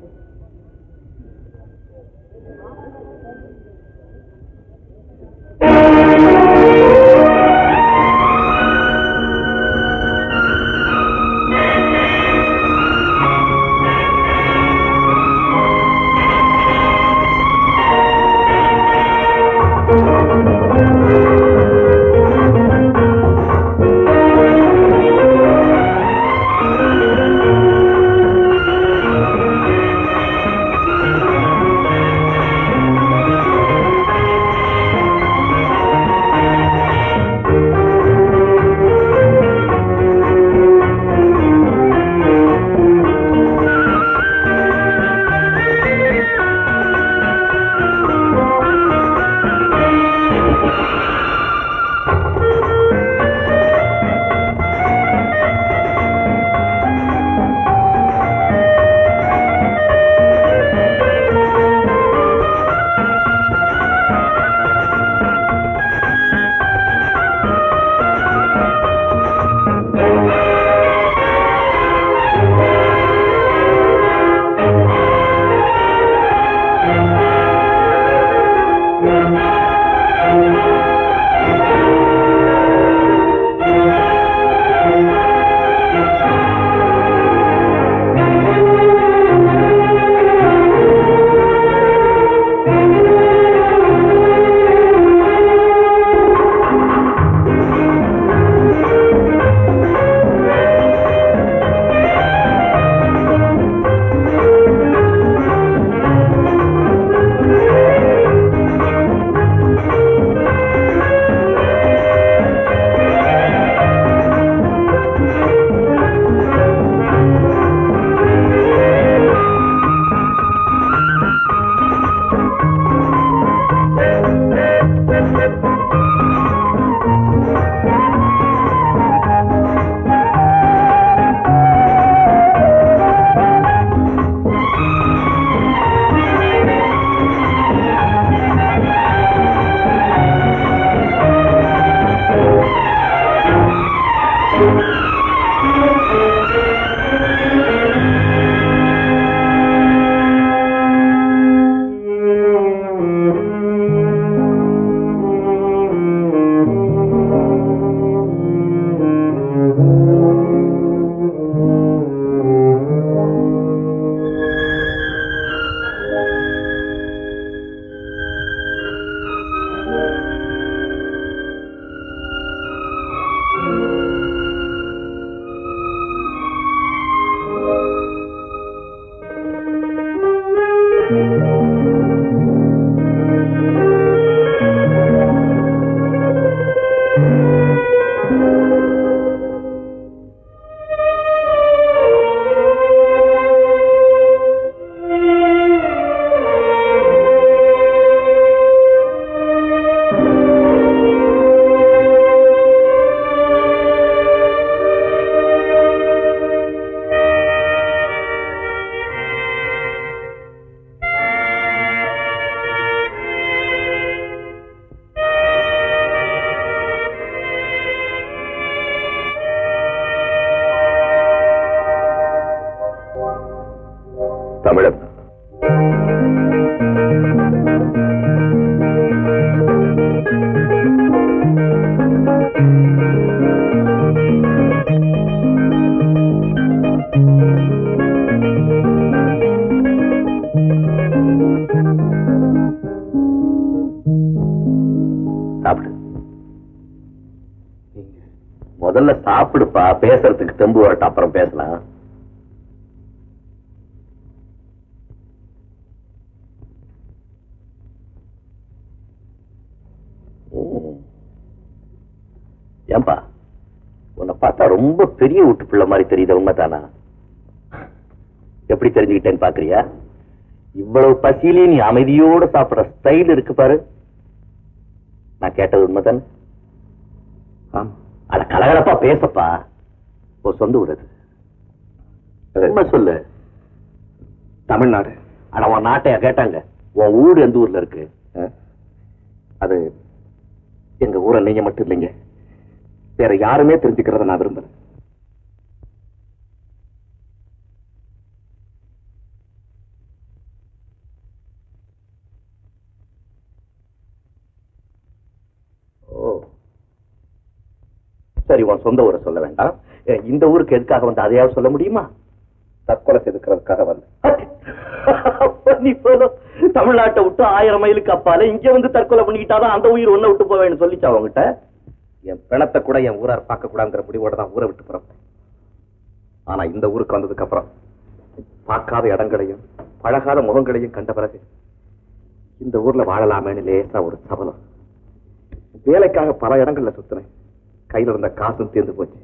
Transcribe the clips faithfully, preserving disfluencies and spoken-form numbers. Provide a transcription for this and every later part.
முதல்ல சாப்பிடுப்பா, பேசுறதுக்கு தெம்பு வரட்டும், அப்புறம் பேசலாம். ஏன்பா, உன்னை பார்த்தா ரொம்ப பெரிய வீட்டு பிள்ளை மாதிரி தெரியுது, உண்மைதானா? எப்படி தெரிஞ்சுக்கிட்டேன்னு பாக்குறியா? இவ்வளவு பசியிலே நீ அமைதியோட சாப்பிடுற ஸ்டைல் இருக்கு பாரு. நான் கேட்டது உண்மைதானே? அட கலகலப்பா பேசப்பா. ஒரு சொந்த ஊர் அது, உண்மை சொல்லு. தமிழ்நாடு. ஆனா உன் நாட்டையா கேட்டாங்க? உன் ஊர் எந்த ஊர்ல இருக்கு? அது எங்க ஊரை நீங்க மட்டும் இல்லைங்க, வேற யாருமே தெரிஞ்சுக்கிறத நான் விரும்புறேன். சரி, உன் சொந்த ஊரை சொல்ல வேண்டாம். இந்த ஊருக்கு எதுக்காக வந்து அதையாவது சொல்ல முடியுமா? தற்கொலை செதுக்கிறதுக்காக வந்து. நீ போதும், தமிழ்நாட்டை விட்டு ஆயிரம் மைலுக்கு அப்பால இங்க வந்து தற்கொலை பண்ணிக்கிட்டாதான் அந்த உயிர் ஒன்ன விட்டு போவேன்னு சொல்லிச்சா அவங்ககிட்ட? என் பிணத்தை கூட என் ஊரார் பார்க்க கூடாதுங்கிற முடிவோட தான் ஊரை விட்டு போறேன். ஆனா இந்த ஊருக்கு வந்ததுக்கு அப்புறம் பார்க்காத இடங்களையும் பழகாத முகங்களையும் கண்ட பிறகு இந்த ஊர்ல வாழலாமேன்னு லேசா ஒரு சபலம். வேலைக்காக பல இடங்கள்ல சுத்தினேன். கையில இருந்த காசும் தீர்ந்து போச்சு.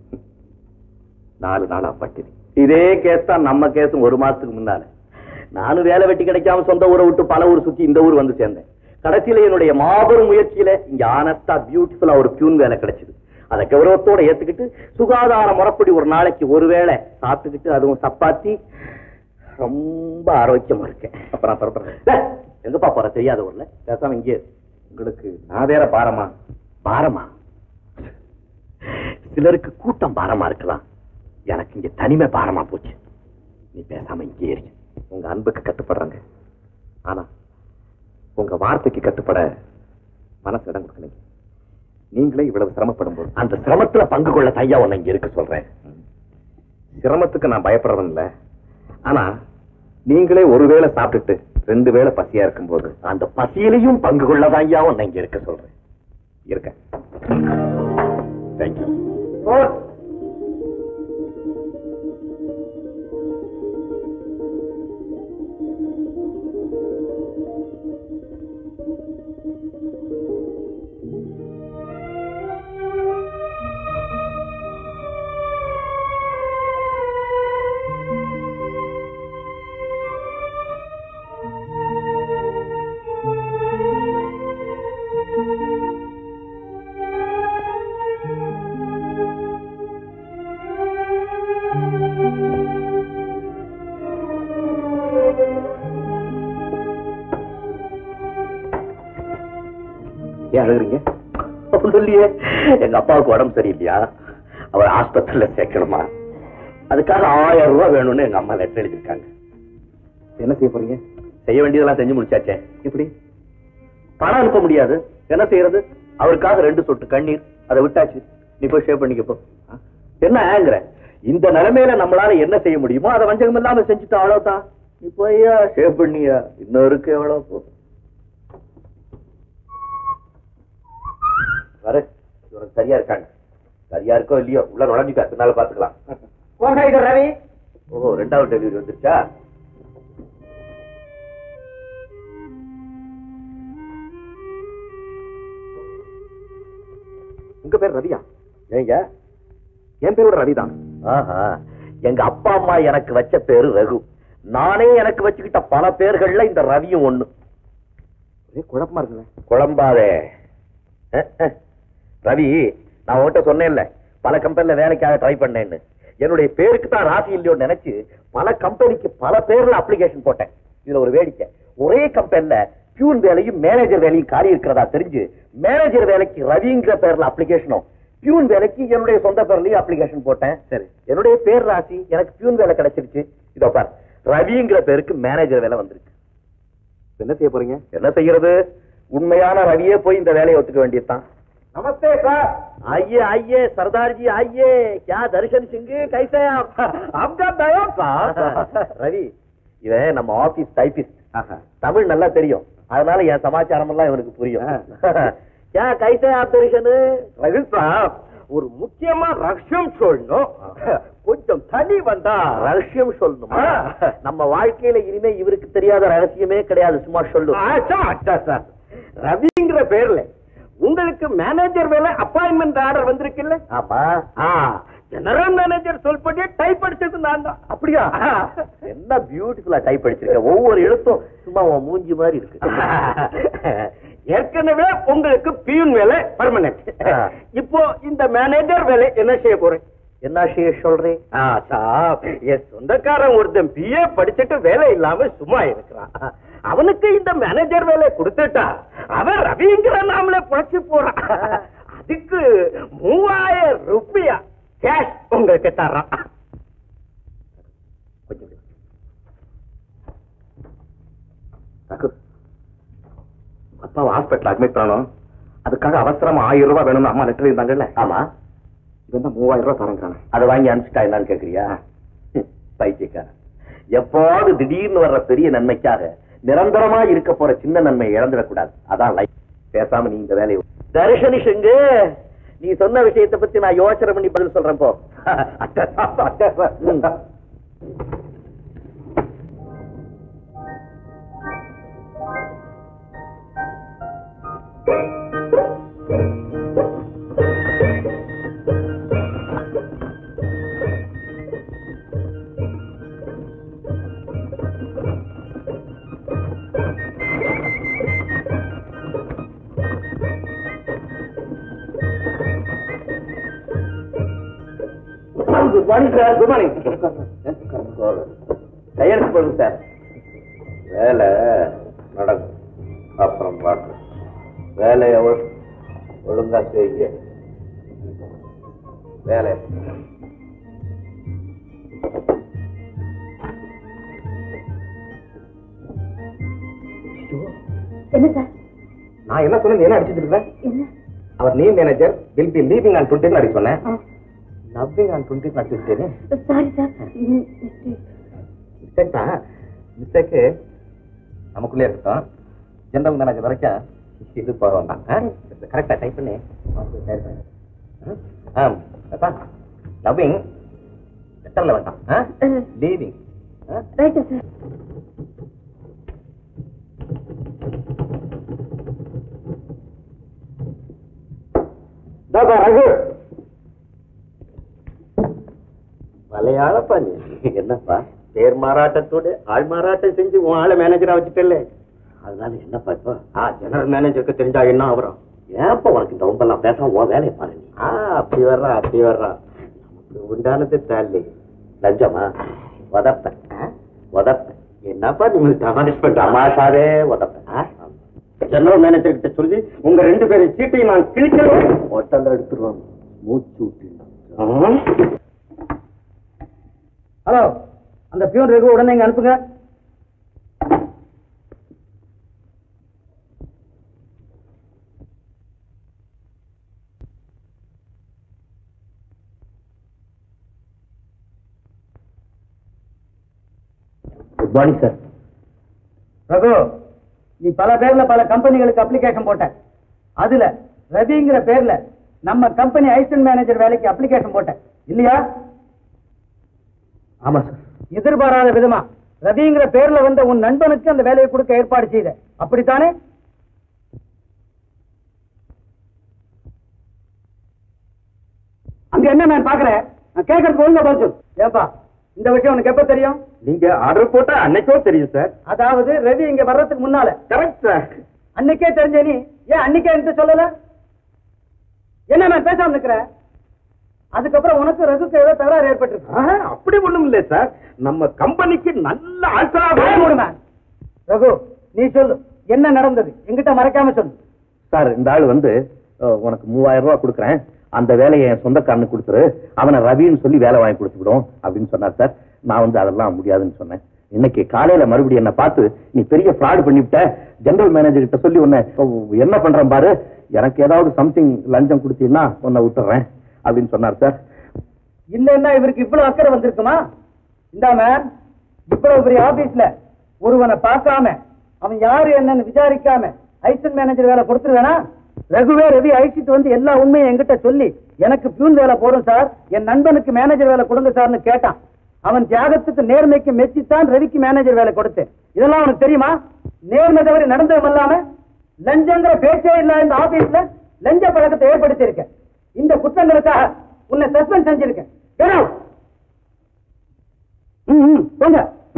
நாலு நாளா பட்டினி. இதே கேஸ் தான் நம்ம கேஸும். ஒரு மாசத்துக்கு முன்னால நானும் வேலை வெட்டி கிடைக்காம சொந்த ஊரை விட்டு பல ஊர் சுத்தி இந்த ஊர் வந்து சேர்ந்தேன். கடைசியில என்னுடைய மாபெரும் முயற்சியில இங்க ஆனஸ்டா பியூட்டிஃபுல்லா ஒரு பியூன் வேலை கிடைச்சது. அதை கௌரவத்தோட ஏத்துக்கிட்டு சுகாதார முறைப்படி ஒரு நாளைக்கு ஒரு வேளை சாப்பிட்டுக்கிட்டு, அதுவும் சப்பாத்தி, ரொம்ப ஆரோக்கியமா இருக்கேன். அப்புறம் புறப்படுறேன். எங்கப்பா போற தெரியாத ஊர்ல? பேசாம இங்கே. உங்களுக்கு நான் வேற பாரமா? பாரமா? சிலருக்கு கூட்டம் பாரமா இருக்கலாம், எனக்கு இங்க தனிமை பாரமா போச்சு. நீ பேசாம இங்கே இரு. உங்க அன்புக்கு கட்டுப்படுறாங்க, ஆனா உங்க வார்த்தைக்கு கட்டுப்பட மனசு இடம் கொடுக்கணும். நீங்களே இவ்வளவு சிரமப்படும் போது அந்த சிரமத்துல பங்கு கொள்ள தையா உன்னை இங்க இருக்க சொல்றேன். சிரமத்துக்கு நான் பயப்படுறவன் இல்ல, ஆனா நீங்களே ஒருவேளை சாப்பிட்டுட்டு ரெண்டு வேளை பசியா இருக்கும் போது அந்த பசியிலையும் பங்கு கொள்ள தையா உன்னை இங்க இருக்க சொல்றேன். இருக்கேன். தேங்க்யூ. ஏன் அழுகுறீங்க? சொல்லியே, எங்க அப்பாவுக்கு உடம்பு சரியில்லையா, அவர் ஆஸ்பத்திரியில சேர்க்கணுமா, அதுக்காக ஆயிரம் ரூபாய் வேணும்னு எங்க அம்மா லெட்டர் எழுதிருக்காங்க. என்ன செய்ய போறீங்க? செய்ய வேண்டியதெல்லாம் செஞ்சு முடிச்சாச்சே. எப்படி? பணம் அனுப்ப முடியாது, என்ன செய்யறது? அவருக்காக ரெண்டு சொட்டு கண்ணீர், அதை விட்டாச்சு. நீ போய் ஷேவ் பண்ணிக்கப்போ. என்ன ஆங்கிற? இந்த நிலைமையில நம்மளால என்ன செய்ய முடியுமோ அதை வஞ்சகம் இல்லாம செஞ்சுட்டா, அவ்வளவுதான். நீ போய்யா ஷேவ் பண்ணியா, இன்னொருக்கு எவ்வளவு போ. வரு, இவருக்கு சரியா இருக்காங்க. சரியா இருக்கோ இல்லையோ உள்ள நுழைஞ்சுக்கா, பின்னால பாத்துக்கலாம். ரவி. ஓ, ரெண்டாவது டெலிவரி வந்துருச்சா? உங்க பேர் ரவியா? ஏங்க, என் பேரோட ரவிதான். ஆஹா, எங்க அப்பா அம்மா எனக்கு வச்ச பேரு ரகு. நானே எனக்கு வச்சுக்கிட்ட பல பேர்கள்ல இந்த ரவியும் ஒண்ணு. குழப்பமா இருக்குல்ல? குழம்பாதே. ரவி, நான் உன்கிட்ட சொன்னேன்ல பல கம்பெனில வேலைக்காக ட்ரை பண்ணேன்னு. என்னுடைய பேருக்கு தான் ராசி இல்லையோன்னு நினைச்சு பல கம்பெனிக்கு பல பேர்ல அப்ளிகேஷன் போட்டேன். இதுல ஒரு வேடிக்கை, ஒரே கம்பெனில பியூன் வேலையும் மேனேஜர் வேலையும் காலி இருக்கிறதா தெரிஞ்சு மேனேஜர் வேலைக்கு ரவிங்கிற பேர்ல அப்ளிகேஷனும், பியூன் வேலைக்கு என்னுடைய சொந்த பேர்லயும் அப்ளிகேஷன் போட்டேன். சரி, என்னுடைய பேர் ராசி, எனக்கு பியூன் வேலை கிடைச்சிருச்சு. இதோ பார், ரவிங்கிற பேருக்கு மேனேஜர் வேலை வந்திருக்கு. என்ன செய்ய போறீங்க? என்ன செய்யறது? உண்மையான ரவியே போய் இந்த வேலையை ஒத்துக்க வேண்டியதுதான். நமஸ்தே சார். आइए आइए सरदार जी आइए, क्या दर्शन सिंह कैसे हैं आप? आपका दया साहब. ரவி, இவன் நம்ம ஆபீஸ் டைபிஸ்ட். தமிழ் நல்லா தெரியும், அதனால என் சமாச்சாரம் எல்லாம் இவனுக்கு புரியும். क्या कैसे आप दर्शन? ரவி சார், ஒரு முக்கியமா ரகசியம் சொல்லணும். கொஞ்சம் தனி வந்தா. ரகசியம் சொல்லணுமா? நம்ம வாழ்க்கையில இனிமே இவருக்கு தெரியாத ரகசியமே கிடையாது, சும்மா சொல்லு. சார், ரவிங்கிற பேர்ல உங்களுக்கு மேனேஜர் வேலை அப்பாயின்மெண்ட் ஆர்டர் வந்திருக்குல்ல? ஆமா. ஜெனரல் மேனேஜர் சொல்படி டைப் அடிச்சது நான் தான். அப்படியா? என்ன பியூட்டிஃபுல்லா டைப் அடிச்சிருக்க, ஒவ்வொரு எழுத்தும் சும்மா உன் மூஞ்சி மாதிரி இருக்கு. ஏற்கனவே உங்களுக்கு பியூன் வேலை பர்மனன்ட். இப்போ இந்த மேனேஜர் வேலை என்ன செய்ய போறேன்? என்ன செய்ய சொல்றேன்? என் சொந்தக்காரன் ஒருத்தன் பிஏ படிச்சுட்டு வேலை இல்லாம சும்மா இருக்கிறான். அவனுக்கு இந்த மேனேஜர் வேலை கொடுத்துட்டா அவன் ரவிங்கிற நாமளே புழைச்சு போறான். அதுக்கு மூவாயிரம் ரூபாய் கேஷ் உங்களுக்கு தர்றான். அப்பாவை ஹாஸ்பிட்டல் அட்மிட் பண்ணணும், அதுக்காக அவசரமா ஆயிரம் ரூபாய் வேணும்னு அம்மா லெட்டர் இருந்தாங்கல்ல? ஆமா. இவன் மூவாயிரம் ரூபாய் தரங்கிறான. அதை வாங்கி அனுப்பிச்சிட்டா என்னன்னு கேட்கறியா? பைத்தியக்காரன். எப்போது திடீர்னு வர்ற பெரிய நன்மைக்காக நிரந்தரமா இருக்க போற சின்ன நன்மையை இழந்துடக்கூடாது. அதான் லைஃப். பேசாம நீ இந்த வேலையை தர்ஷனி செங்கு, நீ சொன்ன விஷயத்தை பத்தி நான் யோசனை பண்ணி பதில் சொல்றேன் போ. Good morning sir. Good morning. கையெழுத்து போடுங்க சார். வேலை நடக்கும், அப்புறம் பார்க்க. வேலையை ஒழுங்கா செய்ய. வேலை என்ன சார்? நான் என்ன சொன்னேன்? என்ன அடிச்சுட்டு இருக்கேன்? என்ன? அவர் new manager will be leaving on twenty அடி சொன்னேன். லவ்விங் ஆன் டுவெண்ட்டி அடிச்சுட்டேன். Sorry sir. மிஸ்டேக் தான். மிஸ்டேக்கு நமக்குள்ளே இருக்கட்டும். ஜெனரல் மேனேஜர் வரைக்கும் இது போக வேண்டாம். கரெக்டா டைப் பண்ணி லவ்விங் லெட்டர்ல வேண்டாம், லீவிங். ரைட்டா சார். மலையாளப்பா நீ. என்னப்பா பேர் மாறாட்டத்தோட ஆள் மாறாட்டம் செஞ்சு உன் ஆளை மேனேஜரா வச்சுட்டல. அதனால என்னப்பா இப்போ ஜெனரல் மேனேஜருக்கு தெரிஞ்சா என்ன ஆகுறோம்? ஏன்ப்பா உனக்கு இந்த ரொம்பலாம் பேச உன் வேலையை பாரு. அப்படி வர்றா அப்படி வர்றா. நமக்கு உண்டானது தாலி லஞ்சமா உதப்ப உதப்ப. என்னப்பா நீங்க தமாஷ் பண்ண தமாஷாவே உதப்ப. ஜெனரல் மேனேஜர் கிட்ட சொல்லி உங்க ரெண்டு பேரும் சீட்டையும் நான் கிழிக்கிறேன். ஹோட்டல்ல எடுத்துருவாங்க. மூச்சு விட்டு. ஹலோ, அந்த பியூன் ரகு உடனே இங்க அனுப்புங்க. Good morning sir. ரகு, நீ பல பேர்ல பல கம்பெனிகளுக்கு அப்ளிகேஷன் போட்ட. அதுல ரவிங்கிற பேர்ல நம்ம கம்பெனி அசிஸ்டன்ட் மேனேஜர் வேலைக்கு அப்ளிகேஷன் போட்ட இல்லையா? ஆமா சார். எதிர்பாராத விதமா ரவிங்கிற பேர்ல வந்த உன் நண்பனுக்கு அந்த வேலையை கொடுக்க ஏற்பாடு செய்த, அப்படித்தானே? அங்க என்ன நான் பாக்குறேன்? நான் கேட்கறதுக்கு ஒழுங்கா பதில் சொல்லு. ஏப்பா, இந்த விஷயம் உனக்கு எப்ப தெரியும்? நீங்க ஆர்டர் போட்டா அன்னைக்கோ தெரியும் சார். அதாவது ரவி இங்க வர்றதுக்கு முன்னால. Correct sir. அன்னைக்கே தெரிஞ்ச நீ ஏன் அன்னைக்கே என்று சொல்லல? என்ன நான் பேசாம நிக்கிற? அதுக்கப்புறம் உனக்கு ரகுக்கு ஏதோ தகராறு ஏற்பட்டிருக்கு. அப்படி ஒண்ணும் இல்லை சார். நம்ம கம்பெனிக்கு நல்ல ஆட்களா. ரகு, நீ சொல்லு, என்ன நடந்தது? என்கிட்ட மறைக்காம சொல்லு. சார், இந்த ஆள் வந்து உனக்கு மூவாயிரம் ரூபாய் கொடுக்குறேன், அந்த வேலையை என் சொந்தக்காரனுக்கு கொடுத்துரு, அவனை ரவின்னு சொல்லி வேலை வாங்கி கொடுத்துவிடும் அப்படின்னு சொன்னார் சார். நான் வந்து அதெல்லாம் முடியாதுன்னு சொன்னேன். இன்னைக்கு காலையில மறுபடியும் என்ன பார்த்து நீ பெரிய ஃப்ராட் பண்ணிவிட்ட, ஜெனரல் மேனேஜர் கிட்ட சொல்லி உன்னை என்ன பண்றேன் பாரு, எனக்கு ஏதாவது சம்திங் லஞ்சம் கொடுத்தீங்கன்னா உன்னை விட்டுறேன் அப்படின்னு சொன்னார் சார். இல்லன்னா இவருக்கு இவ்வளவு அக்கறை வந்திருக்குமா? இந்தாம இவ்வளவு பெரிய ஆபீஸ்ல ஒருவனை பார்க்காம அவன் யாரு என்னன்னு விசாரிக்காம அசிஸ்டன்ட் மேனேஜர் வேலை கொடுத்துருவேனா? ரகுவே ரவி அழைச்சிட்டு வந்து எல்லா உண்மையும் என்கிட்ட சொல்லி எனக்கு பியூன் வேலை போடும் சார், என் நண்பனுக்கு மேனேஜர் வேலை கொடுங்க சார்னு கேட்டான். அவன் தியாகத்துக்கு நேர்மைக்கு மெச்சித்தான் ரவிக்கு மேனேஜர் வேலை கொடுத்தேன். இதெல்லாம் அவனுக்கு தெரியுமா? நேர்மை தவறி நடந்ததும் இல்லாம லஞ்சங்கிற பேச்சே இல்ல இந்த ஆபீஸ்ல லஞ்ச பழக்கத்தை ஏற்படுத்தி இருக்கேன். இந்த குற்றங்களுக்காக உன்னை சஸ்பெண்ட் செஞ்சிருக்கேன். போங்க.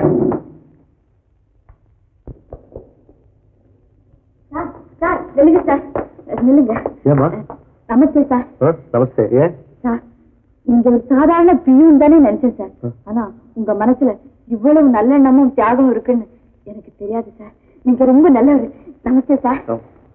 சார் நில்லுங்க சார், நில்லுங்க. ஏமா? நமஸ்தே சார். நமஸ்தே. ஏன் சார், நீங்க ஒரு சாதாரண பியூன் தானே நினைச்சேன் சார். ஆனா உங்க மனசுல இவ்வளவு நல்லெண்ணமும் தியாகம் இருக்குன்னு எனக்கு தெரியாது சார். நீங்க ரொம்ப நல்லவர். நமஸ்தே சார்.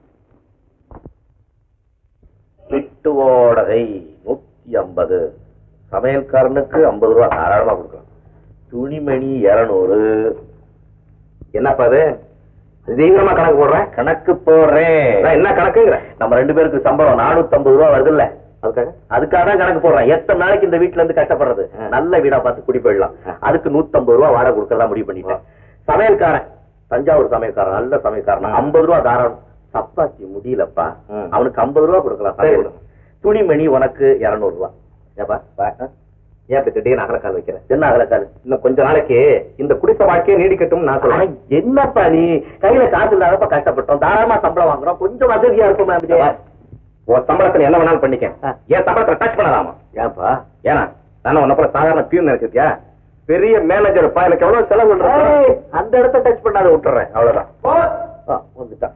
விட்டு ஓடகை நூத்தி ஐம்பது, சமையல்காரனுக்கு ஐம்பது ரூபாய் தாராளமா கொடுக்கலாம். துணிமணி இருநூறு. என்னப்பா அது? தீவிரமா கணக்கு போடுறேன். கணக்கு போடுறேன். என்ன கணக்குங்கிற? நம்ம ரெண்டு பேருக்கு சம்பளம் நானூத்தி ஐம்பது ரூபா வருது இல்ல, அதுக்காக அதுக்காக தான் கணக்கு போடுறேன். எத்தனை நாளைக்கு இந்த வீட்டுல இருந்து கஷ்டப்படுறது? நல்ல வீடா பார்த்து குடி போயிடலாம். அதுக்கு நூத்தி ஐம்பது ரூபா வாடகை கொடுக்கறதா முடிவு பண்ணிட்டேன். சமையல்காரன் தஞ்சாவூர் சமையல்காரன் நல்ல சமையல்காரன், ஐம்பது ரூபா தாராளம். சப்பாத்தி முடியலப்பா, அவனுக்கு ஐம்பது ரூபா கொடுக்கலாம். துணிமணி உனக்கு இருநூறு ரூபா. ஏப்பா ஏன் திடீர்னு அகலக்கால் வைக்கிறேன்? என்ன அகலக்கால்? இன்னும் கொஞ்ச நாளைக்கு இந்த குடிசை வாழ்க்கையை நீடிக்கட்டும் நான் சொல்றேன். என்னப்பா நீ கையில காசு இல்லாதப்ப கஷ்டப்பட்டோம், தாராளமா சம்பளம் வாங்குறோம், கொஞ்சம் வசதியா இருக்கும். உன் சம்பளத்துல என்ன வேணாலும் பண்ணிக்க, ஏன் சம்பளத்தை டச் பண்ணலாமா? ஏன்பா? ஏன்னா நான் உன்ன போல சாதாரண பியூன் நினைச்சிருக்கியா? பெரிய மேனேஜர்ப்பா, எனக்கு எவ்வளவு செலவு பண்றேன். அந்த இடத்த டச் பண்ணாத விட்டுறேன், அவ்வளவுதான். வந்துட்டான்.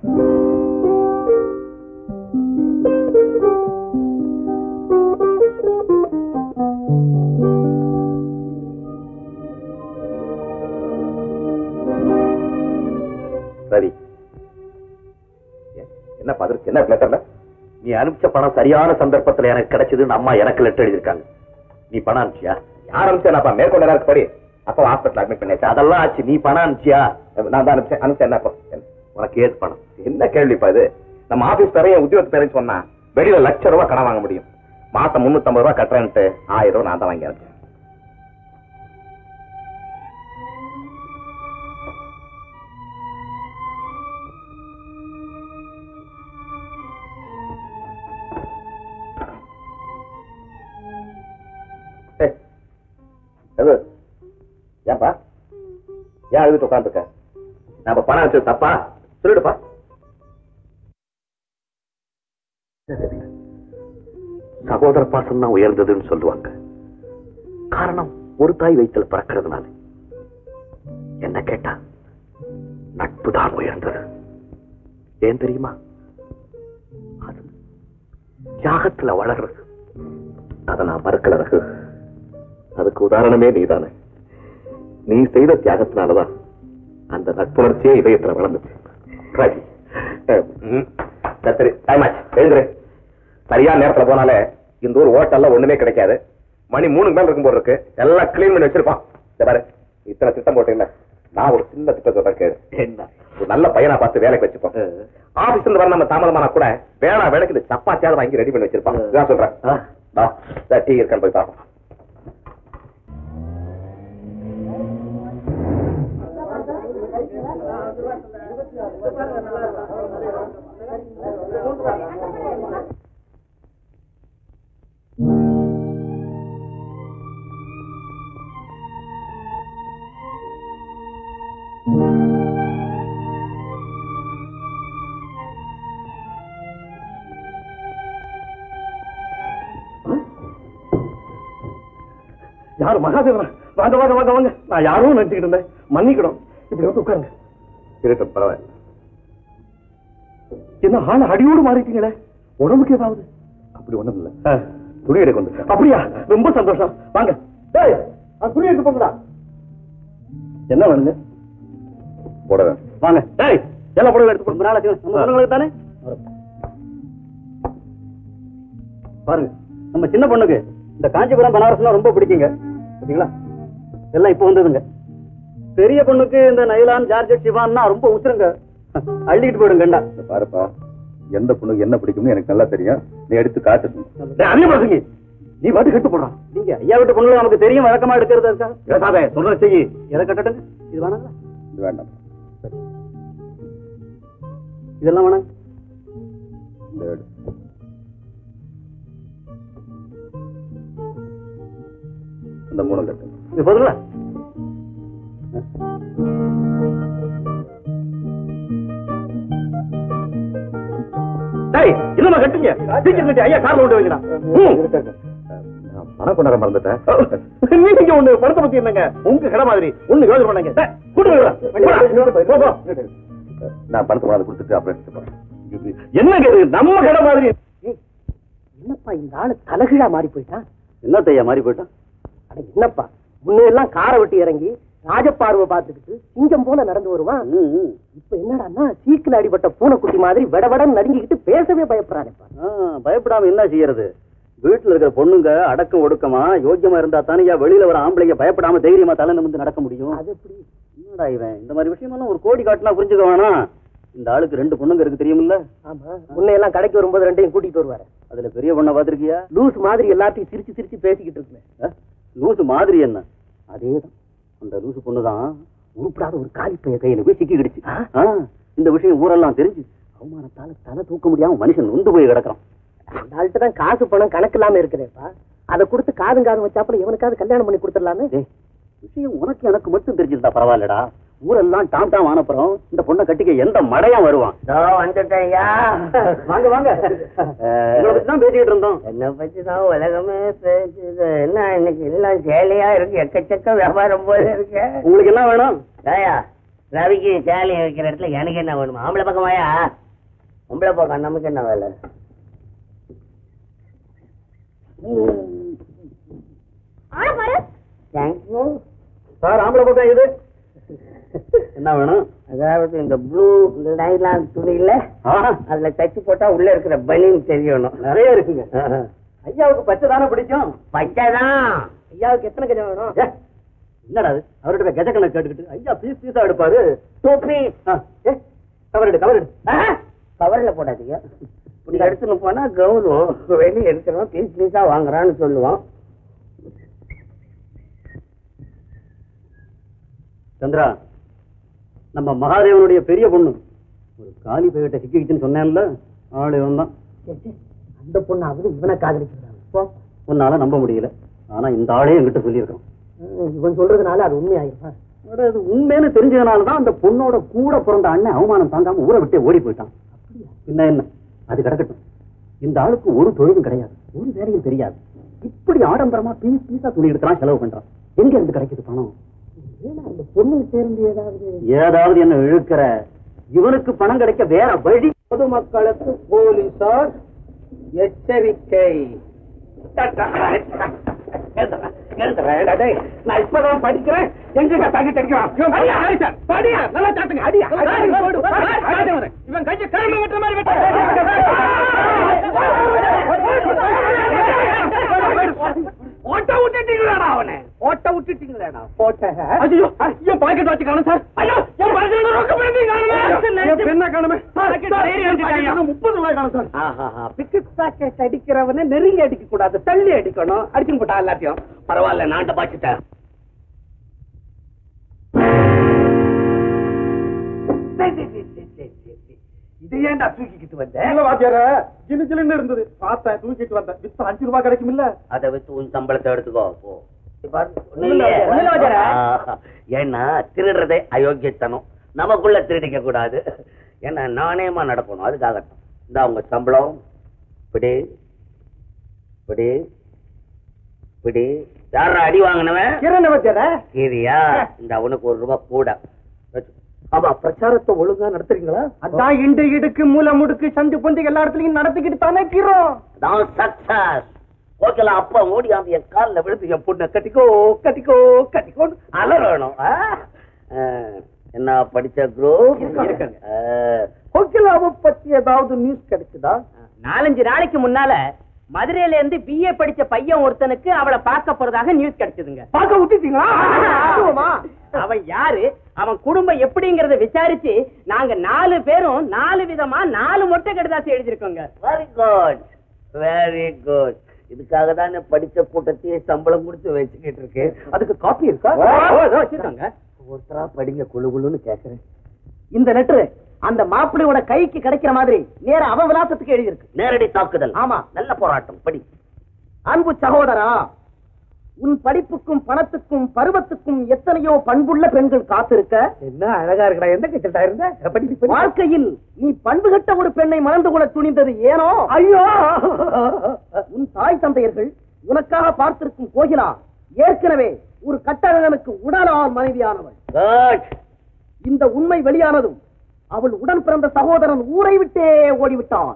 சரி, என்ன பதில்? என்ன லெட்டர்ல நீ அனுப்பிச்ச பணம் சரியான சந்தர்ப்பத்துல எனக்கு கிடைச்சதுன்னு அம்மா எனக்கு லெட்டர் எழுதிருக்காங்க. நீ பணம் அனுப்பிச்சியா? யார் அனுப்பிச்சா? மேற்கொண்ட நேரம் படி அப்போ ஹாஸ்பிட்டல் அட்மிட் பண்ணியாச்சு. அதெல்லாம் ஆச்சு. நீ பணம் அனுப்பிச்சியா? நான் தான் அனுப்பிச்சேன். அனுப்பிச்சேன். என்ன உனக்கு ஏது பணம்? என்ன கேள்விப்பா இது? நம்ம ஆபீஸ் பேரையும் உத்தியோகத்து பேரையும் சொன்னா வெளியில லட்சம் ரூபாய் கடன் வாங்க முடியும். மாசம் முன்னூத்தி ஐம்பது ரூபாய் கட்டுறேன்ட்டு ஆயிரம் ரூபாய் நான் தான் வாங்கி அனுப்பிச்சேன். ஏன்பா ஏன் அழுதுட்டு உட்காந்துருக்க? நம்ம பணம் வச்சது தப்பா? சொல்லிடுப்பா. சகோதர பாசம் தான் உயர்ந்ததுன்னு சொல்லுவாங்க. காரணம் ஒரு தாய் வயிற்றுல பிறக்கிறதுனால. என்ன கேட்டா நட்பு தான் உயர்ந்தது. ஏன் தெரியுமா? அது தியாகத்துல வளர்றது. அதை நான் மறுக்கல ரகு. அதுக்கு உதாரணமே நீதானே. நீ செய்த தியாகத்தினாலதான் அந்த நட்புணர்ச்சியே இதயத்துல வளர்ந்துச்சு. சரி, டைம் ஆச்சு, எழுந்துரு. சரியா நேரத்துல போனாலே இந்த ஊர் ஹோட்டல்ல ஒண்ணுமே கிடைக்காது. மணி மூணுக்கு மேல இருக்கும் போது இருக்கு. எல்லாம் கிளீன் பண்ணி வச்சிருப்பான். பாரு, இத்தனை திட்டம் போட்டீங்க. நான் ஒரு சின்ன திட்டம் சொல்றேன் கேளு. என்ன? ஒரு நல்ல பையனா பார்த்து வேலைக்கு வச்சுப்போம். ஆபீஸ்ல இருந்து வர நம்ம தாமதமானா கூட வேணா வேலைக்கு இந்த சப்பாத்தியாவது வாங்கி ரெடி பண்ணி வச்சிருப்பான். இதான் சொல்றேன். டீ இருக்கான்னு போய் பார்ப்போம். யாரு மகாதேவனா? வாங்க வாங்க வாங்க வாங்க. நான் யாரும் நினைச்சுக்கிட்டு இருந்தேன், மன்னிக்கணும். இப்படி வந்து உட்காருங்க. இருக்கட்டும், பரவாயில்ல. என்ன ஆள் அடியோடு மாறிட்டீங்களே, உடம்புக்கு ஏதாவது? அப்படி ஒண்ணும் இல்ல, துணி எடுக்க வந்து. அப்படியா? ரொம்ப சந்தோஷம். வாங்க. துணி எடுத்து போங்கடா. என்ன வேணுங்க? புடவை. வாங்க. டேய், எல்லா புடவை எடுத்து போங்க. நாளைக்கு தானே பாருங்க. நம்ம சின்ன பொண்ணுக்கு இந்த காஞ்சிபுரம் பனாரஸ்னா ரொம்ப பிடிக்குங்க. பாத்தீங்களா, எல்லாம் இப்ப வந்ததுங்க. பெரிய பொண்ணுக்கு இந்த நைலான் ஜார்ஜெட் சிவான்னா ரொம்ப உசுருங்க. அள்ளிட்டு போயிடுங்கண்டா. பாருப்பா, எந்த பொண்ணுக்கு என்ன பிடிக்கும்னு எனக்கு நல்லா தெரியும். நீ எடுத்து காட்டு. நீ பாட்டு கட்டு போடுறான். நீங்க ஐயா விட்டு பொண்ணுல நமக்கு தெரியும், வழக்கமா எடுக்கிறது இருக்கா? சொல்ற செய்யி. எதை கட்டட்டுங்க? இது வேணாங்களா? இது வேண்டாம். இதெல்லாம் வேணாங்க. இந்த மூணு கட்டு இது போதுங்களா? இல்லமா கட்டுங்க. ஐயா கார்ல கொண்டு வைக்கிறேன். பணம் கொண்டாட மறந்துட்டேன். நீங்க ஒண்ணு பணத்தை பத்தி என்னங்க? உங்க கடை மாதிரி ஒண்ணு யோசனை பண்ணாங்க. நான் பணத்தை கொண்டாந்து கொடுத்துட்டு அப்புறம் என்னங்க இது நம்ம கடை மாதிரி? என்னப்பா இந்த ஆளு தலகிழா மாறி போயிட்டான்? என்னத்தையா மாறி போயிட்டான்? என்னப்பா, முன்னெல்லாம் காரை விட்டு இறங்கி ராஜபார்வை பார்த்துக்கிட்டு சிங்கம் போல நடந்து வருவான். இப்ப என்னடான்னா சீக்கில அடிபட்ட பூனைக்குட்டி மாதிரி விடவடம் நடுங்கிக்கிட்டு பேசவே பயப்படுறானேப்பா. பயப்படாம என்ன செய்யறது? வீட்டுல இருக்கிற பொண்ணுங்க அடக்கம் ஒடுக்கமா யோக்கியமா இருந்தா தானே வெளியில வர ஆம்பளைங்க பயப்படாம தைரியமா தலை நிமிர்ந்து நடக்க முடியும். அது எப்படி? என்னடா இவன் இந்த மாதிரி விஷயமெல்லாம் ஒரு கோடி காட்டுனா புரிஞ்சுக்க வேணாம். இந்த ஆளுக்கு ரெண்டு பொண்ணுங்க இருக்கு தெரியுமில்ல? ஆமா, முன்னையெல்லாம் கடைக்கு வரும்போது ரெண்டையும் கூட்டிட்டு வருவாரு. அதுல பெரிய பொண்ணை பாத்திருக்கியா? லூஸ் மாதிரி எல்லாத்தையும் சிரிச்சு சிரிச்சு பேசிக்கிட்டு இருக்கேன். லூசு மாதிரி என்ன? அதேதான், அந்த லூசு பொண்ணுதான் உருப்படாத ஒரு காலி பைய கையில போய் சிக்கிடுச்சு. இந்த விஷயம் ஊரெல்லாம் தெரிஞ்சு அவமானத்தால தலை தூக்க முடியாம மனுஷன் நொந்து போய் கிடக்குறான். அந்த ஆள்கிட்ட தான் காசு பணம் கணக்கு இல்லாம இருக்கிறேப்பா. அதை கொடுத்து காதும் காதும் வச்சாப்புல இவனுக்காவது கல்யாணம் பண்ணி கொடுத்துடலான்னு. விஷயம் உனக்கு எனக்கு மட்டும் தெரிஞ்சிருந்தா பரவாயில்லடா. ஊரெல்லாம் டாம் டாம் ஆனப்புறம் இந்த பொண்ணை கட்டிக்க எந்த மடையா வருவான்? வந்துட்டேயா, வாங்க வாங்க. உங்களை பத்தி தான் பேசிக்கிட்டு இருந்தோம். என்ன பத்திதான் உலகமே பேசுது. என்ன இன்னைக்கு எல்லாம் சேலையா இருக்கு, எக்கச்சக்க வியாபாரம் போல இருக்கு. உங்களுக்கு என்ன வேணும்? ஏயா, ரவிக்கு சேலையை வைக்கிற இடத்துல எனக்கு என்ன வேணுமா? ஆம்பளை பக்கமாயா? பொம்பளை பக்கம் நமக்கு என்ன வேலை? Thank you sir. ஆம்பளை பக்கம் இது என்ன வேணும்? அதாவது இந்த ப்ளூ லைலான் துணியில அதுல தச்சு போட்டா உள்ள இருக்கிற பனின்னு தெரியணும். நிறைய இருக்குங்க. ஐயாவுக்கு பச்சை தானே பிடிக்கும்? பச்சைதான். ஐயாவுக்கு எத்தனை கஜம் வேணும்? என்னடா அது? அவர்கிட்ட கஜ கணக்கு கேட்டுக்கிட்டு ஐயா பீஸ் பீஸா எடுப்பாரு. டோப்பி கவர் எடு, கவர் எடு. கவர்ல போடாதீங்க. இப்படி எடுத்துன்னு போனா கௌரவம். வெளியே எடுக்கிறோம், பீஸ் பீஸா வாங்குறான்னு சொல்லுவோம். சந்திரா, நம்ம மகாதேவனுடைய பெரிய பொண்ணு ஒரு காலி பையிட்ட சிக்கிக்கிச்சுன்னு சொன்னேன்ல, ஆளு இவன் தான். அந்த பொண்ணாவது இவனை காதலிக்கிறான். உன்னால நம்ப முடியல. ஆனா இந்த ஆளே என்கிட்ட சொல்லியிருக்கான். இவன் சொல்றதுனால அது உண்மையாயிருப்பா. அது உண்மைன்னு தெரிஞ்சதுனாலதான் அந்த பொண்ணோட கூட பிறந்த அண்ணன் அவமானம் தாங்காம ஊரை விட்டே ஓடி போயிட்டான். என்ன என்ன அது கிடக்கட்டும். இந்த ஆளுக்கு ஒரு தொழிலும் கிடையாது, ஒரு வேலையும் தெரியாது. இப்படி ஆடம்பரமா பீஸ் பீஸா துணி எடுக்கிறான், செலவு பண்றான். எங்க இருந்து கிடைக்குது பணம்? அந்த பொண்ணு சேர்ந்து ஏதாவது ஏதாவது என்ன இழுக்கிற? இவனுக்கு பணம் கிடைக்க வேற வழி. பொதுமக்களுக்கு போலீசார் எச்சரிக்கை. நான் இப்பதான் படிக்கிறேன். எங்க தங்கி தெரிக்கிறான். இவன் கையை கரும்பு வெட்டுற மாதிரி வெட்ட. ஓட்ட விட்டுட்டீங்களா? அவனை ஓட்ட விட்டுட்டீங்களா? போட்ட ஐயோ, ஐயோ பாக்கெட் வச்சு காணும் சார். ஐயோ, என் பாக்கெட்ல ரொக்க பண்ணி காணுமே. என்ன காணுமே? முப்பது ரூபாய் காணும் சார். ஆஹா, பிக்கெட் பாக்கெட் அடிக்கிறவனை நெருங்கி அடிக்க கூடாது, தள்ளி அடிக்கணும். அடிச்சுன்னு போட்டா எல்லாத்தையும். பரவாயில்ல, நான்ட்ட பாச்சுட்டேன். இது ஏன்டா தூக்கிக்கிட்டு வந்தேன்? ஜிலு ஜிலுன்னு இருந்தது, பார்த்தேன், தூக்கிட்டு வந்தேன். வித்து அஞ்சு ரூபாய் கிடைக்கும் இல்ல? அதை வித்து உன் சம்பளத்தை எடுத்துக்கோ போ. ஏன்னா திருடுறதே அயோக்கியத்தனம். நமக்குள்ள திருடிக்க கூடாது. ஏன்னா நாணயமா நடக்கணும். அதுக்காகட்டும். இந்த உங்க சம்பளம் பிடி பிடி பிடி. யாரா அடி வாங்கினவன்? கீரியா? இந்த அவனுக்கு ஒரு ரூபாய் கூட. ஆமா, பிரச்சாரத்தை ஒழுங்கா நடத்துறீங்களா? அதான் இண்டு இடுக்கு மூல முடுக்கு சந்து பொந்து எல்லா இடத்துலயும் நடத்திக்கிட்டு தானே கீரோம். நான் சக்சஸ். ஓகேல, அப்ப ஓடியாந்து என் காலில் விழுந்து என் பொண்ணை கட்டிக்கோ கட்டிக்கோ கட்டிக்கோன்னு அலறணும். என்ன படிச்ச குரூப் இருக்குங்க. ஓகேலாவை பத்தி ஏதாவது நியூஸ் கிடைக்குதா? நாலஞ்சு நாளைக்கு முன்னால மதுரையில இருந்து பிஏ படிச்ச பையன் ஒருத்தனுக்கு அவளை பார்க்க போறதாக நியூஸ் கிடைச்சதுங்க. பார்க்க விட்டுட்டீங்களா? அவன் யாரு, அவன் குடும்பம் எப்படிங்கறத விசாரிச்சு நாங்க நாலு பேரும் நாலு விதமா நாலு மொட்டை கடிதாசி எழுதிருக்கோங்க. Very good, very good. இதுக்காக தான் படிச்ச கூட்டத்தையே சம்பளம் கொடுத்து வச்சுக்கிட்டு இருக்கு. அதுக்கு காப்பி இருக்கா? வச்சிருக்காங்க. ஒருத்தரா படிங்க, குழு குழுன்னு கேக்குறேன். இந்த லெட்டர் அந்த மாப்பிள்ளையோட கைக்கு கிடைக்கிற மாதிரி நேர அவன் விலாசத்துக்கு எழுதி இருக்கு. நேரடி தாக்குதல். ஆமா, நல்ல போராட்டம். படி. அன்பு சகோதரா, உன் படிப்புக்கும் பணத்துக்கும் பருவத்துக்கும் எத்தனையோ பண்புள்ள பெண்கள் காத்திருக்க. என்ன அழகா இருக்கா? எந்த கட்சிட்டா இருந்த? வாழ்க்கையில் நீ பண்பு கட்ட ஒரு பெண்ணை மறந்து கொள்ள துணிந்தது ஏனோ? ஐயோ, உன் தாய் தந்தையர்கள் உனக்காக பார்த்திருக்கும் கோகிலா ஏற்கனவே ஒரு கட்டழகனுக்கு உடலால் மனைவியானவள். இந்த உண்மை வெளியானதும் அவள் உடன் பிறந்த சகோதரன் ஊரை விட்டே ஓடிவிட்டான்.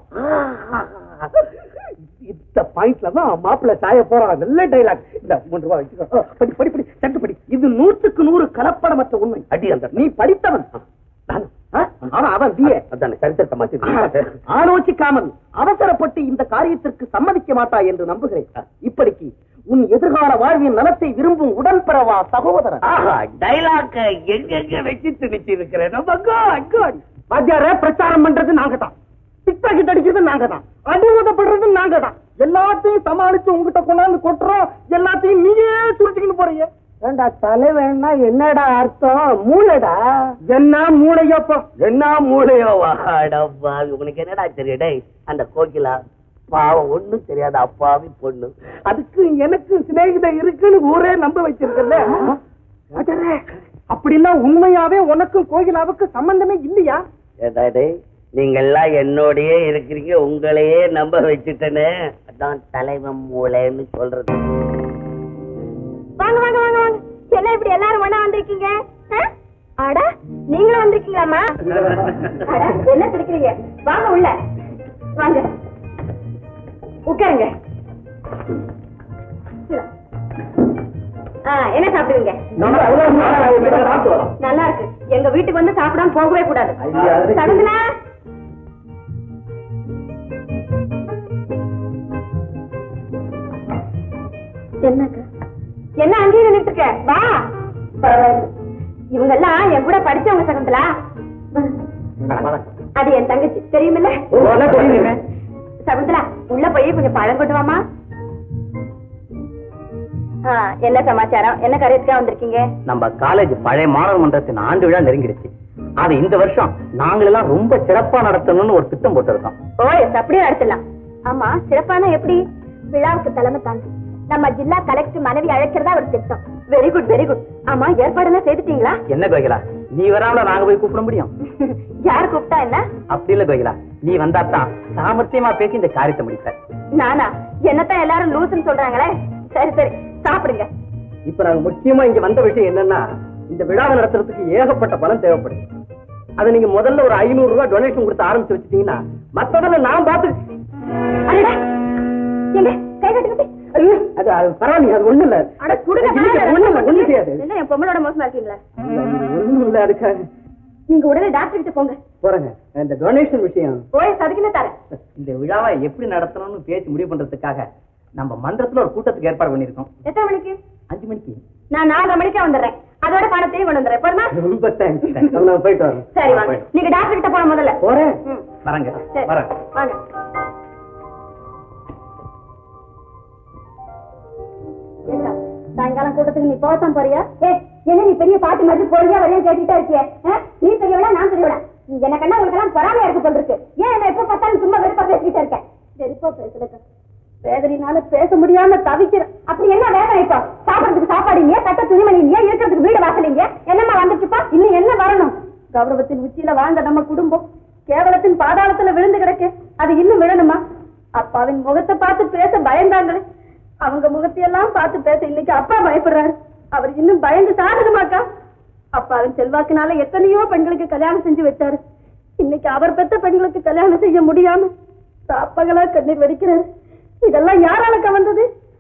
இந்த பாயிண்ட்ல தான் மாப்பிள்ள சாய போறான். நல்ல டைலாக். இந்த மூன்று ரூபாய் வச்சுக்கோ. படி படி படி சட்டு படி. இது நூற்றுக்கு நூறு கலப்படமற்ற உண்மை. அடி அந்த நீ படித்தவன். ஆனா அவன் பிஏ. அதான சரித்திரத்தை மாத்தி ஆலோசிக்காமல் அவசரப்பட்டு இந்த காரியத்திற்கு சம்மதிக்க மாட்டாய் என்று நம்புகிறேன். இப்படிக்கு உன் எதிர்கால வாழ்வின் நலத்தை விரும்பும் உடன்பிறவா சகோதரன். டைலாக் எங்க வச்சு திணிச்சு இருக்கிறேன். வாத்தியார பிரச்சாரம் பண்றது நாங்க தான். பிட் பாக்கெட் அடிக்கிறது நாங்க தான், அடி உதப்படுறது நாங்க தான். எல்லாத்தையும் சமாளிச்சு உங்ககிட்ட கொண்டாந்து கொட்டுறோம், எல்லாத்தையும் நீயே சுருட்டிக்கிட்டு போறீங்க. ஏண்டா தலைவன்னா என்னடா அர்த்தம்? மூளைடா. என்ன மூளையப்பா? என்ன மூளையோ? வாடப்பா, உனக்கு என்னடா தெரியுடே? அந்த கோகிலா பாவம் ஒண்ணும் தெரியாத அப்பாவி பொண்ணு, அதுக்கு எனக்கு சிநேகிதம் இருக்குன்னு ஊரே நம்ப வச்சிருக்கல. அப்படின்னா உண்மையாவே உனக்கும் கோகிலாவுக்கு சம்பந்தமே இல்லையா? ஏதாடே நீங்க எல்லாம் என்னோடயே இருக்கிறீங்க, உங்களையே நம்ப வச்சுட்டேன்னு அதான் தலைவன் மூளைன்னு சொல்றது. வாங்க வாங்க வாங்க வாங்க. என்ன இப்படி எல்லாரும் ஒண்ணா வந்திருக்கீங்க? அட நீங்களும் வந்திருக்கீங்களாமா? என்ன சிரிக்கிறீங்க? வாங்க உள்ள வாங்க, உட்காருங்க. என்ன சாப்பிடுவீங்க? நல்லா இருக்கு. எங்க வீட்டுக்கு வந்து சாப்பிடாம போகவே கூடாது. சடங்குனா என்னக்கா என்ன அங்கேயே நின்றுட்டு இருக்க? வா. இவங்க எல்லாம் என் கூட படிச்சவங்க சகுந்தலா. அது என் தங்கச்சி தெரியுமில்ல? சகுந்தலா உள்ள போய் கொஞ்சம் பழம் கொண்டு வாமா. என்ன சமாச்சாரம்? என்ன கரையத்துக்கா வந்திருக்கீங்க? நம்ம காலேஜ் பழைய மாணவர் மன்றத்தின் ஆண்டு விழா நெருங்கிடுச்சு. அது இந்த வருஷம் நாங்களெல்லாம் ரொம்ப சிறப்பா நடத்தணும்னு ஒரு திட்டம் போட்டிருக்கோம். ஓ அப்படியே நடத்தலாம். ஆமா, சிறப்பான எப்படி? விழாவுக்கு தலைமை தாங்க நம்ம ஜில்லா கலெக்டர் மனைவி அழைக்கிறதா ஒரு திட்டம். Very good very good. ஆமா, ஏற்பாடுலாம் செய்துட்டீங்களா? என்ன கோகிலா, நீ வராமல நாங்க போய் கூப்பிட முடியும்? யாரு கூப்பிட்டா என்ன? அப்படி இல்ல கோகிலா, நீ வந்தாத்தான் சாமர்த்தியமா பேசி இந்த காரியத்தை முடிப்ப. நானா? என்னத்தான் எல்லாரும் லூசுன்னு சொல்றாங்களே. சரி சரி சாப்பிடுங்க. இப்ப நாங்க முக்கியமா இங்க வந்த விஷயம் என்னன்னா, இந்த விழாவை நடத்துறதுக்கு ஏகப்பட்ட பணம் தேவைப்படுது. அதை நீங்க முதல்ல ஒரு ஐநூறு ரூபாய் டொனேஷன் கொடுத்து ஆரம்பிச்சு வச்சுட்டீங்கன்னா மத்ததெல்லாம் நான் பார்த்து. கை கட்டுங்க. அது பரவாயில்ல, அது ஒண்ணு இல்ல. ஒண்ணு இல்ல, ஒண்ணு செய்யாது. என்ன என் பொம்மனோட மோசமா இருக்கீங்களா? ஒண்ணும் இல்ல, அதுக்காக நீங்க உடனே டாக்டர் கிட்ட போங்க. போறேங்க. இந்த டொனேஷன் விஷயம் போய் சதுக்கின தரேன். இந்த விழாவை எப்படி நடத்தணும்னு பேசி முடிவு பண்றதுக்காக நம்ம மன்றத்துல ஒரு கூட்டத்துக்கு ஏற்பாடு பண்ணிருக்கோம். எத்தனை மணிக்கு? அஞ்சு மணிக்கு. நான் நாலரை மணிக்கா வந்துடுறேன். அதோட பணத்தையும் கொண்டு வந்துடுறேன். போறமா? ரொம்ப தேங்க்ஸ். போயிட்டு வரோம். சரி வாங்க. நீங்க டாக்டர் கிட்ட போன முதல்ல. போறேன். வரங்க சரி வரேன். வாங்க. ஏண்டா சாயங்காலம் கூட்டத்துக்கு நீ போகத்தான் போறியா? ஏ என்ன நீ பெரிய பாட்டு மாதிரி போறியா வரையா கேட்டுட்டே இருக்கிய? நீ பெரியவளா நான் பெரியவளா? என்ன கண்ணா உங்களுக்கு எல்லாம் பொறாமையா இருக்கு போல் இருக்கு. ஏன் என்ன எப்ப பார்த்தாலும் சும்மா வெறுப்பா பேசிக்கிட்டே இருக்கேன்? வெறுப்பா பேசுறேன். வேதனைனால பேச முடியாம தவிக்கிறேன். அப்படி என்ன வேதனை? இப்போ சாப்பிடறதுக்கு சாப்பாடு இல்லையா, கட்ட துணிமணி இல்லையா, இருக்கிறதுக்கு வீடு வாசல் இல்லையா? என்னம்மா வந்துச்சுப்பா? இன்னும் என்ன வரணும்? கௌரவத்தின் உச்சியில வாழ்ந்த நம்ம குடும்பம் கேவலத்தின் பாதாளத்துல விழுந்து கிடக்கு. அது இன்னும் விழணுமா? அப்பாவின் முகத்தை பார்த்து பேச பயந்தாங்களே, அவங்க முகத்தையெல்லாம் பார்த்து பேச இன்னைக்கு அப்பா பயப்படுறாரு. அவர் இன்னும் பயந்து சாகுதுமாக்கா. அப்பாவின் செல்வாக்குனால எத்தனையோ பெண்களுக்கு கல்யாணம் செஞ்சு வச்சாரு. இன்னைக்கு அவர் பெற்ற பெண்களுக்கு கல்யாணம் செய்ய முடியாம சாப்பகளா கண்ணீர் வெடிக்கிறாரு. இதெல்லாம் யாரால வந்தது?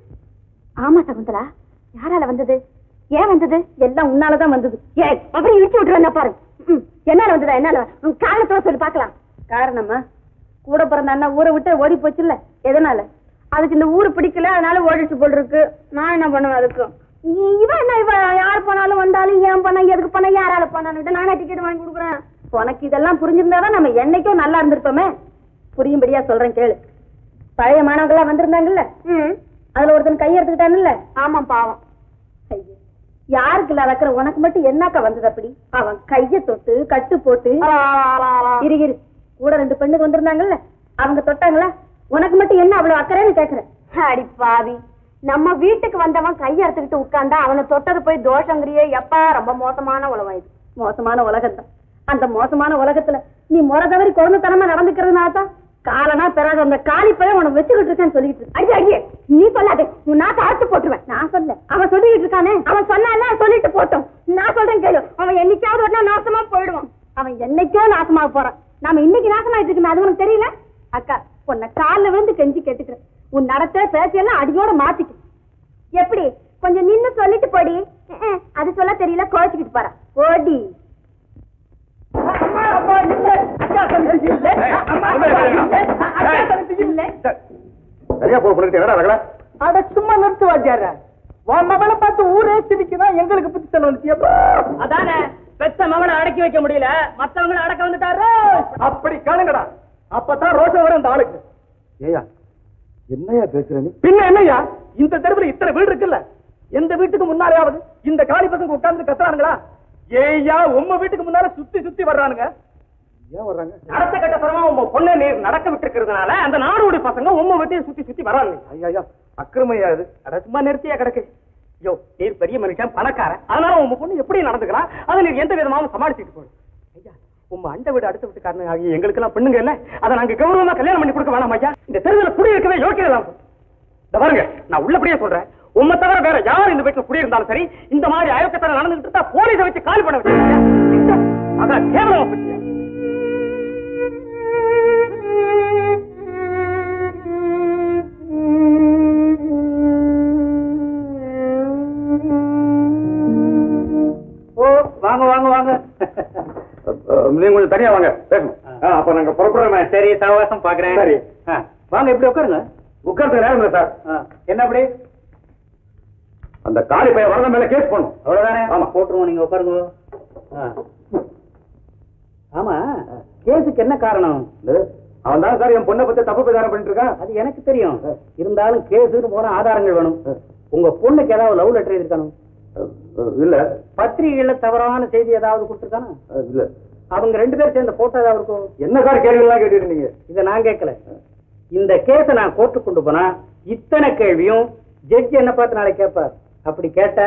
ஆமா சகுந்தலா, யாரால வந்தது? ஏன் வந்தது? எல்லாம் உன்னாலதான் வந்தது. ஏ அப்படி இழுச்சி விட்டுருவேன் பாரு. என்னால வந்ததா? என்னால? காரணத்தோட சொல்லி பாக்கலாம். காரணமா? கூட பிறந்த அண்ணா ஊரை விட்டு ஓடி போச்சு இல்ல, எதனால? அதுக்கு இந்த ஊரு பிடிக்கல, அதனால ஓடிச்சு போல் இருக்கு. நான் என்ன பண்ணுவேன் அதுக்கு? இவன் என்ன, இவ யார் போனாலும் வந்தாலும் ஏன் போனா எதுக்கு போனா யாரால போனான்னு நானே டிக்கெட் வாங்கி கொடுக்குறேன். உனக்கு இதெல்லாம் புரிஞ்சிருந்தாதான் நம்ம என்னைக்கும் நல்லா இருந்திருப்போமே. புரியும்படியா சொல்றேன் கேளு. பழைய மாணவர்களா வந்திருந்தாங்கல்ல, அதுல ஒருத்தன் கை எடுத்துக்கிட்டான்ல. ஆமா பாவம். யாருக்கு இல்ல வைக்கிற உனக்கு மட்டும் என்னக்கா வந்தது அப்படி? அவன் கைய தொட்டு கட்டு போட்டு இரு கூட ரெண்டு பெண்ணுக்கு வந்திருந்தாங்கல்ல, அவங்க தொட்டாங்களா? உனக்கு மட்டும் என்ன அவ்வளவு அக்கறைன்னு கேக்குறேன். அடி பாவி, நம்ம வீட்டுக்கு வந்தவன் கைய எடுத்துக்கிட்டு உட்கார்ந்தா அவனை தொட்டது போய் தோஷங்கிறியே. எப்பா ரொம்ப மோசமான உலகம் இது. மோசமான உலகம் தான். அந்த மோசமான உலகத்துல நீ முறை தவறி குழந்தைத்தனமா நடந்துக்கிறதுனாதான் காலனா பிறகு அந்த காலிப்பைய உனக்கு வச்சுக்கிட்டு இருக்கேன்னு சொல்லிட்டு அடி அடியே நீ சொல்லாதே. உன் நாட்டை அறுத்து போட்டுருவேன். நான் சொல்ல, அவன் சொல்லிட்டு இருக்கானே, அவன் சொன்னா சொல்லிட்டு போட்டோம். நான் சொல்றேன் கேளு. அவன் என்னைக்காவது ஒரு நாசமா போயிடுவான். அவன் என்னைக்கோ நாசமாக போறான். நாம இன்னைக்கு நாசமாயிட்டு இருக்குமே, அது உனக்கு தெரியல? அக்கா உன்னை காலில் விழுந்து கெஞ்சி கேட்டுக்கிறேன். உன் நடத்த பேச்செல்லாம் அடியோட மாத்திக்க. எப்படி? கொஞ்சம் நின்னு சொல்லிட்டு போடி. அது சொல்ல தெரியல, கோச்சிக்கிட்டு போற. ஓடி சரியா போட அட சும்மா நிறுத்து வாத்தியார. உன் மகளை பார்த்து ஊரே சிரிக்குதான், எங்களுக்கு புத்தி சொல்ல. அதானே பெத்த மகனை அடக்கி வைக்க முடியல, மத்தவங்களை அடக்க வந்துட்டாரு. அப்படி கேளுங்கடா. அப்பதான் ரோஷம் வரும் இந்த ஆளுக்கு. ஏயா என்னையா பேசுற நீ? பின்ன என்னையா, இந்த தெருவில் இத்தனை வீடு இருக்குல்ல, எந்த வீட்டுக்கு முன்னாலேயாவது இந்த காலி பசங்க உட்கார்ந்து கத்துறானுங்களா? ஏய்யா உம்ம வீட்டுக்கு முன்னால சுத்தி சுத்தி வர்றானுங்க. ஏன் வர்றாங்க? நடத்த கட்ட பரமா உங்க பொண்ணை நீர் நடக்க விட்டு இருக்கிறதுனால அந்த நாடோடி பசங்க உம்ம வீட்டையும் சுத்தி சுத்தி வர்றாங்க. ஐயா அக்கிரமையா இது? அட சும்மா நிறுத்தியா கிடக்கு. ஐயோ நீர் பெரிய மனுஷன், பணக்காரன், அதனால உங்க பொண்ணு எப்படி நடந்துக்கலாம், அதை நீர் எந்த விதமாவும் சமாளிச்சுட்டு போடு. ஐயா உங்க அண்டை வீடு அடுத்த வீட்டுக்காரன் ஆகிய எங்களுக்கு எல்லாம் பெண்ணுங்க இல்ல, அதை நாங்க கௌரவமா கல்யாணம் பண்ணி கொடுக்க வேணாம் ஐயா. இந்த தெருவில் குடி இருக்கவே யோக்கியதான். இந்த பாருங்க, நான் உள்ளபடியே சொல்றேன், உண்மை தவிர வேற யார் இந்த வீட்டுல குடியிருந்தாலும் சரி, இந்த மாதிரி அயோக்கியத்தனம் நடந்துகிட்டு இருந்தா போலீஸை வச்சு காலி பண்ண வச்சு. அதான் கேவலமா பற்றியா. ஓ வாங்க வாங்க வாங்க. நீங்க கொஞ்சம் தனியா வாங்க பேசணும். அப்ப நாங்க புறப்படுறோமே. சரி சவகாசம் பாக்குறேன். சரி வாங்க இப்படி உட்காருங்க. உட்கார்ந்து நேரம் இல்லை சார். என்ன அப்படி? அந்த காலி பையன் வரத மேல கேஸ் பண்ணும். அவ்வளவுதானே? ஆமா போட்டுருவோம், நீங்க உட்காருங்க. ஆமா கேஸுக்கு என்ன காரணம்? அவன் தான் சார் என் பொண்ணை பத்தி தப்பு பிரச்சாரம் பண்ணிட்டு இருக்கான். அது எனக்கு தெரியும். இருந்தாலும் கேஸுன்னு போன ஆதாரங்கள் வேணும். உங்க பொண்ணுக்கு ஏதாவது லவ் லெட்டர் எழுதிருக்கணும்? இல்ல. பத்திரிகைகள்ல தவறான செய்தி ஏதாவது கொடுத்துருக்கானா? இல்ல. அவங்க ரெண்டு பேரும் சேர்ந்த போட்டோ ஏதாவது இருக்கும்? என்ன சார் கேள்வியெல்லாம் கேட்டுட்டு நீங்க? இதை நான் கேட்கல. இந்த கேஸை நான் கோர்ட்டுக்கு கொண்டு போனா இத்தனை கேள்வியும் ஜட்ஜி என்ன பார்த்து நாளைக்கு கேட்பார். அப்படி கேட்ட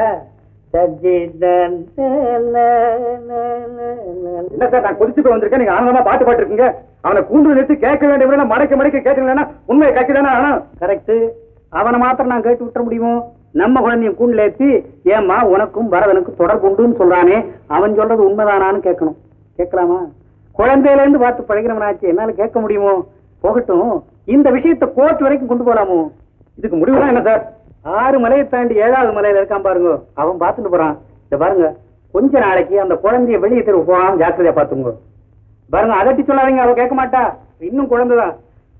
என்ன சார் நான் கொதிச்சுட்டு வந்திருக்கேன், நீங்க ஆனந்தமா பாட்டு பாட்டு இருக்கீங்க. அவனை கூண்டு நிறுத்தி கேட்க வேண்டிய மடக்க மடக்க கேட்டீங்கன்னா உண்மையை கட்சிதானே ஆனா? கரெக்ட். அவனை மாத்திரம் நான் கேட்டு விட்டுற முடியுமோ? நம்ம குழந்தையும் கூண்டுல ஏற்றி ஏமா உனக்கும் பரதனுக்கும் தொடர்பு உண்டுன்னு சொல்றானே, அவன் சொல்றது உண்மைதானான்னு கேட்கணும். கேட்கலாமா? குழந்தையில இருந்து பார்த்து பழகிறவனாச்சு, என்னால கேட்க முடியுமோ? போகட்டும், இந்த விஷயத்தை கோர்ட் வரைக்கும் கொண்டு போலாமோ? இதுக்கு முடிவுதான் என்ன சார்? ஆறு மலையை தாண்டி ஏழாவது மலையில இருக்கான் பாருங்க, அவன் பார்த்துட்டு போறான். இந்த பாருங்க, கொஞ்ச நாளைக்கு அந்த குழந்தைய வெளியே தெருவு போறான், ஜாக்கிரதையா பாத்துங்க. பாருங்க, அதட்டி சொல்லாதீங்க, அவ கேட்க மாட்டா, இன்னும் குழந்தைதான்.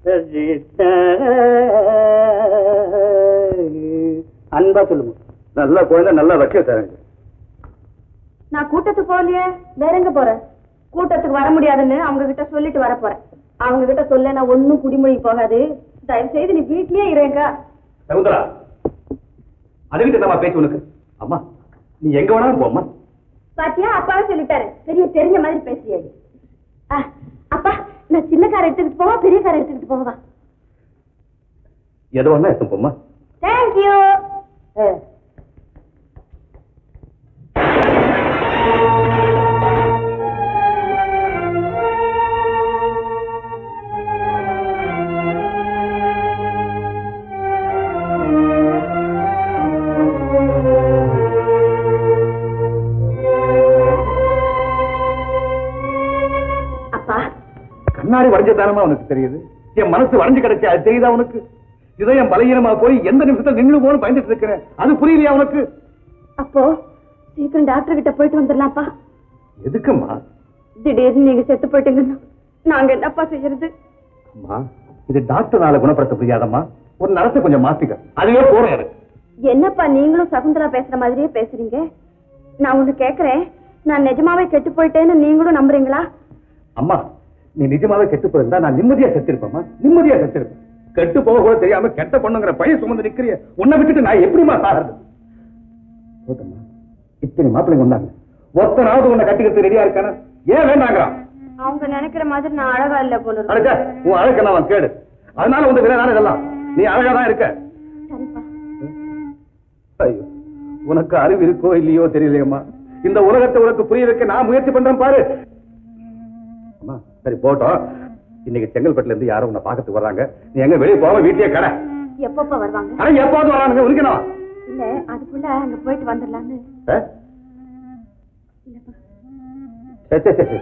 அன்பா சொல்லுங்க. நல்ல குழந்தை, நல்லா வைக்க சார். நான் கூட்டத்துக்கு போகலையே, வேற எங்க போறேன்? கூட்டத்துக்கு வர முடியாதுன்னு அவங்க கிட்ட சொல்லிட்டு வர போறேன். அவங்க கிட்ட சொல்ல நான் ஒன்னும் குடிமொழி போகாது. தயவு செய்து நீ வீட்லயே இருங்க. சகுந்தரா, அதுகிட்ட நம்ம பேச்சு உனக்கு. அம்மா நீ எங்க வேணாலும் போம்மா. பாத்தியா, அப்பாவே சொல்லிட்டாரு, பெரிய தெரிஞ்ச மாதிரி பேசியா. அப்பா நான் சின்ன காரை எடுத்துக்கிட்டு போவா, பெரிய காரை எடுத்துக்கிட்டு போவா? எது வேணா எடுத்து போம்மா. தேங்க்யூ. கண்ணாடி வரைஞ்சதானமா உனக்கு தெரியுது? என் மனசு வரைஞ்சு கிடைச்சா அது தெரியுதா உனக்கு? இதயம் பலகீனமா போய் எந்த நிமிஷத்துல நின்று போன பயந்துட்டு இருக்கிறேன், அது புரியலையா உனக்கு? அப்போ சீக்கிரம் டாக்டர் கிட்ட போயிட்டு வந்துடலாம்ப்பா. எதுக்குமா? திடீர்னு நீங்க செத்து போயிட்டீங்கன்னா நாங்க என்னப்பா செய்யறது? அம்மா, இது டாக்டர்னால குணப்படுத்த முடியாதம்மா. ஒரு நரசை கொஞ்சம் மாத்திக்க, அதுவே போறாரு. என்னப்பா நீங்களும் சகுந்தரா பேசுற மாதிரியே பேசுறீங்க? நான் ஒண்ணு கேக்குறேன், நான் நிஜமாவே கெட்டு போயிட்டேன்னு நீங்களும் நம்புறீங்களா? அம்மா, நீ நிஜமாவே கெட்டு போயிருந்தா நான் நிம்மதியா செத்திருப்பேம்மா, நிம்மதியா செத்திருப்பேன். கெட்டு போக கூட தெரியாம கெட்ட பொண்ணுங்கிற பையன் சுமந்து நிக்கிறிய, உன்னை விட்டுட்டு நான் எப்படிமா சாகிறது? இத்தனை மாப்பிள்ளைங்க வந்தாங்க, ஒத்தனாவது உன்னை கட்டிக்கிறது ரெடியா இருக்கான? ஏன் வேண்டாங்கிறான்? அவங்க நினைக்கிற மாதிரி நான் அழகா இல்ல போல இருக்கு. அழகா? உன் அழகு நான் கேடு, அதனால வந்து விரைதான இதெல்லாம். நீ அழகா தான் இருக்க. சரிப்பா. ஐயோ, உனக்கு அறிவு இருக்கோ இல்லையோ தெரியலையம்மா. இந்த உலகத்தை உனக்கு புரிய வைக்க நான் முயற்சி பண்றேன் பாரு. அம்மா சரி போட்டோம். இன்னைக்கு செங்கல்பட்டுல இருந்து யாரும் உன்னை பாக்கத்துக்கு வர்றாங்க, நீ எங்க வெளியே போக வீட்லயே கடை. எப்பப்பா வருவாங்க? ஆனா எப்போது வரானுங்க உனக்குனவா? இல்ல அதுக்குள்ள அங்க போயிட்டு வந்துடலான்னு. சரி சரி சரி.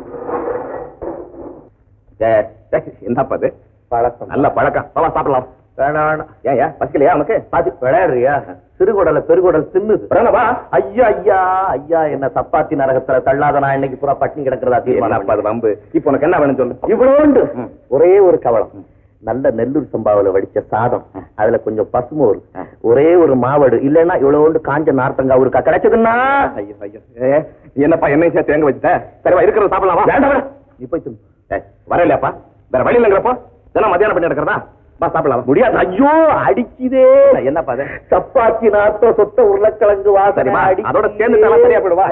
என்னப்பா இது? பழக்கம். நல்ல பழக்கம். சாப்பிடலாம். வேணாம் வேணாம். ஏன் பசிக்கலையா உனக்கு? அது விளையாடுறியா? சிறுகுடல பெருகுடல் தின்னுது. ஐயா ஐயா ஐயா என்ன சப்பாத்தி நரகத்துல தள்ளாத நான் இன்னைக்கு பூரா பட்டினி கிடக்கிறதா தீர்மானம். வம்பு. இப்ப உனக்கு என்ன வேணும் சொல்லு. இவ்வளோண்டு ஒரே ஒரு கவலம், நல்ல நெல்லூர் சம்பாவில வடிச்ச சாதம், அதுல கொஞ்சம் பசுமோர், ஒரே ஒரு மாவடு, இல்லன்னா இவ்வளவு காஞ்ச நார்த்தங்கா ஒரு கிடைச்சதுன்னா. ஐயோ ஐயோ என்னப்பா என்ன சேர்த்து எங்க வச்சுட்ட? சரிவா இருக்கிறத சாப்பிடலாமா? வேண்டாம் நீ போய் தின்னு. வரலையாப்பா? வேற வழி இல்லைங்கிறப்போ தினம் மத்தியானம் பண்ணி எடுக்கிறதா? பா சாப்பிடலாம். முடியாது. ஐயோ அடிக்குதே. என்னப்பா அது? சப்பாத்தி நாத்தம் சொத்த உருளைக்கிழங்கு வாசனை. அதோட சேர்ந்து தலை சரியா போயிடுவா.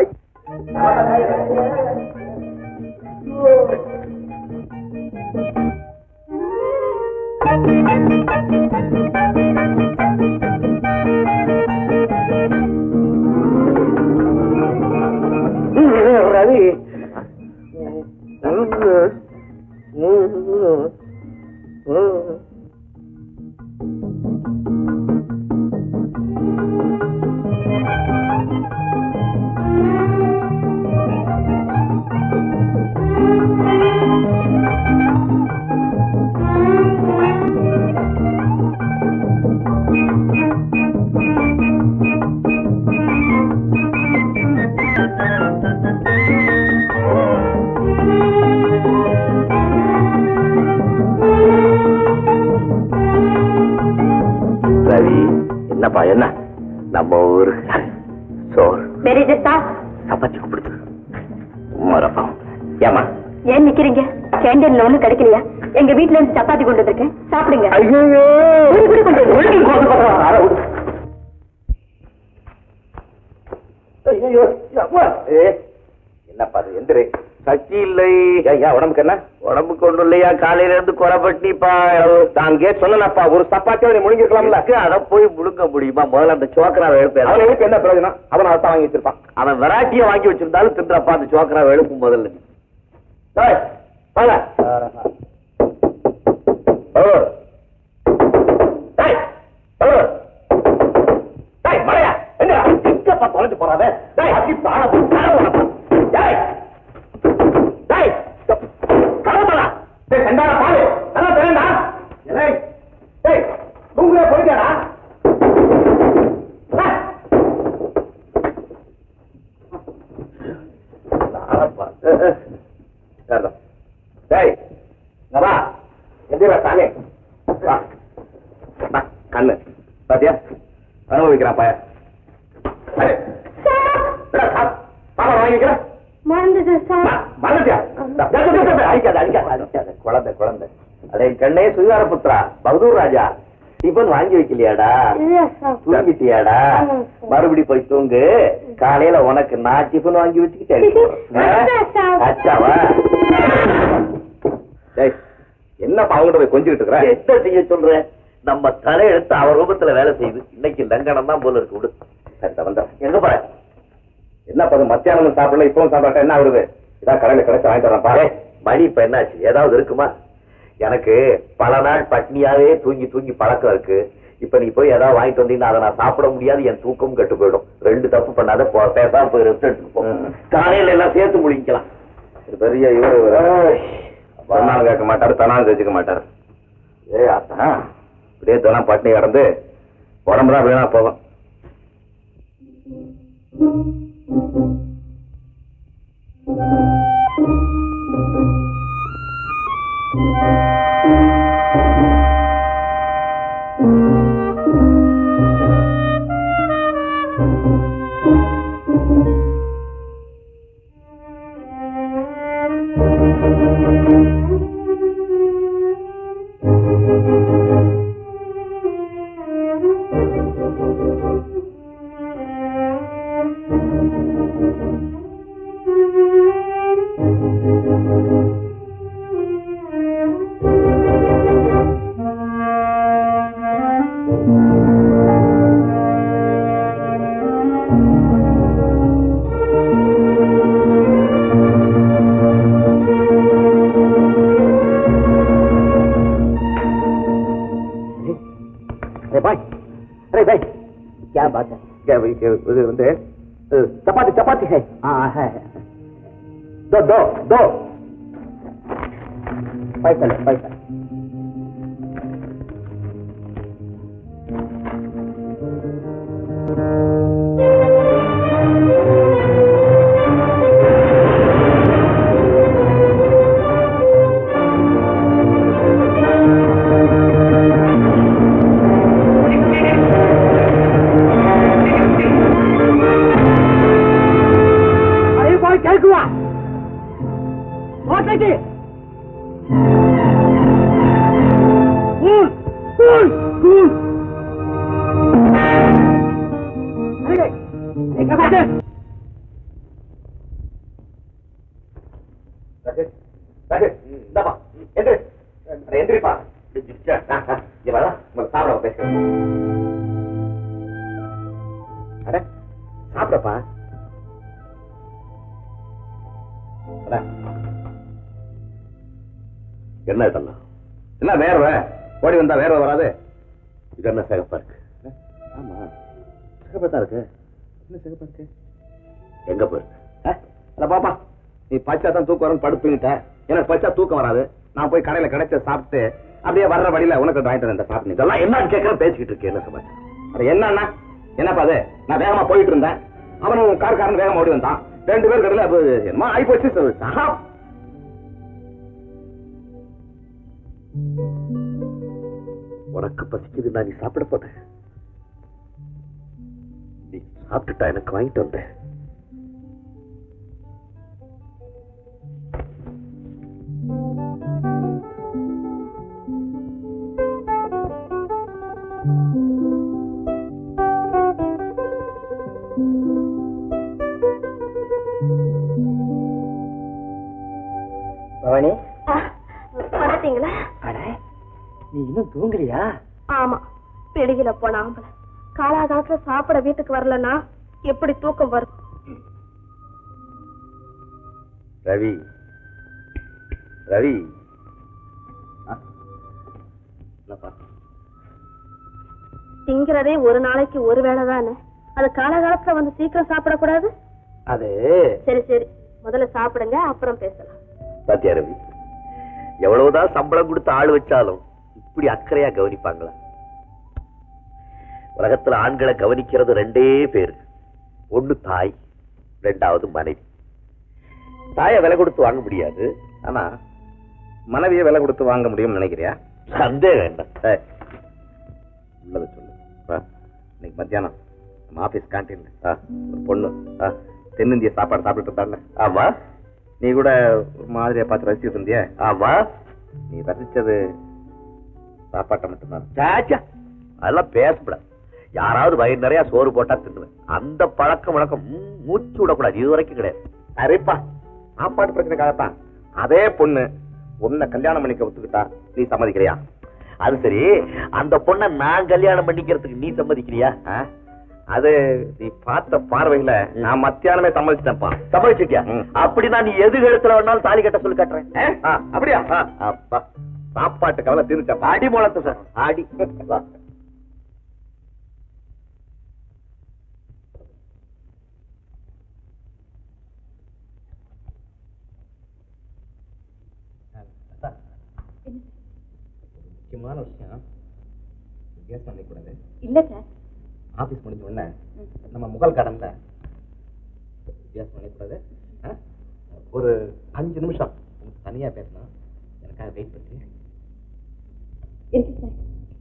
ரவி என்னப்பா என்ன நம்ம ஊரு சோறு சப்பாத்தி கூப்பிடுது. ஏமா ஏன் நிக்கிறீங்க? கேண்டீன்ல ஒண்ணும் கிடைக்கலையா? எங்க வீட்டுல இருந்து சப்பாத்தி கொண்டு வந்திருக்கேன், சாப்பிடுங்க. என்னப்பா அது? எந்திரி. சக்தி இல்லை. ஐயா உடம்புக்கு என்ன? உடம்புக்கு ஒன்றும் இல்லையா? காலையில இருந்து குறைபட்டிப்பா. தாங்கே சொல்லலப்பா, ஒரு சப்பாத்தியோட முழுங்கிருக்கலாம்ல. அதை போய் முழுங்க முடியுமா? முதல்ல அந்த சோக்கராவை எழுப்பேன். அவன் எழுப்பு என்ன பிரயோஜனம்? அவன் அதான் வாங்கி வச்சிருப்பான். அவன் வெரைட்டியா வாங்கி வச்சிருந்தாலும் தின்றப்பா. அந்த சோக்கராவை எழுப்பும் முதல்ல. தொலைச்சு போறாத போயிட்டாடா. கண்ணு பாத்தியா அனுபவிக்கிறான் பையன். குழந்தை குழந்தை அதே கண்ணே சுகார புத்திரா பகதூர் ராஜா டிபன் வாங்கி வைக்கலையாடா? தூங்கிட்டியாடா? மறுபடி போய் தூங்கு. காலையில உனக்கு நான் டிபன் வாங்கி வச்சுக்கிட்டேன். அச்சாவா? என்னப்பா அவங்ககிட்ட போய் கொஞ்சிட்டு இருக்கிற? என்ன செய்ய சொல்றேன்? நம்ம தலையெடுத்து அவர் ரூபத்துல வேலை செய்யுது. இன்னைக்கு லங்கனம் தான் போல இருக்கு. விடு. எங்க போற? என்ன பண்ணு? மத்தியானம் சாப்பிடல, இப்பவும் சாப்பிட்டா என்ன ஆகுது? இதான் கடையில கிடைச்ச வாங்கிட்டு வரேன் பாரு. மணி இப்ப என்னாச்சு? ஏதாவது இருக்குமா? எனக்கு பல நாள் பட்னியாவே தூங்கி தூங்கி பழக்கம் இருக்கு. இப்ப நீ போய் ஏதாவது வாங்கிட்டு வந்தீங்கன்னா அதை நான் சாப்பிட முடியாது, என் தூக்கம் கெட்டு போயிடும். ரெண்டு தப்பு பண்ணாத, பேசாம போய் ரெஸ்ட் எடுத்துட்டு போ. காலையில எல்லாம் சேர்த்து முடிக்கலாம். பெரிய இவரு சொன்னாலும் கேட்க மாட்டாரு, தனாலும் தெரிஞ்சுக்க மாட்டாரு. ஏ ஆத்தா இப்படியே தனம் பட்னி கிடந்து உடம்புதான் வீணா போகும். வந்து சப்பாத்தி சப்பாத்தி है है दो दो दो पैसा ले पैसा காசைக்கு எந்திரிப்பா சாப்பிட பேசுறேன். அட சாப்பிடப்பா. என்ன இதெல்லாம்? என்ன வேர்வை? ஓடி வந்தா வேர்வை வராது? இது என்ன சிகப்பா இருக்கு? ஆமா சிகப்பா தான் இருக்கு. என்ன சிகப்பா இருக்கு? எங்க போயிருக்கு? அட பாப்பா, நீ பச்சா தான் தூக்கம் வரும் படுத்துக்கிட்ட. எனக்கு பச்சா தூக்கம் வராது. நான் போய் கடையில கிடைச்ச சாப்பிட்டு அப்படியே வர்ற வழியில உனக்கு வாங்கிட்டு வந்த சாப்பிட்டு. இதெல்லாம் என்னன்னு கேட்கறேன், பேசிக்கிட்டு இருக்கேன். என்ன சமாச்சாரம்? அது என்னன்னா என்னப்பா அது? நான் வேகமா போயிட்டு இருந்தேன், அவனும் கார்காரன் வேகமா ஓடி வந்தான். ரெண்டு பேர் கடையில என்னமா ஆகி போச்சு. உனக்கு பசிக்குது, நான் நீ சாப்பிட போனேன். நீ சாப்பிட்டுட்டா எனக்கு வாங்கிட்டு வந்தேன். பவானி, பார்த்தீங்களா? அட நீ இன்னும் தூங்கலையா? ஆமா, வெளியில போன ஆம்பளை காலாகாலத்துல சாப்பிட வீட்டுக்கு வரலன்னா எப்படி தூக்கம் வரும்? ரவி, ரவி, திங்கிறதே ஒரு நாளைக்கு ஒரு வேளை தானே, அது காலகாலத்துல வந்து சீக்கிரம் சாப்பிடக்கூடாது? அது சரி சரி, முதல்ல சாப்பிடுங்க, அப்புறம் பேசலாம். பாத்தியா ரவி, எவ்வளவுதான் சம்பளம் கொடுத்து ஆள் வச்சாலும் இப்படி அக்கறையா கவனிப்பாங்களா? உலகத்துல ஆண்களை கவனிக்கிறது ரெண்டே பேரு. ஒண்ணு தாய், ரெண்டாவது மனைவி. தாயை விலை கொடுத்து வாங்க முடியாது, ஆனா மனைவியை விலை கொடுத்து வாங்க முடியும்னு நினைக்கிறியா? சந்தேகம் என்ன? உள்ளதை சொல்லு. இன்னைக்கு மத்தியானம் நம்ம ஆபீஸ் கேன்டீன்ல ஒரு பொண்ணு தென்னிந்திய சாப்பாடு சாப்பிட்டு இருந்தாங்க. ஆமா, நீ கூட ஒரு மாதிரியா பார்த்து ரசிச்சுட்டு இருந்திய. ஆமா, நீ ரசிச்சது சாப்பாட்டை மட்டும்தான். சாச்சா, அதெல்லாம் பேசப்படாது. யாராவது வயிறு நிறைய சோறு போட்டா தின்னுவேன். அந்த பழக்கம் வழக்கம் மூச்சு விடக்கூடாது, இது வரைக்கும் கிடையாது. சரிப்பா, சாப்பாட்டு பிரச்சனைக்காகத்தான் அதே பொண்ணு உன்னை கல்யாணம் பண்ணிக்க ஒத்துக்கிட்டா நீ சம்மதிக்கிறியா? அது சரி, அந்த பொண்ணை நான் கல்யாணம் பண்ணிக்கிறதுக்கு நீ சம்மதிக்கிறியா? அது நீ பார்த்த பார்வையில நான் மத்தியானமே சம்மதிச்சிட்டேன்ப்பா. சம்மதிச்சிட்டியா? அப்படின்னா நீ எது எழுத்துல வேணாலும் தாலி கட்ட சொல்லி கட்டுறேன். அப்படியா? அப்பா, சாப்பாட்டு கவலை தீர்ந்துட்டப்பா. அடி மூலத்தை சார், ஆடி வா. முக்கியமான விஷயம் கேஸ் பண்ணிக்கூடாது. இல்ல சார், ஆபீஸ் முடிஞ்ச உடனே நம்ம முகல் கடன்ல கேஸ் பண்ணிக்கூடாது. ஒரு அஞ்சு நிமிஷம் தனியா பேசணும், எனக்காக வெயிட் பண்ணி. இருக்கு சார்.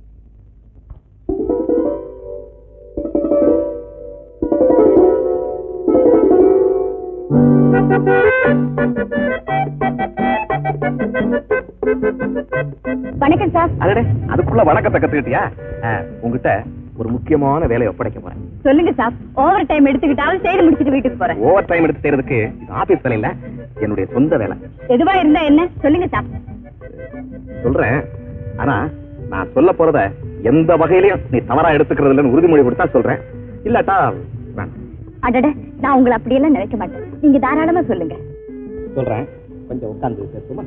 வணக்கம் சார். அடடே, அதுக்குள்ள வணக்கத்தை கத்துக்கிட்டியா? உங்ககிட்ட ஒரு முக்கியமான வேலையை ஒப்படைக்க போறேன். சொல்லுங்க சார். ஓவர் டைம் எடுத்துக்கிட்டாலும் செய்து முடிச்சிட்டு வீட்டுக்கு போறேன். ஓவர் டைம் எடுத்து செய்யறதுக்கு இது ஆபீஸ் வேலை இல்ல, என்னுடைய சொந்த வேலை. எதுவா இருந்தா என்ன சொல்லுங்க சார். சொல்றேன், ஆனா நான் சொல்ல போறத எந்த வகையிலையும் நீ தவறா எடுத்துக்கிறது இல்லைன்னு உறுதிமொழி கொடுத்தா சொல்றேன், இல்லாட்டா அடட, நான் உங்களை அப்படியெல்லாம் நினைக்க மாட்டேன். நீங்க தாராளமா சொல்லுங்க. சொல்றேன், கொஞ்சம் உட்கார்ந்து பேசுமா?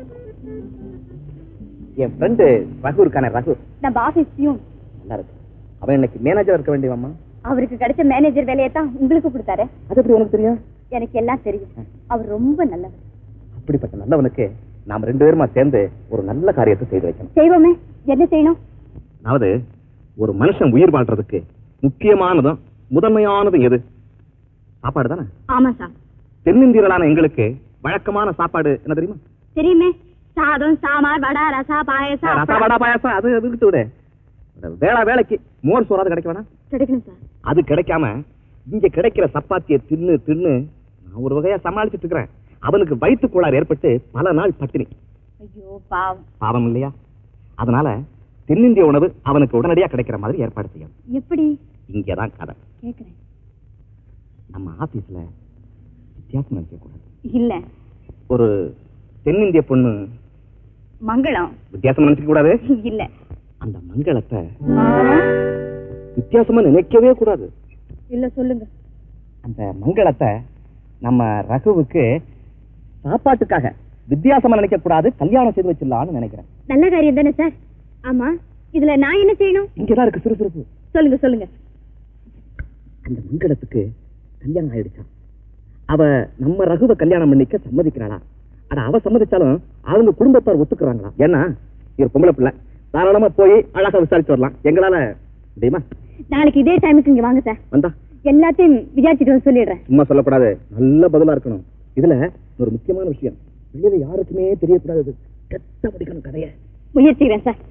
என் ஃப்ரெண்டு ரகு இருக்கானே, ரகு நம்ம ஆபீஸ் பியூன். நல்லா இருக்கு. அவன் இன்னைக்கு மேனேஜர் இருக்க வேண்டியவம்மா. அவருக்கு கிடைச்ச மேனேஜர் வேலையை தான் உங்களுக்கு கொடுத்தாரு. அது எப்படி உனக்கு தெரியும்? எனக்கு எல்லாம் தெரியும். அவர் ரொம்ப நல்லவர். அப்படிப்பட்ட நல்லவனுக்கு நாம ரெண்டு பேருமா சேர்ந்து ஒரு நல்ல காரியத்தை செய்து வைக்கணும். செய்வோமே. என்ன செய்யணும்? அதாவது ஒரு மனுஷன் உயிர் வாழ்றதுக்கு முக்கியமானதும் முதன்மையானதும் எது? சாப்பாடு தானே? ஆமா சார். தென்னிந்தியர்களான எங்களுக்கு வழக்கமான சாப்பாடு என்ன தெரியுமா? தெரியுமே. சாதம், சாம்பார், வடை, ரசா, பாயசம். ரசா, வடை, பாயசம் அது அதுக்கு விட வேளா வேலைக்கு மோர் சோறாது கிடைக்க வேணாம்? கிடைக்கணும் சார். அது கிடைக்காம இங்க கிடைக்கிற சப்பாத்தியை தின்னு தின்னு நான் ஒரு வகையா சமாளிச்சுட்டு இருக்கிறேன். அவனுக்கு வயிற்று கோளாறு ஏற்பட்டு பல நாள் பட்டினி. ஐயோ பாவம். பாவம் இல்லையா? அதனால தென்னிந்திய உணவு அவனுக்கு உடனடியா கிடைக்கிற மாதிரி ஏற்பாடு செய்யணும். எப்படி? இங்கதான் கதை. கேக்குறேன். நம்ம ஆபீஸ்ல வித்தியாசம் நினைக்க கூடாது. இல்ல, ஒரு தென்னிந்திய பொண்ணு மங்களம் வித்தியாசம் நினைக்க கூடாது. இல்ல, அந்த மங்களத்தை வித்தியாசமா நினைக்கவே கூடாது. இல்ல சொல்லுங்க. அந்த மங்களத்தை நம்ம ரகுவுக்கு சாப்பாட்டுக்காக வித்தியாசமா நினைக்க கூடாது, கல்யாணம் செய்து வச்சிடலாம்னு நினைக்கிறேன். நல்ல காரியம் தானே சார். ஆமா, இதுல நான் என்ன செய்யணும்? இங்கதான் இருக்கு சுறுசுறுப்பு. சொல்லுங்க சொல்லுங்க. அந்த மங்களத்துக்கு கல்யாணம் ஆயிடுச்சா? அவ நம்ம ரகுவை கல்யாணம் பண்ணிக்க சம்மதிக்கிறாளா? ஆனா அவ சம்மதிச்சாலும் அவங்க குடும்பத்தார் ஒத்துக்கிறாங்களா? ஏன்னா இவர் பொம்பளை பிள்ளை, தாராளமா போய் அழகா விசாரிச்சு வரலாம். எங்களால முடியுமா? நாளைக்கு இதே டைமுக்கு இங்க வாங்க சார். வந்தா எல்லாத்தையும் விசாரிச்சுட்டு வந்து சொல்லிடுறேன். சும்மா சொல்லக்கூடாது, நல்ல பதிலா இருக்கணும். இதுல ஒரு முக்கியமான விஷயம், வெளியில யாருக்குமே தெரியக்கூடாது. கெட்ட படிக்கணும் கதைய. முயற்சிக்கிறேன் சார்.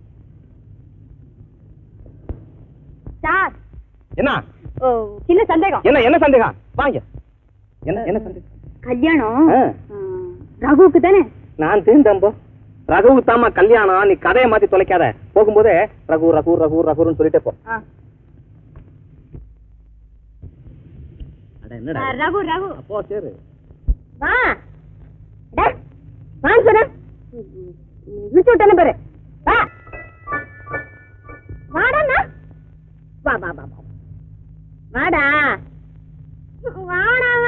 சார் என்ன? ஓ, சின்ன சந்தேகம். என்ன என்ன சந்தேகம்? வாங்க. என்ன என்ன சந்தேகம்? கல்யாணம் ஆ. ரகுவுக்கு தானே? நான் தெரிந்தம்போ ரகுவுக்கு தாமா கல்யாணம். நீ கதையை மாத்தி தொலைக்காத. போகும்போதே ரகு ரகு ரகு ரகுன்னு சொல்லிட்டே போ. என்னடா ரகு ரகு அப்போ சரி வா. வாங்க சொன்ன விட்டு விட்டானே பாரு. வா வாடா. வா வா வா வாடா வாடா.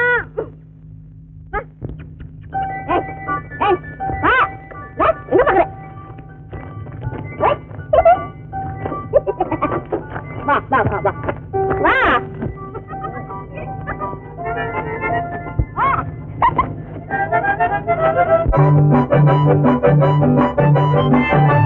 எங்க பாக்குற? வா வா வா வா வா. Thank you.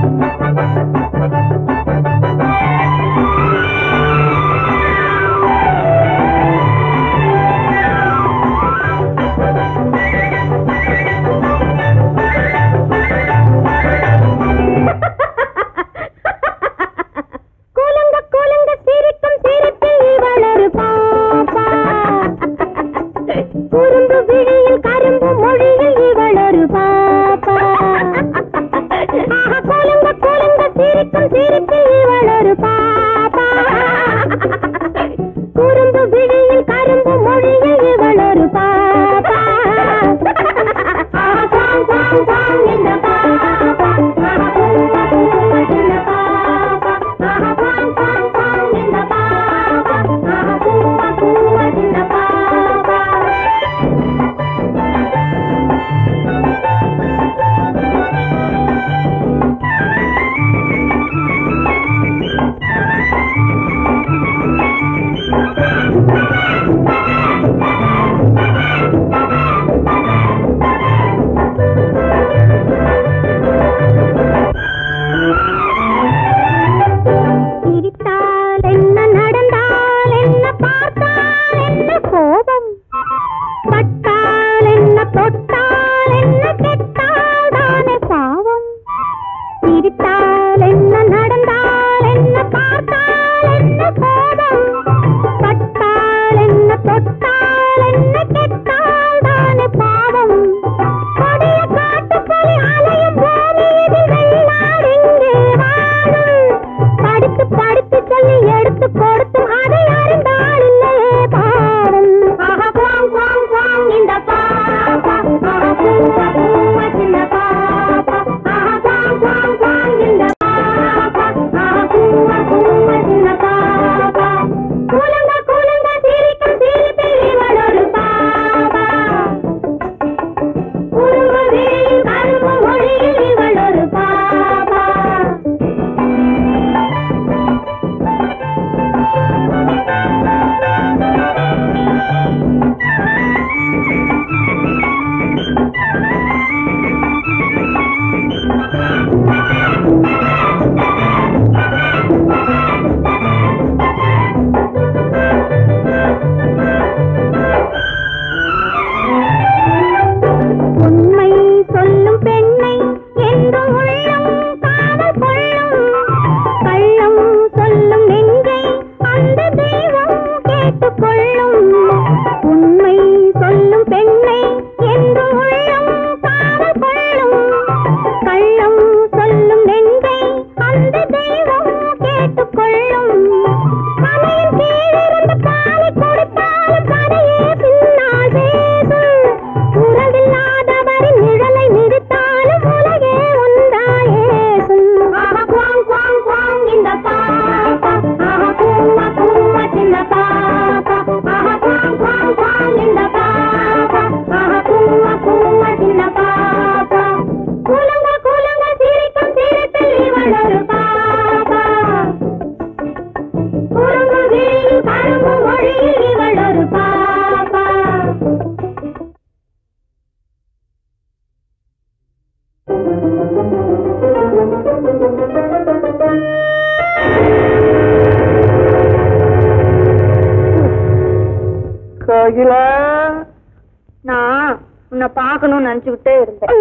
கோகிலா, நான் உன்னை பார்க்கணும்னு நினைச்சுக்கிட்டே இருந்தேன்.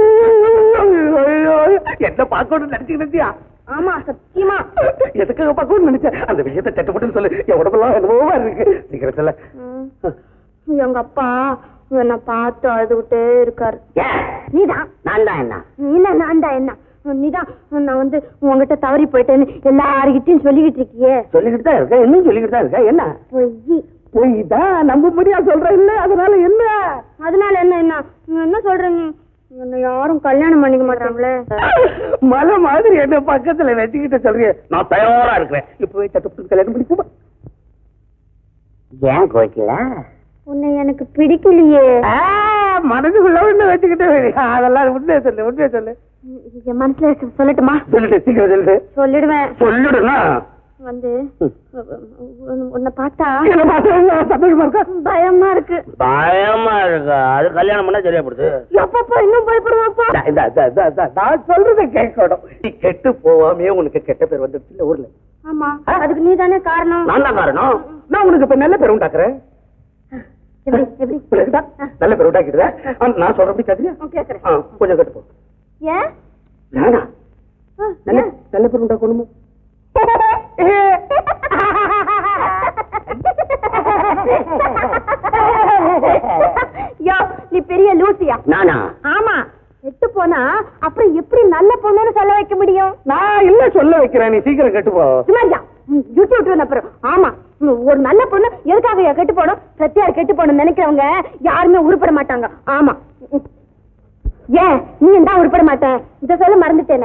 என்ன பார்க்கணும்னு நினைச்சுக்கிட்டியா? ஆமா சத்தியமா. எதுக்காக பார்க்கணும்னு நினைச்சேன்? அந்த விஷயத்தை சட்டப்பட்டு சொல்லு. என் உடம்பெல்லாம் என்னவோ இருக்கு. சீக்கிரம் சொல்ல. எங்க அப்பா என்ன பார்த்து அழுதுகிட்டே இருக்காரு. நீதான் நான் தான் என்ன என்ன நான் தான் என்ன நீதான் நான் வந்து உங்ககிட்ட தவறி போயிட்டேன்னு எல்லாருக்கிட்டையும் சொல்லிக்கிட்டு இருக்கியே. சொல்லிக்கிட்டு தான் இருக்க, இன்னும் சொல்லிக்கிட்டு தான் இருக்க. என்ன பொய்? பொய் தான். நம்ப முடியா சொல்ற இல்ல, அதனால என்ன? அதனால என்ன என்ன என்ன சொல்றீங்க? என்ன யாரும் கல்யாணம் பண்ணிக்க மாட்டாங்களே. மலை மாதிரி என்ன பக்கத்துல வச்சுக்கிட்ட சொல்றீங்க. நான் தயாரா இருக்கிறேன். இப்பவே சட்டப்பட்டு கல்யாணம் பண்ணி போவா. ஏன் கோகிலா? உன்னை எனக்கு பிடிக்கலையே. மனதுக்குள்ள ஒண்ணு வச்சுக்கிட்டு அதெல்லாம் உண்மையை சொல்லு, உண்மையை சொல்லு. என் மனசுல இருக்க சொல்லட்டுமா? சொல்லிட்டு சீக்கிரம் சொல்லிட்டு. சொல்லிடுவேன். சொல்லிடுனா வந்து உன்னை பார்த்தா சந்தோஷமா இருக்கா? பயமா இருக்கு. பயமா இருக்கா? அது கல்யாணம் பண்ணா சரியா போடுது. எப்பப்பா இன்னும் பயப்படுவாப்பா? நான் சொல்றதை கேட்கணும். நீ கெட்டு போவாமே உனக்கு கெட்ட பேர் வந்துருச்சு இல்ல ஊர்ல. ஆமா, அதுக்கு நீ தானே காரணம். நான் தான் காரணம். நான் உனக்கு இப்ப நல்ல பேர் உண்டாக்குறேன். எப்படி எப்படி நல்ல பேர் உண்டாக்கிடுறேன். நான் சொல்றபடி கேட்கறியா? கேக்குறேன். கொஞ்சம் கேட்டு போ. ஏன் நானா நல்ல நல்ல பேர் உண்டாக்கணுமோ? யோ, நீ பெரிய லூசியா? நானா? ஆமா. கெட்டு போனா அப்புறம் எப்படி நல்ல பொண்ணுன்னு சொல்ல வைக்க முடியும்? நான் இல்ல சொல்ல வைக்கிறேன். நீ சீக்கிரம் கெட்டு போ. சும்மாரியா யூட்டி விட்டு அப்புறம். ஆமா, ஒரு நல்ல பொண்ணு எதுக்காக கெட்டு போடும்? சத்தியார் கெட்டு போகணும்னு நினைக்கிறவங்க யாருமே உருப்பட மாட்டாங்க. ஆமா. ஏன் நீ தான் உருப்பட மாட்டேன்? இத சொல்ல மறந்துட்டேனே.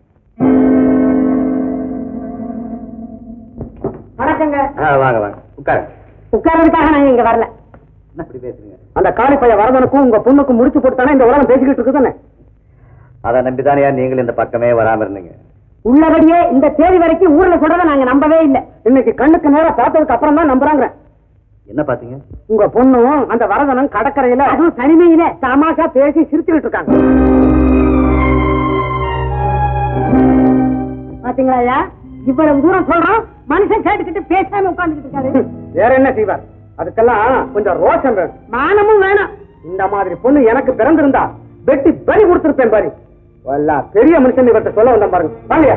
வணக்கங்க. வாங்க வாங்க உட்காரு. உட்கார்றதுக்காக நாங்க இங்க வரல. என்ன இப்படி பேசுறீங்க? அந்த காளி பைய வரதனுக்கும் உங்க பொண்ணுக்கு முடிச்சு போட்டுத்தானே இந்த உலகம் பேசிக்கிட்டு இருக்குதானே? அதை நம்பிதானே நீங்கள் இந்த பக்கமே வராம இருந்தீங்க. உள்ளபடியே இந்த தேதி வரைக்கும் ஊர்ல சொல்றத நாங்க நம்பவே இல்ல. இன்னைக்கு கண்ணுக்கு நேரம் பார்த்ததுக்கு அப்புறம் தான் நம்புறாங்க. என்ன பாத்தீங்க? உங்க பொண்ணும் அந்த வரதனும் கடற்கரையில அதுவும் தனிமையில தமாஷா பேசி சிரிச்சுக்கிட்டு இருக்காங்க. பாத்தீங்களா? இவ்வளவு தூரம் சொல்றோம், மனுஷன் கேட்டுக்கிட்டு பேசாம உட்கார்ந்துட்டு இருக்காரு. வேற என்ன செய்வார்? அதுக்கெல்லாம் கொஞ்சம் ரோஷம் வேணும், மானமும் வேணும். இந்த மாதிரி பொண்ணு எனக்கு பிறந்திருந்தா வெட்டி பறி கொடுத்திருப்பேன் பாரு. வல்லா பெரிய மனுஷன் இவர்கிட்ட சொல்ல வந்தேன் பாருங்க. வாங்கயா.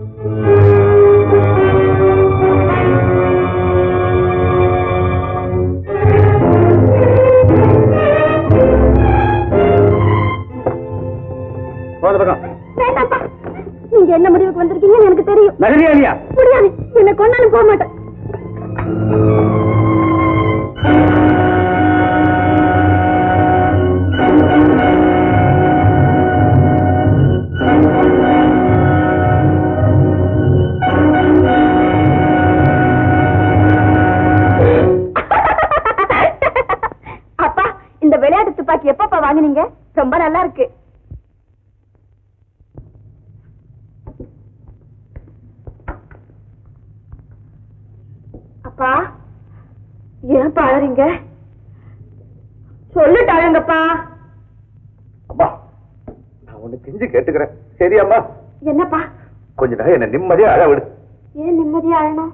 வேண்டாப்பா, நீங்க என்ன முடிவுக்கு வந்திருக்கீங்கன்னு எனக்கு தெரியும். நகரியா இல்லையா? முடியாது, என்ன கொண்டாலும் போக மாட்டேன். அப்பா, இந்த விளையாட்டு துப்பாக்கி எப்பப்பா வாங்கினீங்க? ரொம்ப நல்லா இருக்கு. அப்பா, ஏன் பாருங்க? சொல்லிட்டாங்கப்பா. அம்மா, நான் ஒண்ணு செஞ்சு கேட்டுக்கிறேன். சரியாம்மா? என்னப்பா? கொஞ்ச நேரம் என்ன நிம்மதியா அழ விடு. ஏன் நிம்மதியா அழணும்?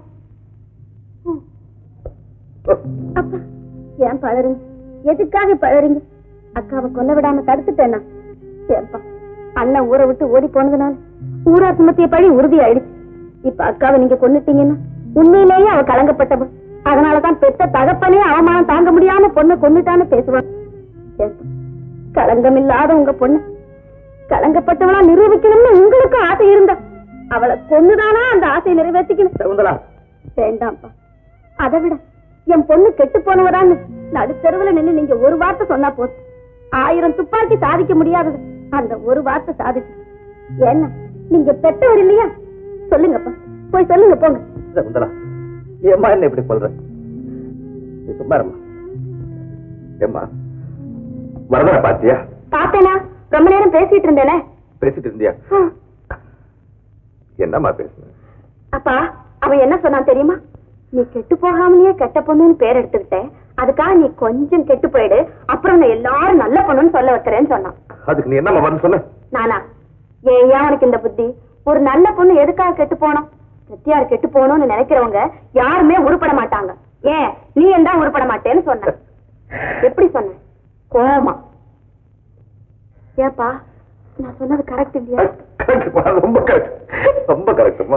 அப்பா, ஏன் பழறீங்க? எதுக்காக பழறீங்க? அக்காவை கொல்ல விடாம தடுத்துட்டேனா? ஏன்பா, அண்ணன் ஊரை விட்டு ஓடி போனதுனால ஊரார் சுமத்திய பழி உறுதி ஆயிடுச்சு. இப்ப அக்காவை நீங்க கொன்னுட்டீங்கன்னா உண்மையிலேயே அவ கலங்கப்பட்டவன். அதனாலதான் பெத்த தகப்பனே அவமானம் தாங்க முடியாம பொண்ணு கொன்னுட்டான்னு பேசுவான். களங்கம் இல்லாத உங்க பொண்ணு கலங்கப்பட்டவளா நிரூபிக்கணும்னு உங்களுக்கு ஆசை இருந்தா அவளை கொன்னுதானா அந்த ஆசையை நிறைவேற்றிக்கணும். வேண்டாம்ப்பா, அதை விட என் பொண்ணு கெட்டு போனவரான்னு நடுத்தெருவுல நின்று நீங்க ஒரு வார்த்தை சொன்னா போதும். ஆயிரம் துப்பாக்கி சாதிக்க முடியாதது அந்த ஒரு வார்த்தை சாதிச்சு. ஏன்னா நீங்க பெற்றவர் இல்லையா? சொல்லுங்கப்பா, போய் சொல்லுங்க போங்க. சகுந்தலா, ஏம்மா என்ன இப்படி சொல்ற? நீ சும்மா இருமா. ஏம்மா, வரதா பாத்தியா? பாத்தேனா, ரொம்ப நேரம் பேசிட்டு இருந்தேனே. பேசிட்டு இருந்தியா? என்னம்மா பேசுன? அப்பா, அவன் என்ன சொன்னான் தெரியுமா? நீ கெட்டு போகாமலேயே கெட்ட பொண்ணுன்னு பேர் எடுத்துக்கிட்டேன், அதுக்காக நீ கொஞ்சம் கெட்டு போயிடு, அப்புறம் நான் எல்லாரும் நல்ல பொண்ணுன்னு சொல்ல வைக்கிறேன்னு சொன்னான். அதுக்கு நீ என்னம்மா வந்து சொன்ன? நானா? ஏன் அவனுக்கு இந்த புத்தி? ஒரு நல்ல பொண்ணு எதுக்காக கெட்டு போனோம்? சத்தியார் கெட்டு போகணும்னு நினைக்கிறவங்க யாருமே உருப்பட மாட்டாங்க. ஏன் நீ என்ன உருப்பட மாட்டேன்னு சொன்ன? எப்படி சொன்ன? கோமா. ஏப்பா நான் சொன்னது கரெக்ட் இல்லையா? ரொம்ப கரெக்ட், ரொம்ப கரெக்ட்மா.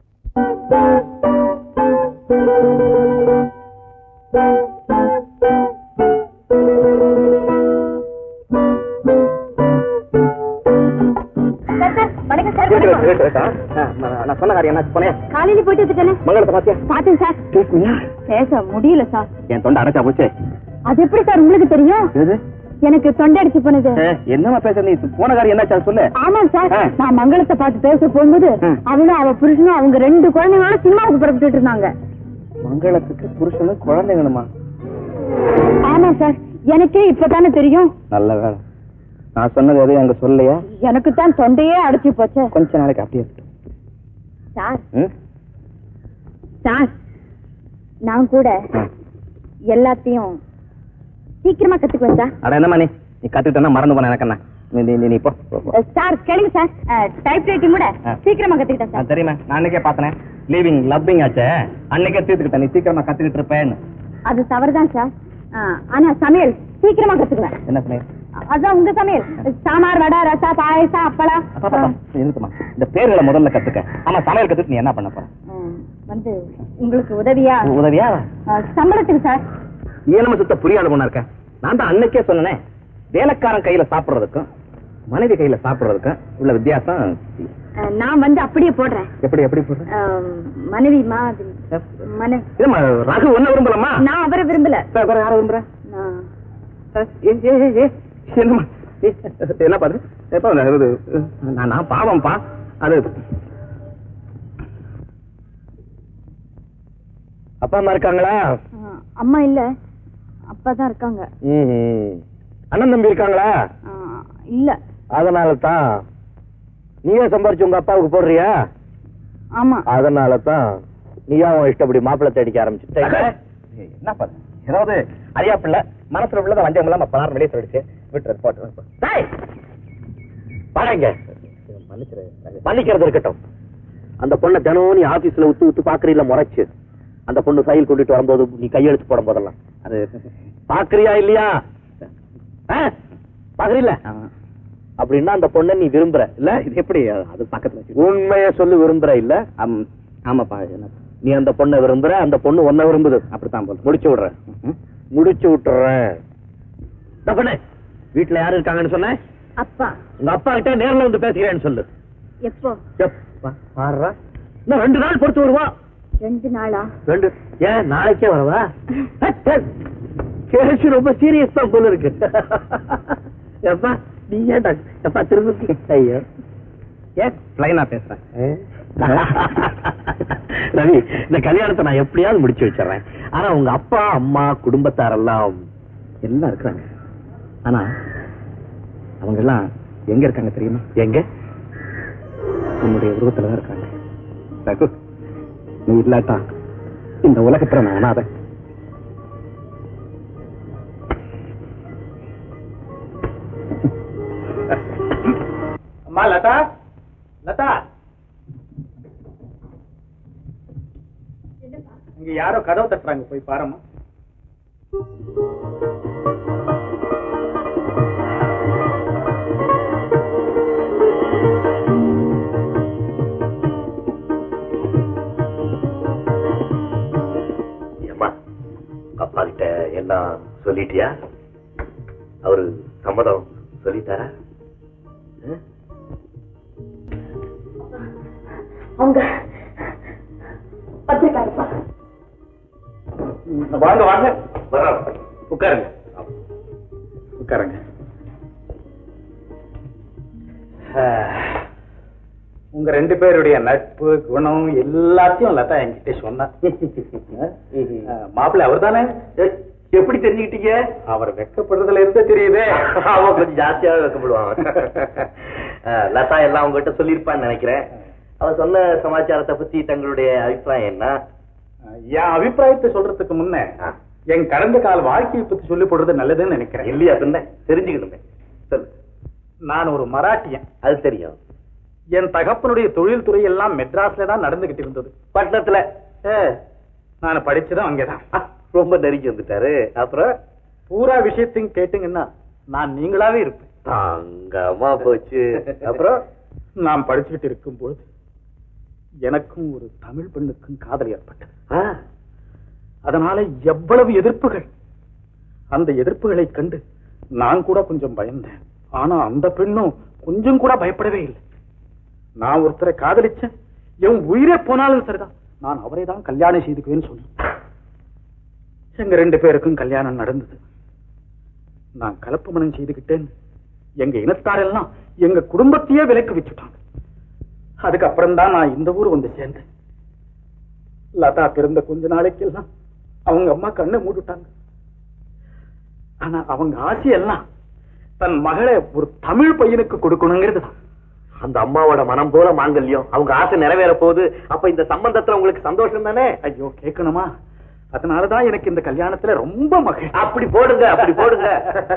நான் சொன்ன காரியம் என்ன போனேன்? காலையில போயிட்டு வந்துட்டேனே. மங்களத்தை பாத்தியா? பாத்தேன் சார். பேச முடியல சார். என் தொண்டை அடைச்சா போச்சு. அது எப்படி சார் உங்களுக்கு தெரியும்? எனக்கு தொண்டை அடிச்சு போனது. என்னமா பேச நீ? போன காரியம் என்ன சொல்லு. ஆமா சார், நான் மங்களத்தை பார்த்து பேச போகும்போது அவளும் அவ புருஷனும் அவங்க ரெண்டு குழந்தைங்களோட சினிமாவுக்கு புறப்பட்டு இருந்தாங்க. மங்களத்துக்கு புருஷனும் குழந்தைங்களுமா? ஆமா சார், எனக்கே இப்பதானே தெரியும். நல்ல வேலை, நான் சொன்னது எதையும் அங்க சொல்லலையா? எனக்கு தான் தொண்டையே அடைச்சு போச்சு. கொஞ்ச நாளைக்கு அப்படியே சார். சார், நான் கூட எல்லாத்தையும் சீக்கிரமா கத்துக்குவேன் சார். அட என்னமா நீ நீ கத்துக்கிட்டா மறந்து போன எனக்கு என்ன? நீ நீ நீ போ. சார் கேளுங்க சார், டைப் ரைட்டிங் கூட சீக்கிரமா கத்துக்கிட்டேன் சார். தெரியுமா, நான் அன்னைக்கே பார்த்தேன். லீவிங் லவ்விங் ஆச்சே, அன்னைக்கே தீர்த்துக்கிட்டேன். நீ சீக்கிரமா கத்துக்கிட்டு இருப்பேன்னு. அது தவறுதான் சார். ஆனா சமையல் சீக்கிரமா கத்துக்குவேன். என்ன சமையல்? அதான் உங்க சமையல். சாம்பார், வடை, ரசா, பாயசம், அப்பளம். இருக்குமா? இந்த பேர்களை முதல்ல கத்துக்க. ஆமா, சமையல் கத்துட்டு நீ என்ன பண்ண போற? வந்து உங்களுக்கு உதவியா? உதவியா? சம்பளத்துக்கு சார். ஏனம சுத்த புரியாத பொண்ணா இருக்க. நான் தான் அன்னைக்கே சொன்னேன், வேலைக்காரன் கையில சாப்பிடுறதுக்கும் மனைவி கையில சாப்பிடுறதுக்கும் உள்ள வித்தியாசம். நான் வந்து அப்படியே போடுறேன். எப்படி எப்படி போடுறேன்? மனைவி மாதிரி. ரகு ஒன்ன விரும்பலமா? நான் அவரை விரும்பல. யார விரும்புற? என்ன பாரு, நான் பாவம்பா. அது அப்பா அம்மா இருக்காங்களா? அம்மா இல்ல, அப்பா தான் இருக்காங்க. அண்ணன் தம்பி இருக்காங்களா? இல்ல. அதனால தான் நீயே சம்பாரிச்சு உங்க அப்பாவுக்கு போடுறியா? ஆமா. அதனால தான் நீயா உன் இஷ்டப்படி மாப்பிள்ளை தேடிக்க ஆரம்பிச்சுட்ட. என்ன பாரு, ஏதாவது அறியா பிள்ளை மனசுல உள்ளதை வஞ்சம் இல்லாம பணம் வெளியே சொல்லிடுச்சு. விட்டு போட்டு பாருங்க. மன்னிக்கிறது இருக்கட்டும். அந்த பொண்ணை தினம் நீ ஆபீஸ்ல உத்து உத்து பாக்குறீல முறைச்சு, அந்த பொண்ணு ஃபைல் கொண்டுட்டு வரும்போது நீ கையெழுத்து போடும் போதெல்லாம் அது பாக்குறியா இல்லையா? பாக்குறீல்ல? அப்படின்னா அந்த பொண்ணை நீ விரும்புற இல்ல? இது எப்படி? அது பக்கத்துல உண்மைய சொல்லு, விரும்புற இல்ல? ஆமாப்பா. நீ அந்த பொண்ணை விரும்புற, அந்த பொண்ணு ஒன்ன விரும்புது. அப்படித்தான் போல. முடிச்சு விடுறேன், முடிச்சு விட்டுறேன். வீட்டுல யாரு இருக்காங்கன்னு சொன்ன? அப்பா. உங்க அப்பா கிட்ட நேர்ல வந்து பேசுகிறேன்னு சொல்லு. எப்போ? பாரு, இன்னும் ரெண்டு நாள் பொறுத்து வருவா. ரெண்டு நாளா? ரெண்டு. ஏன் நாளைக்கே வரவா? கேஸ் ரொம்ப சீரியஸ் தான் போல இருக்கு. எப்பா நீ ஏன்டா எப்பா திரும்ப? ஐயோ ஏன் லைனா பேசுறேன் ரவி, இந்த கல்யாணத்தை நான் எப்படியாவது முடிச்சு வச்சிடறேன். ஆனா உங்க அப்பா அம்மா குடும்பத்தாரெல்லாம் எல்லாம் இருக்கிறாங்க. ஆனா அவங்க எல்லாம் எங்க இருக்காங்க தெரியுமா? எங்க? உன்னுடைய உருவத்துலதான் இருக்காங்க. ரகு, நீ இல்லாட்டா இந்த உலகத்துல நான் அனாதை. அம்மா லதா, லதா, இங்க யாரோ கதவு தட்டுறாங்க, போய் பாருமா. அப்பா கிட்ட எல்லாம் சொல்லிட்டியா? அவரு சம்மதம் சொல்லிட்டாரா? அவங்க பத்திரிக்காருப்பா. வாங்க வாங்க, உட்காருங்க உட்காருங்க. உங்க ரெண்டு பேருடைய நட்பு குணம் எல்லாத்தையும் லதா என்கிட்ட சொன்னா. மாப்பிள்ளை அவர் தானே? எப்படி தெரிஞ்சுக்கிட்டீங்க? அவர் வெக்கப்படுறதுல இருந்தே தெரியுதே. அவன் கொஞ்சம் ஜாஸ்தியாவே வெக்கப்படுவான். லதா எல்லாம் உங்ககிட்ட சொல்லியிருப்பான்னு நினைக்கிறேன். அவர் சொன்ன சமாச்சாரத்தை பத்தி தங்களுடைய அபிப்பிராயம் என்ன? என் அபிப்பிராயத்தை சொல்றதுக்கு முன்ன என் கடந்த கால வாழ்க்கையை பத்தி சொல்லி போடுறது நல்லதுன்னு நினைக்கிறேன். இல்லையா? சொன்ன தெரிஞ்சுக்கணுமே. சொல்லு. நான் ஒரு மராட்டியன். அது தெரியும். என் தகப்பனுடைய தொழில் துறை எல்லாம் மெட்ராஸ்ல தான் நடந்துகிட்டு இருந்தது. பட்டணத்துல நான் படிச்சதும் அங்கேதான். ரொம்ப நெருங்கி வந்துட்டாரு. அப்புறம் பூரா விஷயத்தையும் கேட்டீங்கன்னா நான் நீங்களாவே இருப்பேன். தங்கமா போச்சு. அப்புறம் நான் படிச்சுக்கிட்டு இருக்கும்போது எனக்கும் ஒரு தமிழ் பெண்ணுக்கும் காதல் ஏற்பட்டது. அதனால எவ்வளவு எதிர்ப்புகள். அந்த எதிர்ப்புகளை கண்டு நான் கூட கொஞ்சம் பயந்தேன். ஆனா அந்த பெண்ணும் கொஞ்சம் கூட பயப்படவே இல்லை. நான் ஒருத்தரை காதலிச்சேன், என் உயிரே போனாலும் சரிதான், நான் அவரை தான் கல்யாணம் செய்துக்குவேன்னு சொன்னேன். எங்க ரெண்டு பேருக்கும் கல்யாணம் நடந்தது. நான் கலப்பு மனம் செய்துக்கிட்டேன். எங்க இனத்தாரெல்லாம் எங்க குடும்பத்தையே விலைக்கு வச்சுட்டாங்க. அதுக்கப்புறம் தான் நான் இந்த ஊர் வந்து சேர்ந்தேன். லதா பிறந்த கொஞ்ச நாளைக்கெல்லாம் அவங்க அம்மா கண்ணை மூடிட்டாங்க. ஆனா அவங்க ஆசையெல்லாம் தன் மகளை ஒரு தமிழ் பையனுக்கு கொடுக்கணுங்கிறது தான். அந்த அம்மாவோட மனம் போல மாங்கல்யம், அவங்க ஆசை நிறைவேற போகுது. அப்ப இந்த சம்பந்தத்துல உங்களுக்கு சந்தோஷம் தானே? ஐயோ கேட்கணுமா? அதனாலதான் எனக்கு இந்த கல்யாணத்துல ரொம்ப மகிழ்ச்சி. அப்படி போடுங்க, அப்படி போடுங்க.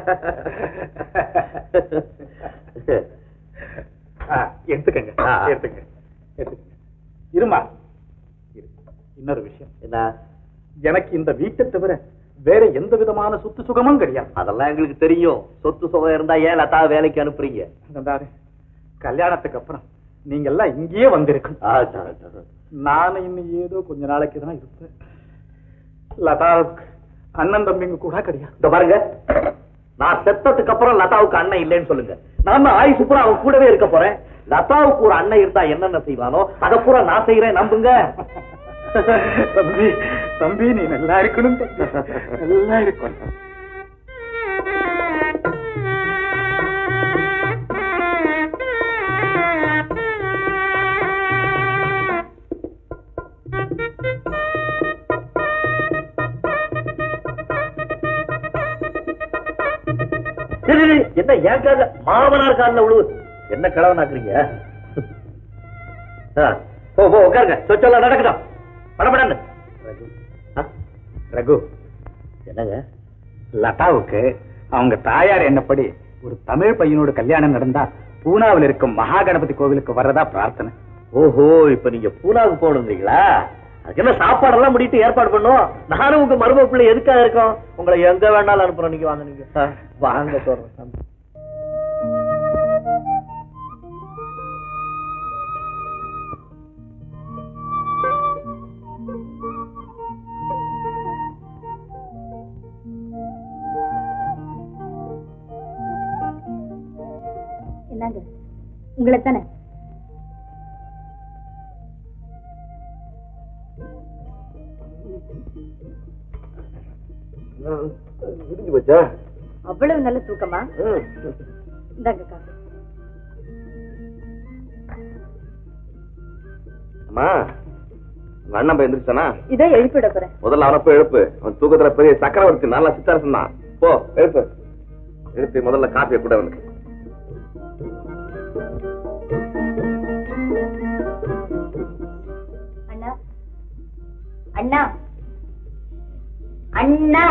எடுத்துக்கங்க, எடுத்துக்கங்க, எடுத்துக்கங்க. இருமா, இன்னொரு விஷயம் என்ன? எனக்கு இந்த வீட்டை தவிர வேற எந்த விதமான சொத்து சுகமும் கிடையாது. அதெல்லாம் எங்களுக்கு தெரியும். சொத்து சுகம் இருந்தா ஏன் லதா வேலைக்கு அனுப்புறீங்க? கல்யாணத்துக்கு அப்புறம் நீங்க எல்லாம் இங்கேயே வந்திருக்கு. நானும் இன்னும் ஏதோ கொஞ்ச நாளைக்கு தான் இருப்பேன். லதாவுக்கு அண்ணன் தம்பிங்க கூட கிடையாது. இந்த பாருங்க, நான் செத்ததுக்கு அப்புறம் லதாவுக்கு அண்ணன் இல்லைன்னு சொல்லுங்க. நான் ஆயுசு பூரா அவன் கூடவே இருக்க போறேன். லதாவுக்கு ஒரு அண்ணன் இருந்தா என்னென்ன செய்வானோ அதை பூரா நான் செய்யறேன், நம்புங்க. தம்பி, தம்பி நீ நல்லா இருக்கணும், நல்லா இருக்கணும். என்ன ஏன் கால மாமனார் காலில் உழுவு? என்ன கிழவனாக்குறீங்க? போ போ உட்காருங்க. சொச்செல்லாம் நடக்கட்டும். படப்படான்னு ரகு, என்னங்க? லதாவுக்கு அவங்க தாயார் என்னப்படி ஒரு தமிழ் பையனோட கல்யாணம் நடந்தா பூனாவில் இருக்கும் மகா கணபதி கோவிலுக்கு வர்றதா பிரார்த்தனை. ஓஹோ, இப்ப நீங்க பூனாவுக்கு போகணுங்களா? அதுக்கு என்ன சாப்பாடெல்லாம் முடிட்டு ஏற்பாடு பண்ணும். நானும் உங்க மரும பிள்ளை எதுக்காக இருக்கோம்? உங்களை எங்க வேணாலும் அனுப்புறோம். நீங்க வாங்க, நீங்க வாங்க சொல்றேன். என்னங்க உங்களை தானே? விடிஞ்சு போச்சா? அவ்வளவு நல்ல தூக்கமா? இந்தாங்க காசு. அம்மா, உங்க அண்ணன் போய் எந்திரிச்சானா? இதை எழுப்பிட போறேன். முதல்ல அவனை போய் எழுப்பு. அவன் தூக்கத்துல பெரிய சக்கரவர்த்தி, நல்லா சித்தாரசன் தான். போ எழுப்பு, எழுப்பி முதல்ல காப்பியை கூட அவனுக்கு. அண்ணா, அண்ணா, அண்ணா.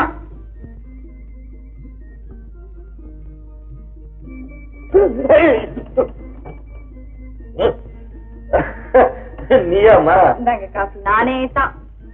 நீயாமா? இந்தாங்க காசு. நானே தான்.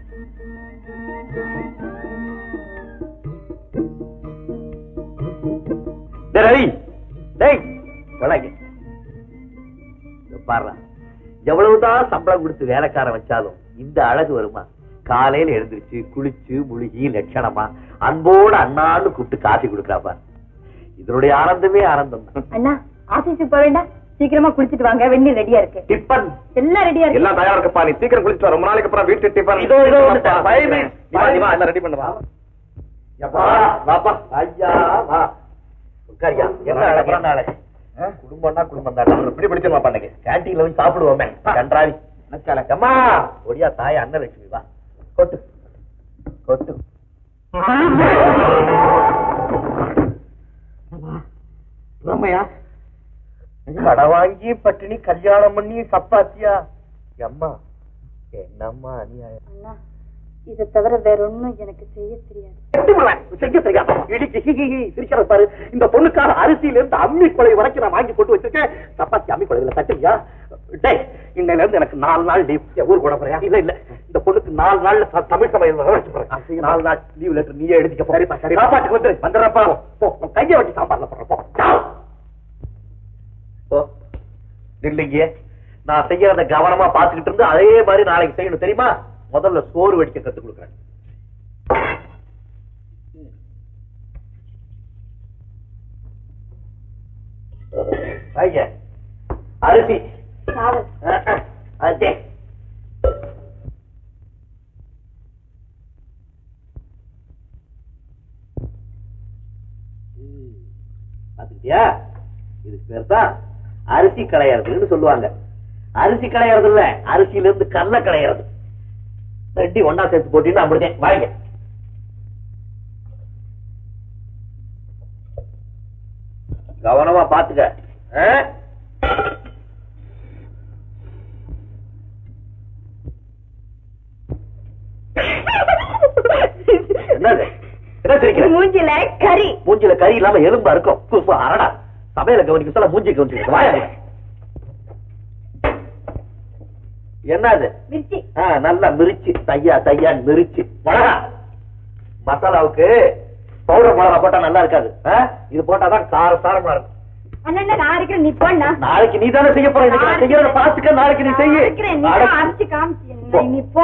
பாரு, எவ்வளவுதான் சம்பளம் கொடுத்து வேலைக்காரன் வச்சாலும் இந்த அழகு வருமா? காலையில எழுந்திருச்சு குளிச்சு முழுகி லட்சணமா அன்போடு அண்ணான்னு கூப்பிட்டு காஃபி கொடுக்கறாப்பா. இதனுடைய ஆனந்தமே ஆனந்தம் தான். அண்ணா, ஆபீஸுக்கு போக வேண்டாம், சீக்கிரமா குளிச்சிட்டு வாங்க. வெந்நீர் ரெடியா இருக்கு. டிஃபன் எல்லாம் ரெடியா இருக்கு. எல்லாம் தயாரா இருக்குப்பா. நீ சீக்கிரம் குளிச்சு வா. ரொம்ப நாளைக்கு அப்புறம் வீட்டு டிஃபன். இதோ இதோ எல்லாம் ரெடி பண்ணுவா. வாப்பா. ஐயா வா உட்காரியா. என்ன அழகு அழகு. குடும்பம்னா குடும்பம் தான். இப்படி பிடிச்சிருமா பண்ணக்கு. கேண்டீன்ல போய் சாப்பிடுவோமே. கன்றாவி அம்மா. ஒடியா தாய் அன்னலட்சுமி வா. கொட்டு கொட்டு. ரம்மையா, கடை வாங்கி பட்டினி கல்யாணம் பண்ணி சப்பாத்தியா? அம்மா என்னம்மா அநியாயம். அண்ணா, இதை தவிர வேற ஒண்ணும் எனக்கு செய்ய தெரியாது. செய்ய தெரியாது. சிரிக்கிறது பாரு. இந்த பொண்ணுக்காக அரிசியில இருந்து அம்மி கொலை வரைக்கும் நான் வாங்கி போட்டு வச்சிருக்கேன். சப்பாத்தி அம்மி கொலையில தட்டுறியா? இன்னையில இருந்து எனக்கு நாலு நாள் லீவ். ஊர் கூட போறியா? இல்ல இல்ல, இந்த பொண்ணுக்கு நாலு நாள்ல த- தமிழ் சமையல் வச்சு போறேன். நாலு நாள் லீவ் லெட்டர் நீயே எழுதிக்க. சரிப்பா சரி, சாப்பாட்டுக்கு வந்து வந்துடுறப்பா. போ, உன் கையை வச்சு சாப்பாடுல போடுறப்போ இல்லைங்க. நான் செய்யறத கவனமா பாத்துக்கிட்டு இருந்து அதே மாதிரி நாளைக்கு செய்யணும் தெரியுமா? முதல்ல சோறு வடிக்க கத்து கொடுக்குறேன். அரிசி அரிசி பாத்துக்கிட்டியா? இதுக்கு பேர் தான் அரிசி களையறதுன்னு சொல்லுவாங்க. அரிசி களையறது இல்ல, அரிசியில இருந்து கல்ல களையறது. ரெட்டி ஒன்னா சேர்த்து போட்டு அப்படிதான் வாங்க. கவனமா பாத்துக்க. என்னது என்ன சிரிக்கிற? மூஞ்சில கறி. மூஞ்சில கறி இல்லாம எலும்பா இருக்கும். குசு அரடா சமையல கவனிக்க சொல்ல மூஞ்சி கவனிச்சு வாயா. என்னது? மிர்ச்சி. நல்லா மிரிச்சு தையா தையா மிரிச்சு. மிளகா மசாலாவுக்கு பவுடர் மிளகா போட்டா நல்லா இருக்காது. இது போட்டாதான் கார சாரமா இருக்கும். அண்ணா நான் இருக்கிறேன், நீ போண்ணா. நாளைக்கு நீ தானே செய்ய போற. இன்னைக்கு நான் செய்யறத பாத்துக்க, நாளைக்கு நீ செய்ய. அரைச்சு காமிச்சு நீ போ.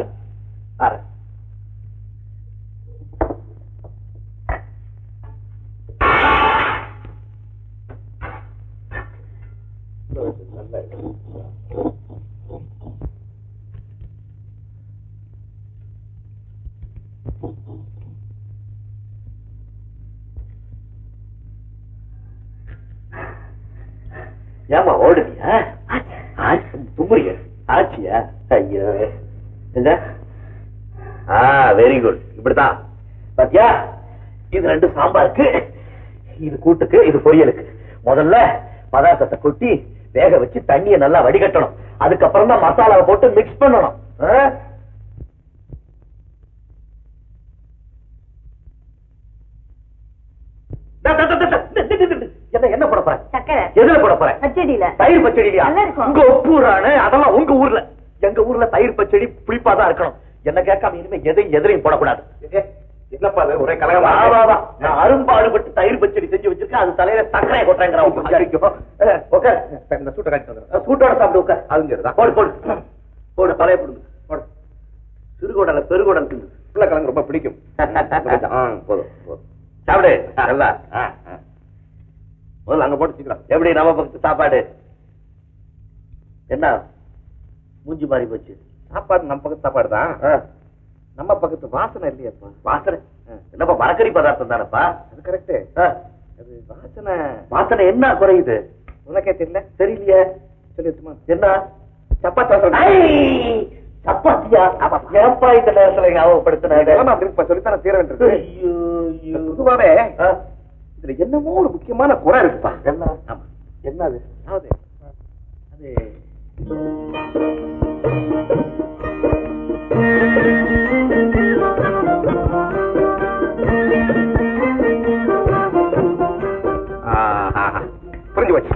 ஏமா ஓடுவியா? தும்புறிய ஆச்சியா? ஐயோ வெரி குட். இப்படித்தான் பாத்தியா? இது ரெண்டு சாம்பாருக்கு, இது கூட்டுக்கு, இது பொரியலுக்கு. முதல்ல பதார்த்தத்தை கொட்டி வேக வச்சு தண்ணியை நல்லா வடிகட்டணும். அதுக்கப்புறம் தான் மசாலாவை போட்டு மிக்ஸ் பண்ணணும். என்ன என்ன போட போற? சக்கரை. எதுல போட போற? பச்சடியில. தயிர் பச்சடியா? நல்லா இருக்கும். உங்க ஒப்பூரானு அதெல்லாம் உங்க ஊர்ல. எங்க ஊர்ல தயிர் பச்சடி புளிப்பாதான் இருக்கணும். என்ன கேட்காம இனிமே எதையும் எதிரையும் போடக்கூடாது. என்னப்பா ஒரே கலகமா? நான் அரும்பாடுபட்டு தயிர் பச்சடி செஞ்சு வச்சிருக்கேன். அது தலையில சக்கரையை கொட்டுறேங்கிறான். இந்த சூட்டை காட்டி வந்துடும். சூட்டோட சாப்பிட்டு உட்கார். அது சரிதான். போடு போடு போடு, தலையை போடுங்க. போடு. சிறுகோடல பெருகோடல் கிழங்கு ரொம்ப பிடிக்கும். போதும் போதும் சாப்பிடு. நல்லா முதல்ல அங்க போட்டு வச்சுக்கலாம். எப்படி நம்ம பக்கத்து சாப்பாடு? என்ன மூஞ்சி மாறி போச்சு? சாப்பாடு நம்ம பக்கத்து சாப்பாடு தான். நம்ம பக்கத்து வாசனை இல்லையாப்பா? வாசனை என்னப்பா? மரக்கறி பதார்த்தம் தானப்பா? அது கரெக்ட். அது வாசனை. வாசனை என்ன குறையுது உனக்கே தெரியல? தெரியலையே. சொல்லிட்டுமா? என்ன சப்பாத்தி? சப்பாத்தியா? ஏப்பா இந்த நேரத்துல ஞாபகப்படுத்தின? சொல்லித்தான தீர வேண்டியது. பொதுவாவே இதுல என்னமோ ஒரு முக்கியமான குறை இருக்குப்பா. என்ன? என்னது? அது புரிஞ்சு வச்சு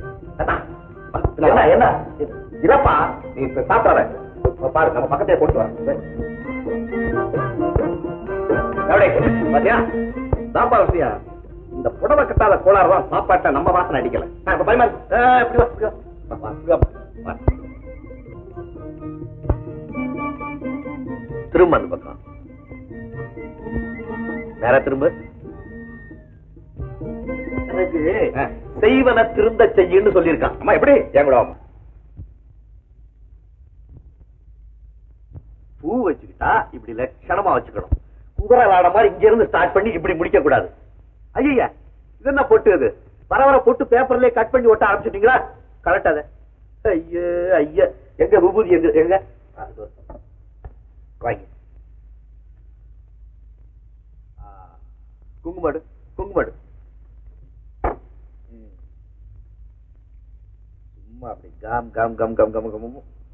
என்ன என்ன இல்லப்பா, நீ இப்ப சாப்பிடாத பாரு. நம்ம பக்கத்தையே போட்டு வர பாத்தியா? சாப்பாடு வசதியா? இந்த புடவை கட்டாத கோளாறுதான் சாப்பாட்டை நம்ம வாசனை அடிக்கல. திரும்ப அந்த பக்கம் நேர திரும்ப. எனக்கு செய்வன திருந்த செய்யுன்னு சொல்லியிருக்கான். அம்மா எப்படி? என் கூட பூ வச்சுக்கிட்டா இப்படி லட்சணமா வச்சுக்கணும். குதிரை விளாட மாதிரி இங்க இருந்து ஸ்டார்ட் பண்ணி இப்படி முடிக்க கூடாது. ஐயா இது என்ன பொட்டு? அது வர வர பொட்டு பேப்பர்லயே கட் பண்ணி ஒட்ட ஆரம்பிச்சுட்டீங்களா? கரெக்ட். அத ஐயா ஐயா எங்க விபூதி? எங்க எங்க வாங்கி குங்குமடு குங்குமடு சும்மா அப்படி come come come come come come.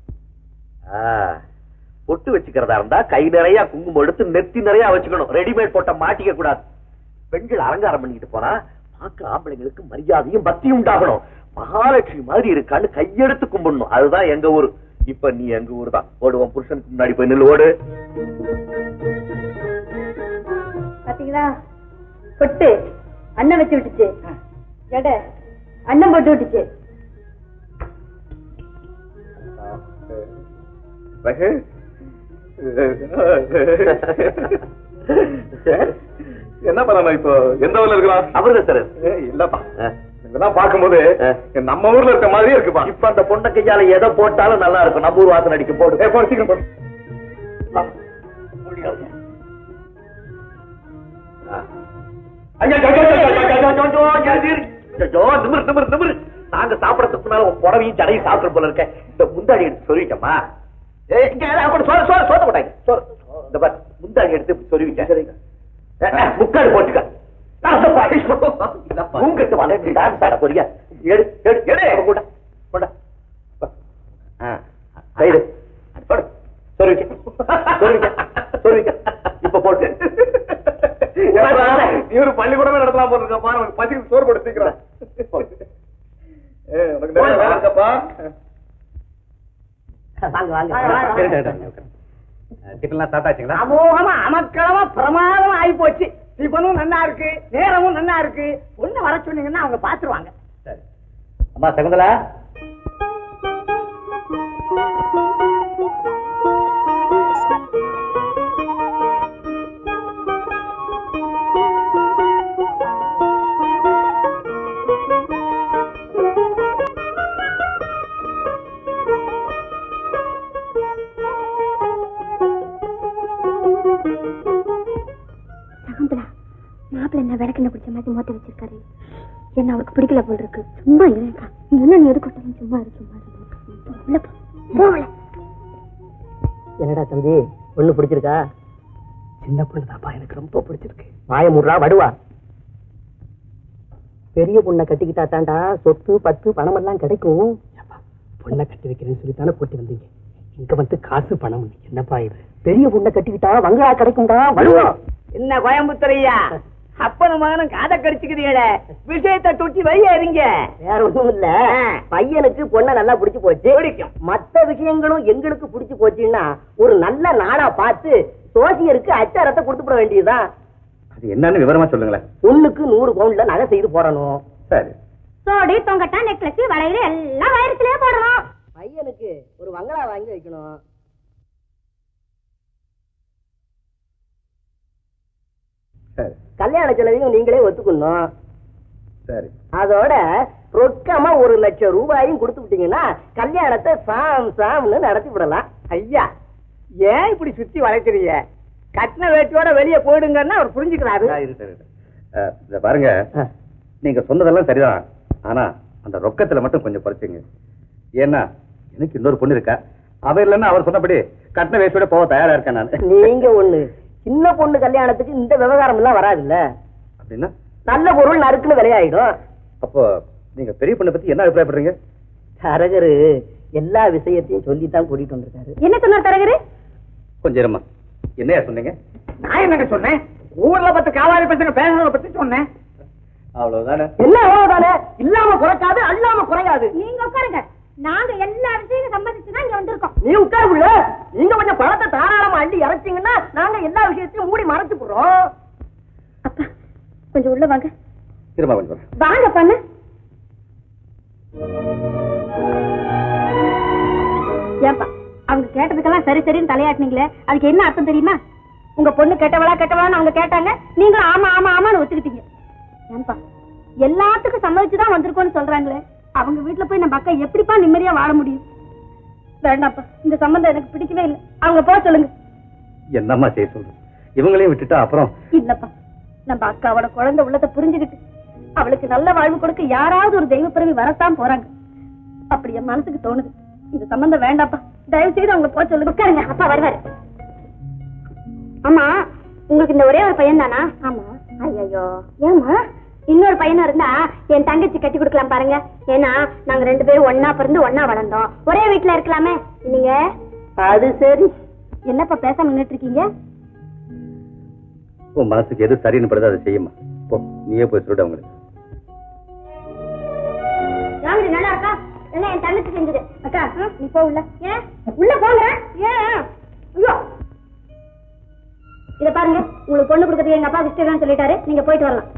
பொட்டு வச்சுக்கிறதா இருந்தா கை நிறைய குங்குமம் எடுத்து நெத்தி நிறைய வச்சுக்கணும். ரெடிமேட் போட்ட மாட்டிக்க கூடாது. பெண்கள் அலங்காரம் பண்ணிக்கிட்டு போனா பார்க்க ஆம்பளைங்களுக்கு மரியாதையும் பக்தியும் உண்டாகணும். மகாலட்சுமி மாதிரி இருக்கான்னு கையெடுத்து கும்பிடணும். அதுதான் எங்க ஊரு. இப்ப நீ எங்க ஊர் தான். ஓடுவோம், புருஷனுக்கு முன்னாடி போய் நில்லு, ஓடு. பாத்தீங்களா, பொட்டு அண்ணன் வச்சு விட்டுச்சு, எடை அண்ணன் போட்டு விட்டுச்சு. என்ன பண்ண இப்போ எந்த ஊர்ல இருக்கலாம்? அவர்தான் சார். இல்லப்பா, இதெல்லாம் பார்க்கும்போது நம்ம ஊர்ல இருக்க மாதிரியே இருக்குப்பா. இப்ப அந்த பொண்ணை கையால எதை போட்டாலும் நல்லா இருக்கும். நம்ம ஊர் வாசனை அடிக்க போடு. போடு, சீக்கிரம் போடு. நாங்க சாப்பிடறதுக்கு முன்னால புடவையும் சடையும் சாப்பிட்டு போல இருக்க. இந்த முந்தாடி எடுத்து சொல்லிட்டோமா? சோத்த போட்டாங்க. முந்தாடி எடுத்து சொல்லிவிட்டேன். முக்காடு போட்டுக்க. உங்ககிட்ட வளர்ந்து டான்ஸ் ஆட போறியா? எடு எடு எடு கூட கொண்டா. சைடு சொல்லிவிட்டேன் சொல்லிவிட்டேன் சொல்லிவிட்டேன். இப்ப போட்டு இவரு பள்ளிக்கூடமே நடத்தலாம் போட்டுருக்கப்பா. நமக்கு பசிக்கு சோறு போட்டு சீக்கிரம். அமோகமா அமக்களமா பிரமாதமா ஆகி போச்சு. டிபனும் நல்லா இருக்கு, நேரமும் நல்லா இருக்கு. ஒண்ணு வர சொன்னீங்கன்னா அவங்க பாத்துருவாங்க. அம்மா சகுந்தலா, மாப்பிள்ள என்ன விளக்கெண்ண பிடிச்ச மாதிரி மோத்த வச்சிருக்காரு. என்ன அவருக்கு பிடிக்கல போல் இருக்கு. சும்மா இருக்கா. என்ன நீ எதுக்கொட்டாலும் சும்மா இருக்கு. என்னடா தம்பி, பொண்ணு பிடிச்சிருக்கா? சின்ன பொண்ணுதாப்பா, எனக்கு ரொம்ப பிடிச்சிருக்கு. மாயமுறா வடுவா. பெரிய பொண்ணை கட்டிக்கிட்டா தாண்டா சொத்து பத்து பணம் எல்லாம் கிடைக்கும். பொண்ணை கட்டி வைக்கிறேன்னு சொல்லித்தானே போட்டு வந்தீங்க. இங்க வந்து காசு பணம் என்னப்பா இது? பெரிய பொண்ணை கட்டிக்கிட்டா வங்களா கிடைக்கும்டா வடுவா. என்ன கோயம்புத்தூரையா, அப்பனும் மகனும் காதை கடிச்சுக்கிறீங்கள, விஷயத்தை தொட்டி வைய இருங்க. வேற ஒண்ணும் இல்ல, பையனுக்கு பொண்ணை நல்லா பிடிச்சு போச்சு, பிடிக்கும். மத்த விஷயங்களும் எங்களுக்கு பிடிச்சு போச்சுன்னா ஒரு நல்ல நாளா பார்த்து சோசியருக்கு அச்சாரத்தை கொடுத்துட வேண்டியதுதான். அது என்னன்னு விவரமா சொல்லுங்களேன். பொண்ணுக்கு நூறு பவுன்ல நகை செய்து போடணும். சரி. சோடி தொங்கட்டா நெக்லஸ் வளையல் எல்லாம் வயிறுலயே போடணும். பையனுக்கு ஒரு வங்களா வாங்கி வைக்கணும். கல்யாண செலவையும் நீங்களே ஒத்துக்கணும். சரி. அதோட ரொக்கமா ஒரு லட்சம் ரூபாயும் கொடுத்து விட்டீங்கன்னா கல்யாணத்தை சாம் சாம்னு நடத்தி விடலாம். ஐயா, ஏன் இப்படி சுத்தி வளைக்கிறீங்க? கட்டின வேட்டியோட வெளியே போயிடுங்கன்னா அவர் புரிஞ்சுக்கிறாரு. பாருங்க, நீங்க சொன்னதெல்லாம் சரிதான். ஆனா அந்த ரொக்கத்துல மட்டும் கொஞ்சம் குறைச்சிங்க. ஏன்னா எனக்கு இன்னொரு பொண்ணு இருக்கா. அவ இல்லைன்னா அவர் சொன்னபடி கட்டின வேட்டியோட போக தயாரா இருக்கேன் நான். நீங்க ஒண்ணு, சின்ன பொண்ணு கல்யாணத்துக்கு இந்த விவகாரம் எல்லாம் வராது இல்ல. அப்படின்னா நல்ல பொருள் நறுக்குன்னு விலையாயிடும். அப்போ நீங்க பெரிய பொண்ணை பத்தி என்ன அபிப்பிராயப்படுறீங்க? தரகரு எல்லா விஷயத்தையும் சொல்லித்தான் கூட்டிட்டு வந்திருக்காரு. என்ன சொன்னார் தரகரு? கொஞ்சம் இருமா. என்னையா சொன்னீங்க? நான் என்னங்க சொன்னேன்? ஊர்ல பத்து காவாரி பசங்க பேசுறத பத்தி சொன்னேன். அவ்வளவுதானே? என்ன அவ்வளவுதானே? இல்லாம குறைக்காது, அல்லாம குறையாது. நீங்க உட்காருங்க. நாங்க எல்லா விஷயத்தையும் சம்மதிச்சுதான் இங்க வந்திருக்கோம். நீ உட்காருல. நீங்க கொஞ்சம் பணத்தை தாராளமா அள்ளி இறச்சிங்கன்னா நாங்க எல்லா விஷயத்தையும் மூடி மறைச்சு போடுறோம். அப்பா கொஞ்சம் உள்ள வாங்க. இருமா கொஞ்சம் வாங்க பண்ண. ஏப்பா அவங்க கேட்டதுக்கெல்லாம் சரி சரின்னு தலையாட்டினீங்களே, அதுக்கு என்ன அர்த்தம் தெரியுமா? உங்க பொண்ணு கெட்டவளா கெட்டவளான்னு அவங்க கேட்டாங்க, நீங்களும் ஆமா ஆமா ஆமான்னு ஒத்துக்கிட்டீங்க. ஏன்பா எல்லாத்துக்கும் சம்மதிச்சுதான் வந்திருக்கோம்னு சொல்றாங்களே, அவங்க வீட்டுல போய் நம்ம அக்கா எப்படிப்பா நிம்மதியா வாழ முடியும்? வேண்டாப்பா, இந்த சம்பந்தம் எனக்கு பிடிக்கவே இல்லை. அவங்க போக சொல்லுங்க. என்னம்மா செய்ய சொல்ற? இவங்களையும் விட்டுட்டா அப்புறம்? இல்லப்பா, நம்ம அக்காவோட குழந்தை உள்ளத்தை புரிஞ்சுக்கிட்டு அவளுக்கு நல்ல வாழ்வு கொடுக்க யாராவது ஒரு தெய்வ பிறவி வரத்தான் போறாங்க. அப்படி என் மனசுக்கு தோணுது. இந்த சம்பந்தம் வேண்டாப்பா, தயவு செய்து அவங்க போக சொல்லுங்க. உட்காருங்க, அப்பா வருவாரு. ஆமா, உங்களுக்கு இந்த ஒரே ஒரு பையன் தானா? ஆமா. ஐயோ, ஏமா இன்னொரு பையனும் இருந்தா என் தங்கச்சி கட்டி கொடுக்கலாம் பாருங்க. ஏன்னா நாங்க ரெண்டு பேரும் ஒன்னா பிறந்து ஒன்னா வளர்ந்தோம், ஒரே வீட்டுல இருக்கலாமே. நீங்க அது சரி. என்னப்பா பேசாம நின்னுட்டு இருக்கீங்க? உன் மனசுக்கு எது சரின்னு படுதோ அதை செய்யுமா. போ, நீயே போய் சொல்லிட்டு அவங்களுக்கு. எல்லாம் என் தங்கச்சி செஞ்சது. அக்கா நீ போ உள்ள. ஏன் உள்ள போங்க? ஏன்? ஐயோ இத பாருங்க, உங்களுக்கு பொண்ணு கொடுக்கறதுக்கு எங்க அப்பா இஷ்டம் சொல்லிட்டாரு, நீங்க போயிட்டு வரலாம்.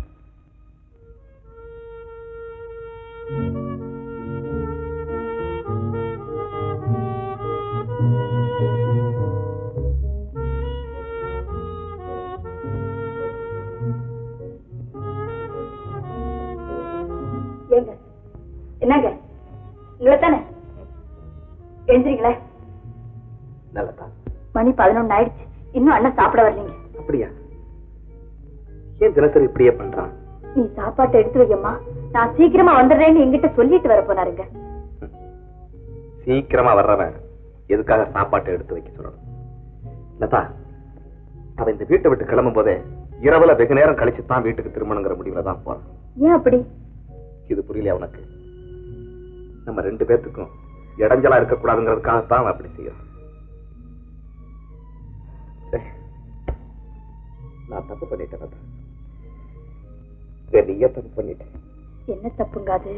என்னங்க இவ்வளவுதானே? எழுந்துறீங்களே. நல்லதா மணி பதினொன்னு ஆயிடுச்சு, இன்னும் அண்ணன் சாப்பிட வரலீங்க. அப்படியா? ஏன் தினசரி இப்படியே பண்றான்? நீ சாப்பாட்டை எடுத்து வையம்மா, நான் சீக்கிரமா வந்துடுறேன்னு எங்கிட்ட சொல்லிட்டு வர போனாருங்க. சீக்கிரமா வர்றவன் எதுக்காக சாப்பாட்டை எடுத்து வைக்க சொல்லணும்? லதா, அவன் இந்த வீட்டை விட்டு கிளம்பும் போதே இரவுல வெகு நேரம் கழிச்சுதான் வீட்டுக்கு திரும்பணுங்கிற முடிவுல தான் போறான். ஏன் அப்படி? இது புரியல அவனுக்கு. நம்ம ரெண்டு பேத்துக்கும் இடைஞ்சலா இருக்கக்கூடாதுங்கிறதுக்காகத்தான் அவன் அப்படி செய்யறான். நான் தப்பு பண்ணிட்டேன். நீயே தப்பு பண்ணிட்டேன். என்ன தப்புங்க அது?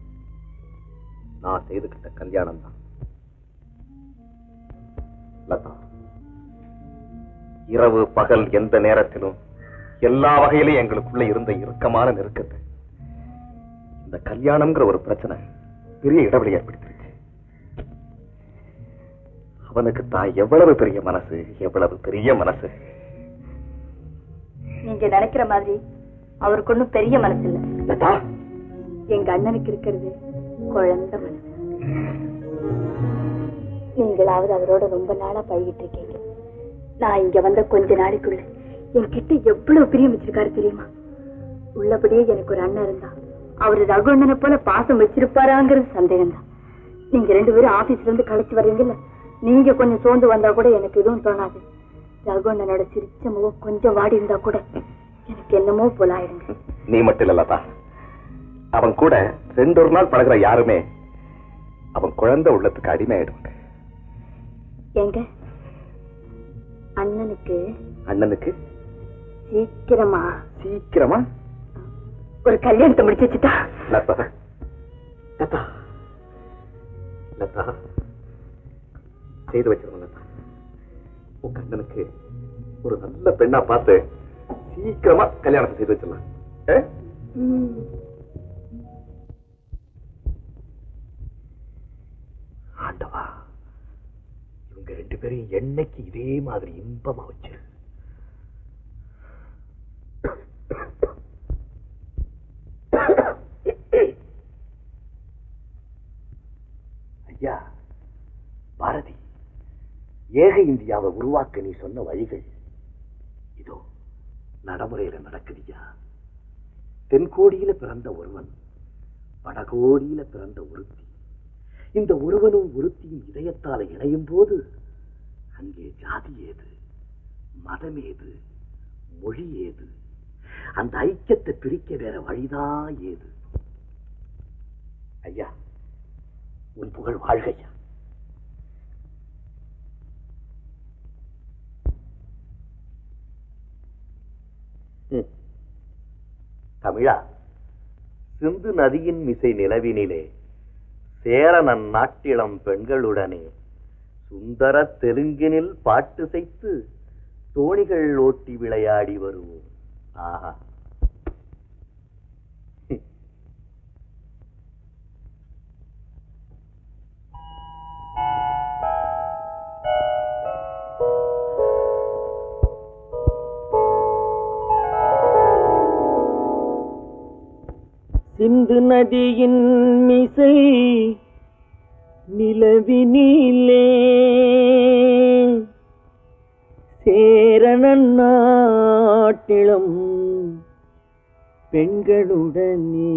நான் செய்துகிட்ட கல்யாணம் தான் லதா. இரவு பகல் எந்த நேரத்திலும் எல்லா வகையிலும் எங்களுக்குள்ள இருந்த இறுக்கமான நெருக்கத்தை இந்த கல்யாணம்ங்கிற ஒரு பிரச்சனை பெரிய இடைவெளி ஏற்படுத்திருச்சு. அவனுக்கு தான் எவ்வளவு பெரிய மனசு, எவ்வளவு பெரிய மனசு. நீங்க நினைக்கிற மாதிரி அவருக்கு ஒண்ணும் பெரிய மனசு இல்ல லதா. எங்க அண்ணனுக்கு இருக்கிறது குழந்தை மனசு. நீங்களாவது அவரோட ரொம்ப நாளா பழகிட்டு இருக்கீங்க. நான் இங்க வந்த கொஞ்ச நாளைக்குள்ள என்கிட்ட எவ்வளவு பிரியம் வச்சிருக்காரு தெரியுமா? உள்ளபடியே எனக்கு ஒரு அண்ணன் இருந்தா அவரு ரகுண்ணனை போல பாசம் வச்சிருப்பாராங்கிறது சந்தேகம் தான். நீங்க ரெண்டு பேரும் ஆபீஸ்ல இருந்து கழிச்சு வர்றீங்கல்ல, நீங்க கொஞ்சம் சோர்ந்து வந்தா கூட எனக்கு எதுவும் தோணாது. ரகுண்ணனோட சிரிச்ச முகம் கொஞ்சம் வாடி இருந்தா கூட எனக்கு என்னமோ போல ஆயிடுங்க. நீ மட்டும் இல்ல லதா, அவன் கூட ரெண்டு ஒரு நாள் பழகுற யாருமே அவன் குழந்தை உள்ளத்துக்கு அடிமை ஆயிடுவாங்க. எங்க அண்ணனுக்கு அண்ணனுக்கு சீக்கிரமா சீக்கிரமா ஒரு கல்யாணத்தை முடிச்சு வச்சுட்டா லதா. லதா லதா செய்து வச்சிருந்தோம் லதா. உங்க அண்ணனுக்கு ஒரு நல்ல பெண்ணா பார்த்து சீக்கிரமா கல்யாணத்தை செய்து வச்சிடலாம். ஆண்டவா, இவங்க ரெண்டு பேரும் என்னைக்கு இதே மாதிரி இன்பமா வச்சு. ஐயா பாரதி, ஏக இந்தியாவை உருவாக்க நீ சொன்ன வழிகள் இதோ நடைமுறையில நடக்குதுயா. தென்கோடியில பிறந்த ஒருவன், வடகோடியில பிறந்த ஒருத்தி. இந்த ஒருவனும் ஒருத்தியும் இதயத்தால இணையும் போது அங்கே ஜாதி ஏது, மதம் ஏது, மொழி ஏது? அந்த ஐக்கியத்தை பிரிக்க வேற வழிதான் ஏது? ஐயா, உன் புகழ் வாழ்கையா. தமிழா, சிந்து நதியின் மிசை நிலவினிலே சேர நன்னாட்டிளம் பெண்களுடனே சுந்தர தெலுங்கினில் பாட்டு செய்து தோணிகள் ஓட்டி விளையாடி வருவோம். ஆஹா, சிந்து நதியின் மிசை நிலவினிலே சேரணன் நாட்டிளம் பெண்களுடனே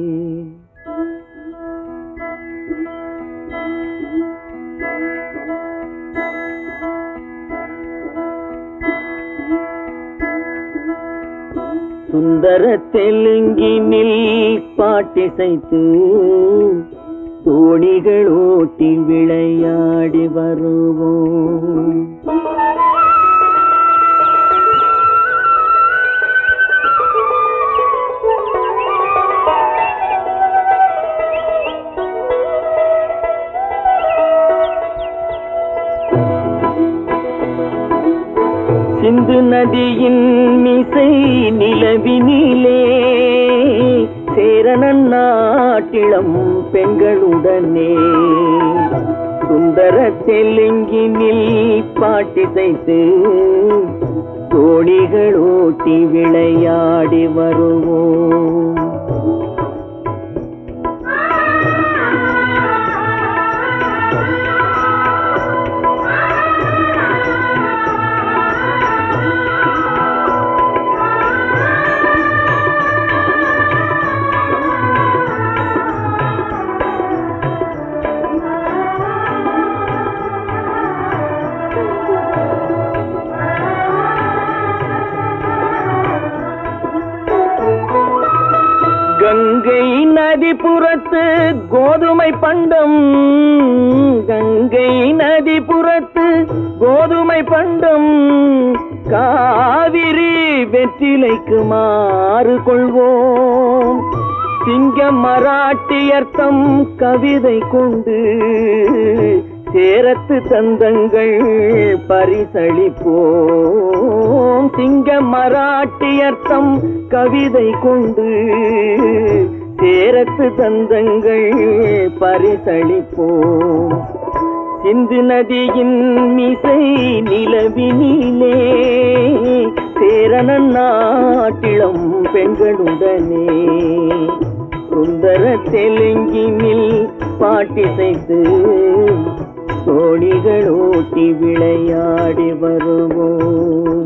சுந்தர தெலுங்கினில் பாட்டிசைத்து தோணிகள் ஓட்டி விளையாடி வருவோம். நதியின் மிசை நிலவினிலே சேரணன் நாட்டிளம் பெண்களுடனே சுந்தர தெலுங்கினில் பாட்டிசைத்து தோணிகள் ஓட்டி விளையாடி வருவோம். கங்கை நதிபுறத்து கோதுமை பண்டம் கங்கை நதிபுறத்து கோதுமை பண்டம் காவிரி வெற்றிலைக்கு மாறு கொள்வோம். சிங்க மராட்டியர்த்தம் கவிதை கொண்டு சேரத்து தந்தங்கள் பரிசளிப்போம். சிங்க மராட்டியர்த்தம் கவிதை கொண்டு சேரத்து தந்தங்கள் பரிசளிப்போம். சிந்து நதியின் மிசை நிலவினிலே சேரணன் நாட்டிளம் பெண்களுடனே சுந்தர தெலுங்கினில் பாட்டிசைத்து தோணிகள் ஓட்டி விளையாடி வருவோம்.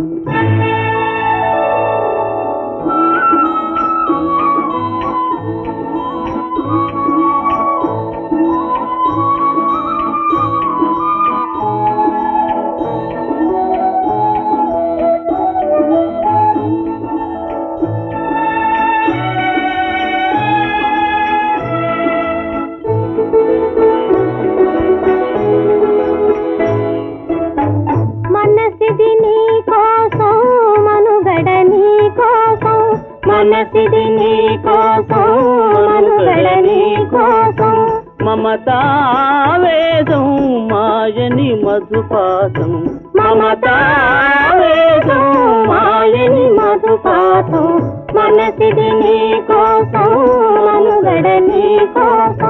మనసిది నీ కోసం మనుగడ నీ కోసం మమతావేదం మాయని మధుపాసం మమతావేదం మాయని మధుపాసం మనసిది నీ కోసం మనుగడ నీ కోసం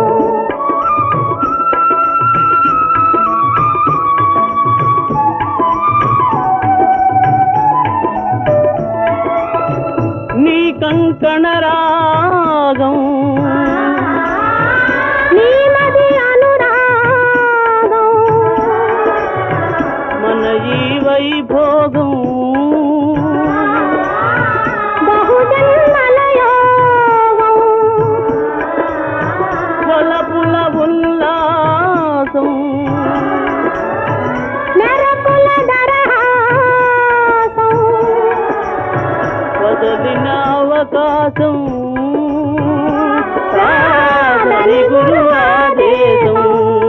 కంకణరాగం నీమది అనురాగం మన ఈ వైభోగం బహుజన్మల యోగం వలపుల ఉల్లాసం మెరపుల దరహాసం వదలిన అవకాశం సాధని గురు ఆదేశం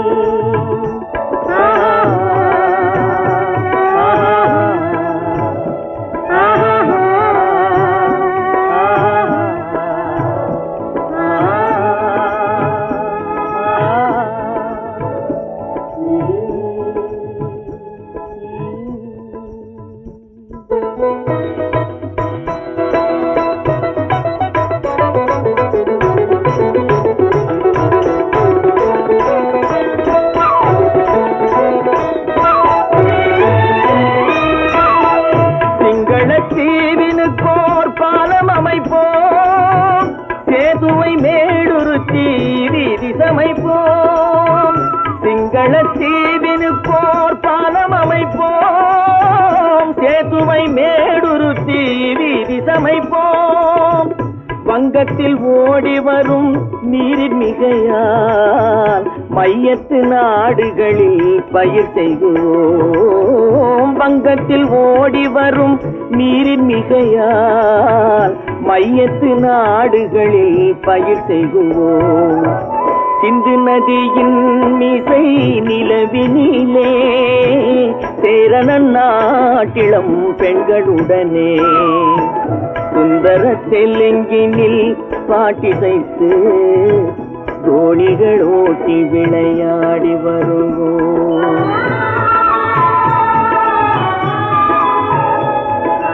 வங்கத்தில் ஓடி வரும் நீரின் மிகையால் மையத்து நாடுகளில் பயிர் செய்கிறோம். வங்கத்தில் ஓடி வரும் நீரின் மிகையால் மையத்து நாடுகளில் பயிர் செய்கிறோம். சிந்து நதியின் மிசை நிலவினிலே சேரணன் நாட்டிளம் பெண்களுடனே சுந்தர தெலுங்கினில் பாட்டிசைத்து தோணிகள் ஓட்டி விளையாடி வருவோம்.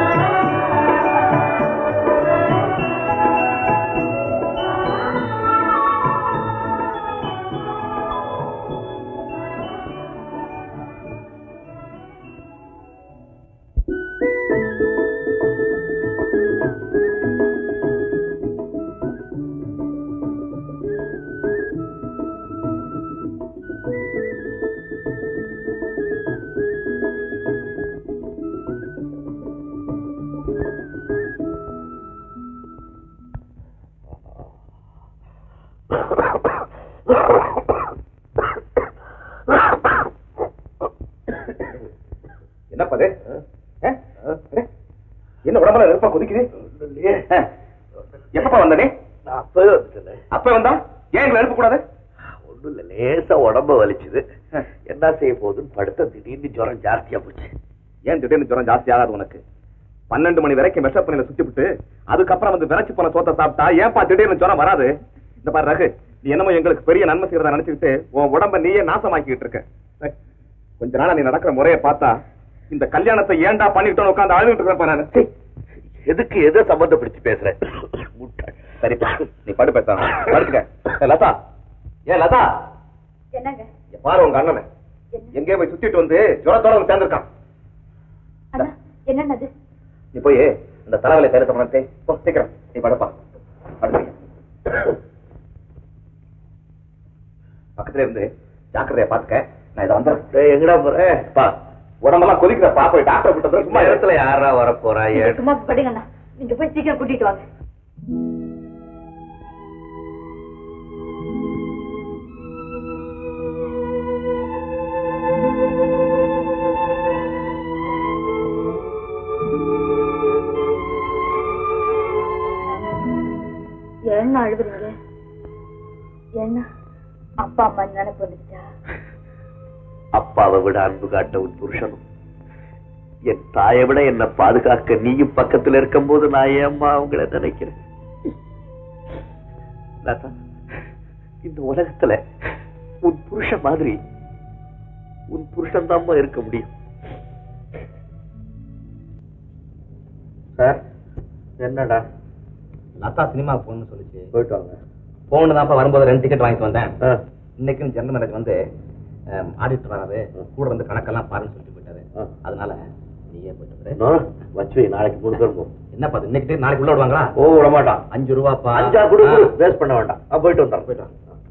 நான் அப்பவே வந்துட்டேன். அப்ப வந்தா ஏன் எங்களை எழுப்ப கூடாது? ஒண்ணும் இல்ல, லேசா உடம்ப வலிச்சுது. என்ன செய்ய போகுதுன்னு படுத்த திடீர்னு ஜுரம் ஜாஸ்தியா போச்சு. ஏன் திடீர்னு ஜுரம் ஜாஸ்தி ஆகாது உனக்கு? பன்னெண்டு மணி வரைக்கும் விஷ பண்ணில சுத்தி விட்டு அதுக்கப்புறம் வந்து விரைச்சு போன சோத்தை சாப்பிட்டா ஏன்பா திடீர்னு ஜுரம் வராது? இந்த பாரு ரகு, நீ என்னமோ எங்களுக்கு பெரிய நன்மை செய்யறதா நினைச்சுக்கிட்டு உன் உடம்ப நீயே நாசமாக்கிட்டு இருக்க. கொஞ்ச நாளா நீ நடக்கிற முறையை பார்த்தா இந்த கல்யாணத்தை ஏன்டா பண்ணிட்டோன்னு உட்காந்து அழுதுட்டு இருப்பேன் நான். எதுக்கு எதை சம்பந்தப்படுத்தி பேசுறேன்? சரிப்பா, நீ படு பேச படுத்துக்க. லதா, ஏன் லதா, என்னங்க பாரு உங்க அண்ணனை எங்கேயோ போய் சுத்திட்டு வந்து ஜுரத்தோட சேர்ந்திருக்கான். அண்ணா என்னன்னது? நீ போய் இந்த தலைவலை பேர சம்பளத்தை சீக்கிரம் நீ படுப்பா. படுத்துக்க. பக்கத்துல இருந்து ஜாக்கிரதையா பாத்துக்க. நான் இதை வந்துடுறேன். எங்கடா போறேன்? உடம்பெல்லாம் கொதிக்கிற பா, போய் டாக்டர் கிட்ட சும்மா இடத்துல யாரா வர போறா? சும்மா படுங்கண்ணா, நீங்க போய் சீக்கிரம் கூட்டிட்டு வாங்க. என்ன அழுகுறீங்க? என்ன அப்பா அம்மா நினைப்பு வந்துச்சா? அப்பாவை விட அன்பு காட்ட உன் புருஷனும், என் தாயை விட என்ன பாதுகாக்க நீயும் பக்கத்துல இருக்கும் போது நான் ஏம்மா அவங்கள நினைக்கிறேன். இந்த உலகத்துல உன் புருஷன் மாதிரி உன் புருஷன் தான் இருக்க முடியும். சார், என்னடா? லதா சினிமா போகணும்னு சொல்லிச்சு. போயிட்டு வாங்க. போகணும் தான் வரும்போது ரெண்டு டிக்கெட் வாங்கிட்டு வந்தேன். இன்னைக்கு ஜெனரல் மேனேஜர் வந்து ஆடிட்டர் வராது, கூட இருந்து கணக்கெல்லாம் பாருன்னு சொல்லிட்டு போயிட்டாரு. அதனால நீயே போயிட்டு வச்சு நாளைக்கு மூணு பேர் போகும். என்ன பார்த்து இன்னைக்கு நாளைக்கு உள்ள விடுவாங்களா? ஓ விட மாட்டான். அஞ்சு ரூபாப்பா. அஞ்சா கூட வேஸ்ட் பண்ண வேண்டாம். போயிட்டு வந்தான். போயிட்டு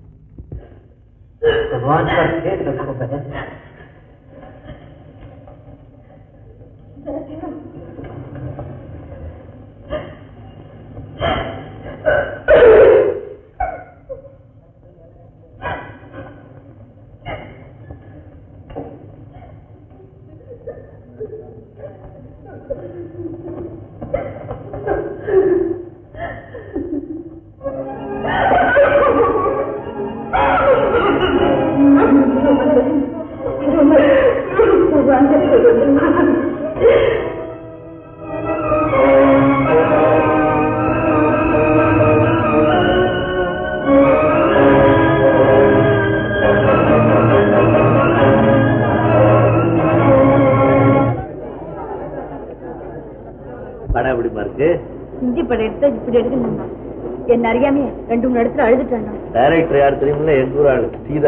என்ன அறியாமே ரெண்டு மூணு இடத்துல அழுதுட்டான். டைரக்டர் யார் தெரியுமில்ல? எங்க ஊர் ஆளு சீதா.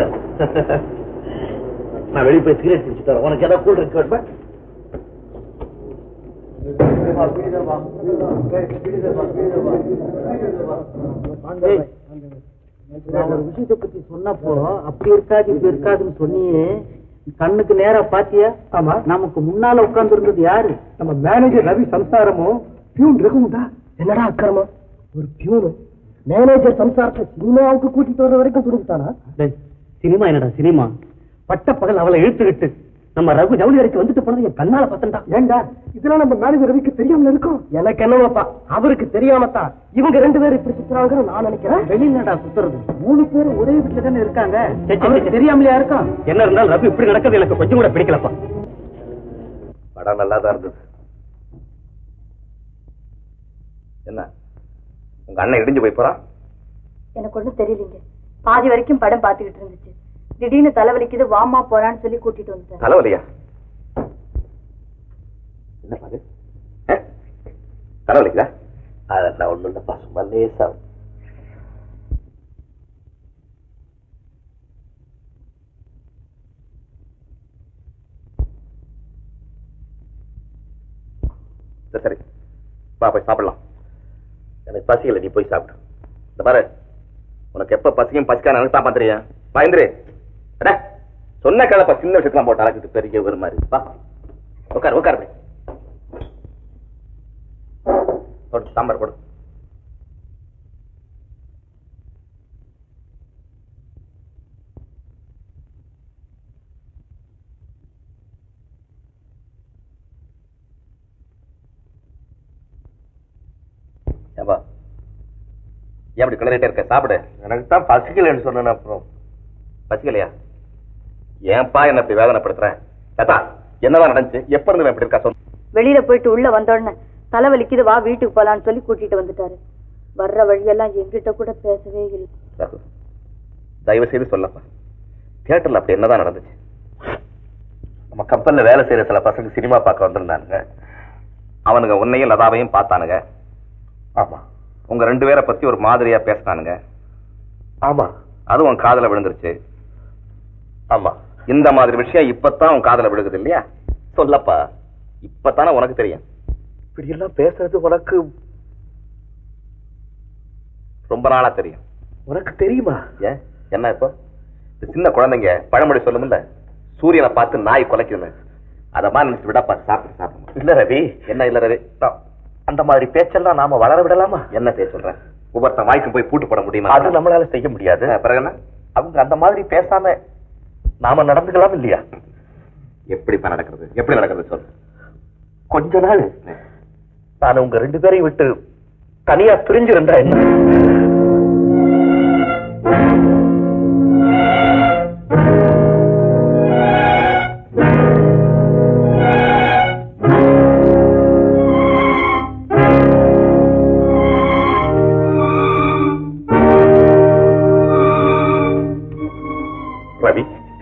நான் வெளியே போய் சிகரெட் குடிச்சுட்டு வரேன். உனக்கு ஏதாவது கூல் ட்ரிங்க் வேணுமா? ஒரு விஷயத்தை பத்தி சொன்னப்போ அப்படி இருக்காது இப்படி இருக்காதுன்னு சொன்னியே, கண்ணுக்கு நேரா பாத்தியா? ஆமா, நமக்கு முன்னால உட்கார்ந்து இருந்தது யாரு? நம்ம மேனேஜர் ரவி சம்சாரமும் பியூன் ரகுமுடா. என்னடா அக்கிரமா, ஒரு பியூனு மேனேஜர் சம்சாரத்தை சினிமாவுக்கு கூட்டிட்டு வர வரைக்கும் துணிட்டானா? சினிமா என்னடா சினிமா? பட்ட பகல் அவளை இழுத்துக்கிட்டு நம்ம ரகு ஜவுளி வரைக்கும் வந்துட்டு போனது என் கண்ணால பத்தண்டா. ஏண்டா இதெல்லாம் நம்ம மேனேஜர் ரவிக்கு தெரியாமல இருக்கும்? எனக்கு என்னவாப்பா, அவருக்கு தெரியாமத்தான் இவங்க ரெண்டு பேரும் இப்படி சுத்துறாங்கன்னு நான் நினைக்கிறேன். வெளியிலடா சுத்துறது, மூணு பேரும் ஒரே வீட்டுல தானே இருக்காங்க, தெரியாமலையா இருக்கும்? என்ன இருந்தாலும் ரவி இப்படி நடக்கிறது எனக்கு கொஞ்சம் கூட பிடிக்கலப்பா. படம் நல்லா தான் இருந்தது. என்ன உங்க அண்ணன் இடிஞ்சு போய் போறான்? எனக்கு ஒண்ணும் தெரியலீங்க. பாதி வரைக்கும் படம் பாத்துக்கிட்டு இருந்துச்சு. திடீர்னு தலைவலிக்குது வாமா போறான்னு சொல்லி கூட்டிட்டு வந்துட்டேன். தலைவலியா? என்ன பாது தலைவலிக்குதா? அதெல்லாம் ஒண்ணும் இல்லப்பா, சும்மா லேசா. சரி பா, போய் சாப்பிடலாம். எனக்கு பசிக்கல, நீ போய் சாப்பிடு. இந்த பாரு, உனக்கு எப்ப பசியும் பசிக்கா எனக்கு தான் பாத்திரியா? பயந்துரு சொன்ன கிளப்ப சின்ன விஷயத்தெல்லாம் போட்டு அழைக்கிட்டு பெரிய ஒரு மாதிரி. பா உட்காரு உட்காரு. போடு சாம்பார் போடு. ஏப்பா எப்படி கிளறிட்டே இருக்க? சாப்பிடு. எனக்கு தான் பசிக்கலன்னு சொன்னேன். அப்புறம் பசிக்கலையா? ஏன்பா என்ன இப்படி வேதனைப்படுத்துறேன்? ஏதா என்னதான் நடந்துச்சு? எப்ப இருந்து எப்படி இருக்கா சொல்லு. வெளியில போயிட்டு உள்ள வந்தோடனே தலைவலிக்குது, வா வீட்டுக்கு போலான்னு சொல்லி கூட்டிட்டு வந்துட்டாரு. வர்ற வழியெல்லாம் எங்கிட்ட கூட பேசவே இல்லை. தயவு செய்து சொல்லப்பா, தியேட்டர்ல அப்படி என்னதான் நடந்துச்சு? நம்ம கப்பல்ல வேலை செய்யற சில பசங்க சினிமா பார்க்க வந்திருந்தானுங்க. அவனுங்க உன்னையும் லதாவையும் பார்த்தானுங்க. ஆமா. உங்க ரெண்டு பேரை பத்தி ஒரு மாதிரியா பேசினானுங்க. ஆமா. அது உன் காதுல விழுந்துருச்சு. ஆமா. இந்த மாதிரி விஷயம் இப்பதான் உன் காதுல விழுகுது இல்லையா? சொல்லப்பா, இப்பதானே உனக்கு தெரியும். இப்படி எல்லாம் பேசுறது உனக்கு ரொம்ப நாளா தெரியும். உனக்கு தெரியுமா? ஏன் என்ன இப்போ சின்ன குழந்தைங்க பழமொழி சொல்லுமில்ல, சூரியனை பார்த்து நாய் குலைக்குன்னு. அத மாதிரி நினைச்சு விடப்பா. சாப்பிட்டு சாப்பிடும். இல்ல ரவி. என்ன இல்ல ரவி? அந்த மாதிரி பேச்செல்லாம் நாம வளர விடலாமா? என்ன செய்ய சொல்றேன்? ஒவ்வொருத்தன் வாய்க்கு போய் பூட்டு போட முடியுமா? அது நம்மளால செய்ய முடியாது. பிறகு என்ன? அவங்க அந்த மாதிரி பேசாம நாம நடந்துக்கலாம் இல்லையா? எப்படி நடக்கிறது? எப்படி நடக்கிறது சொல்லு. கொஞ்ச நாள் நான் உங்க ரெண்டு பேரையும் விட்டு தனியா பிரிஞ்சிருந்தா என்ன? ரவி,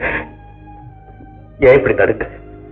ஏன் இப்படி தடுக்க?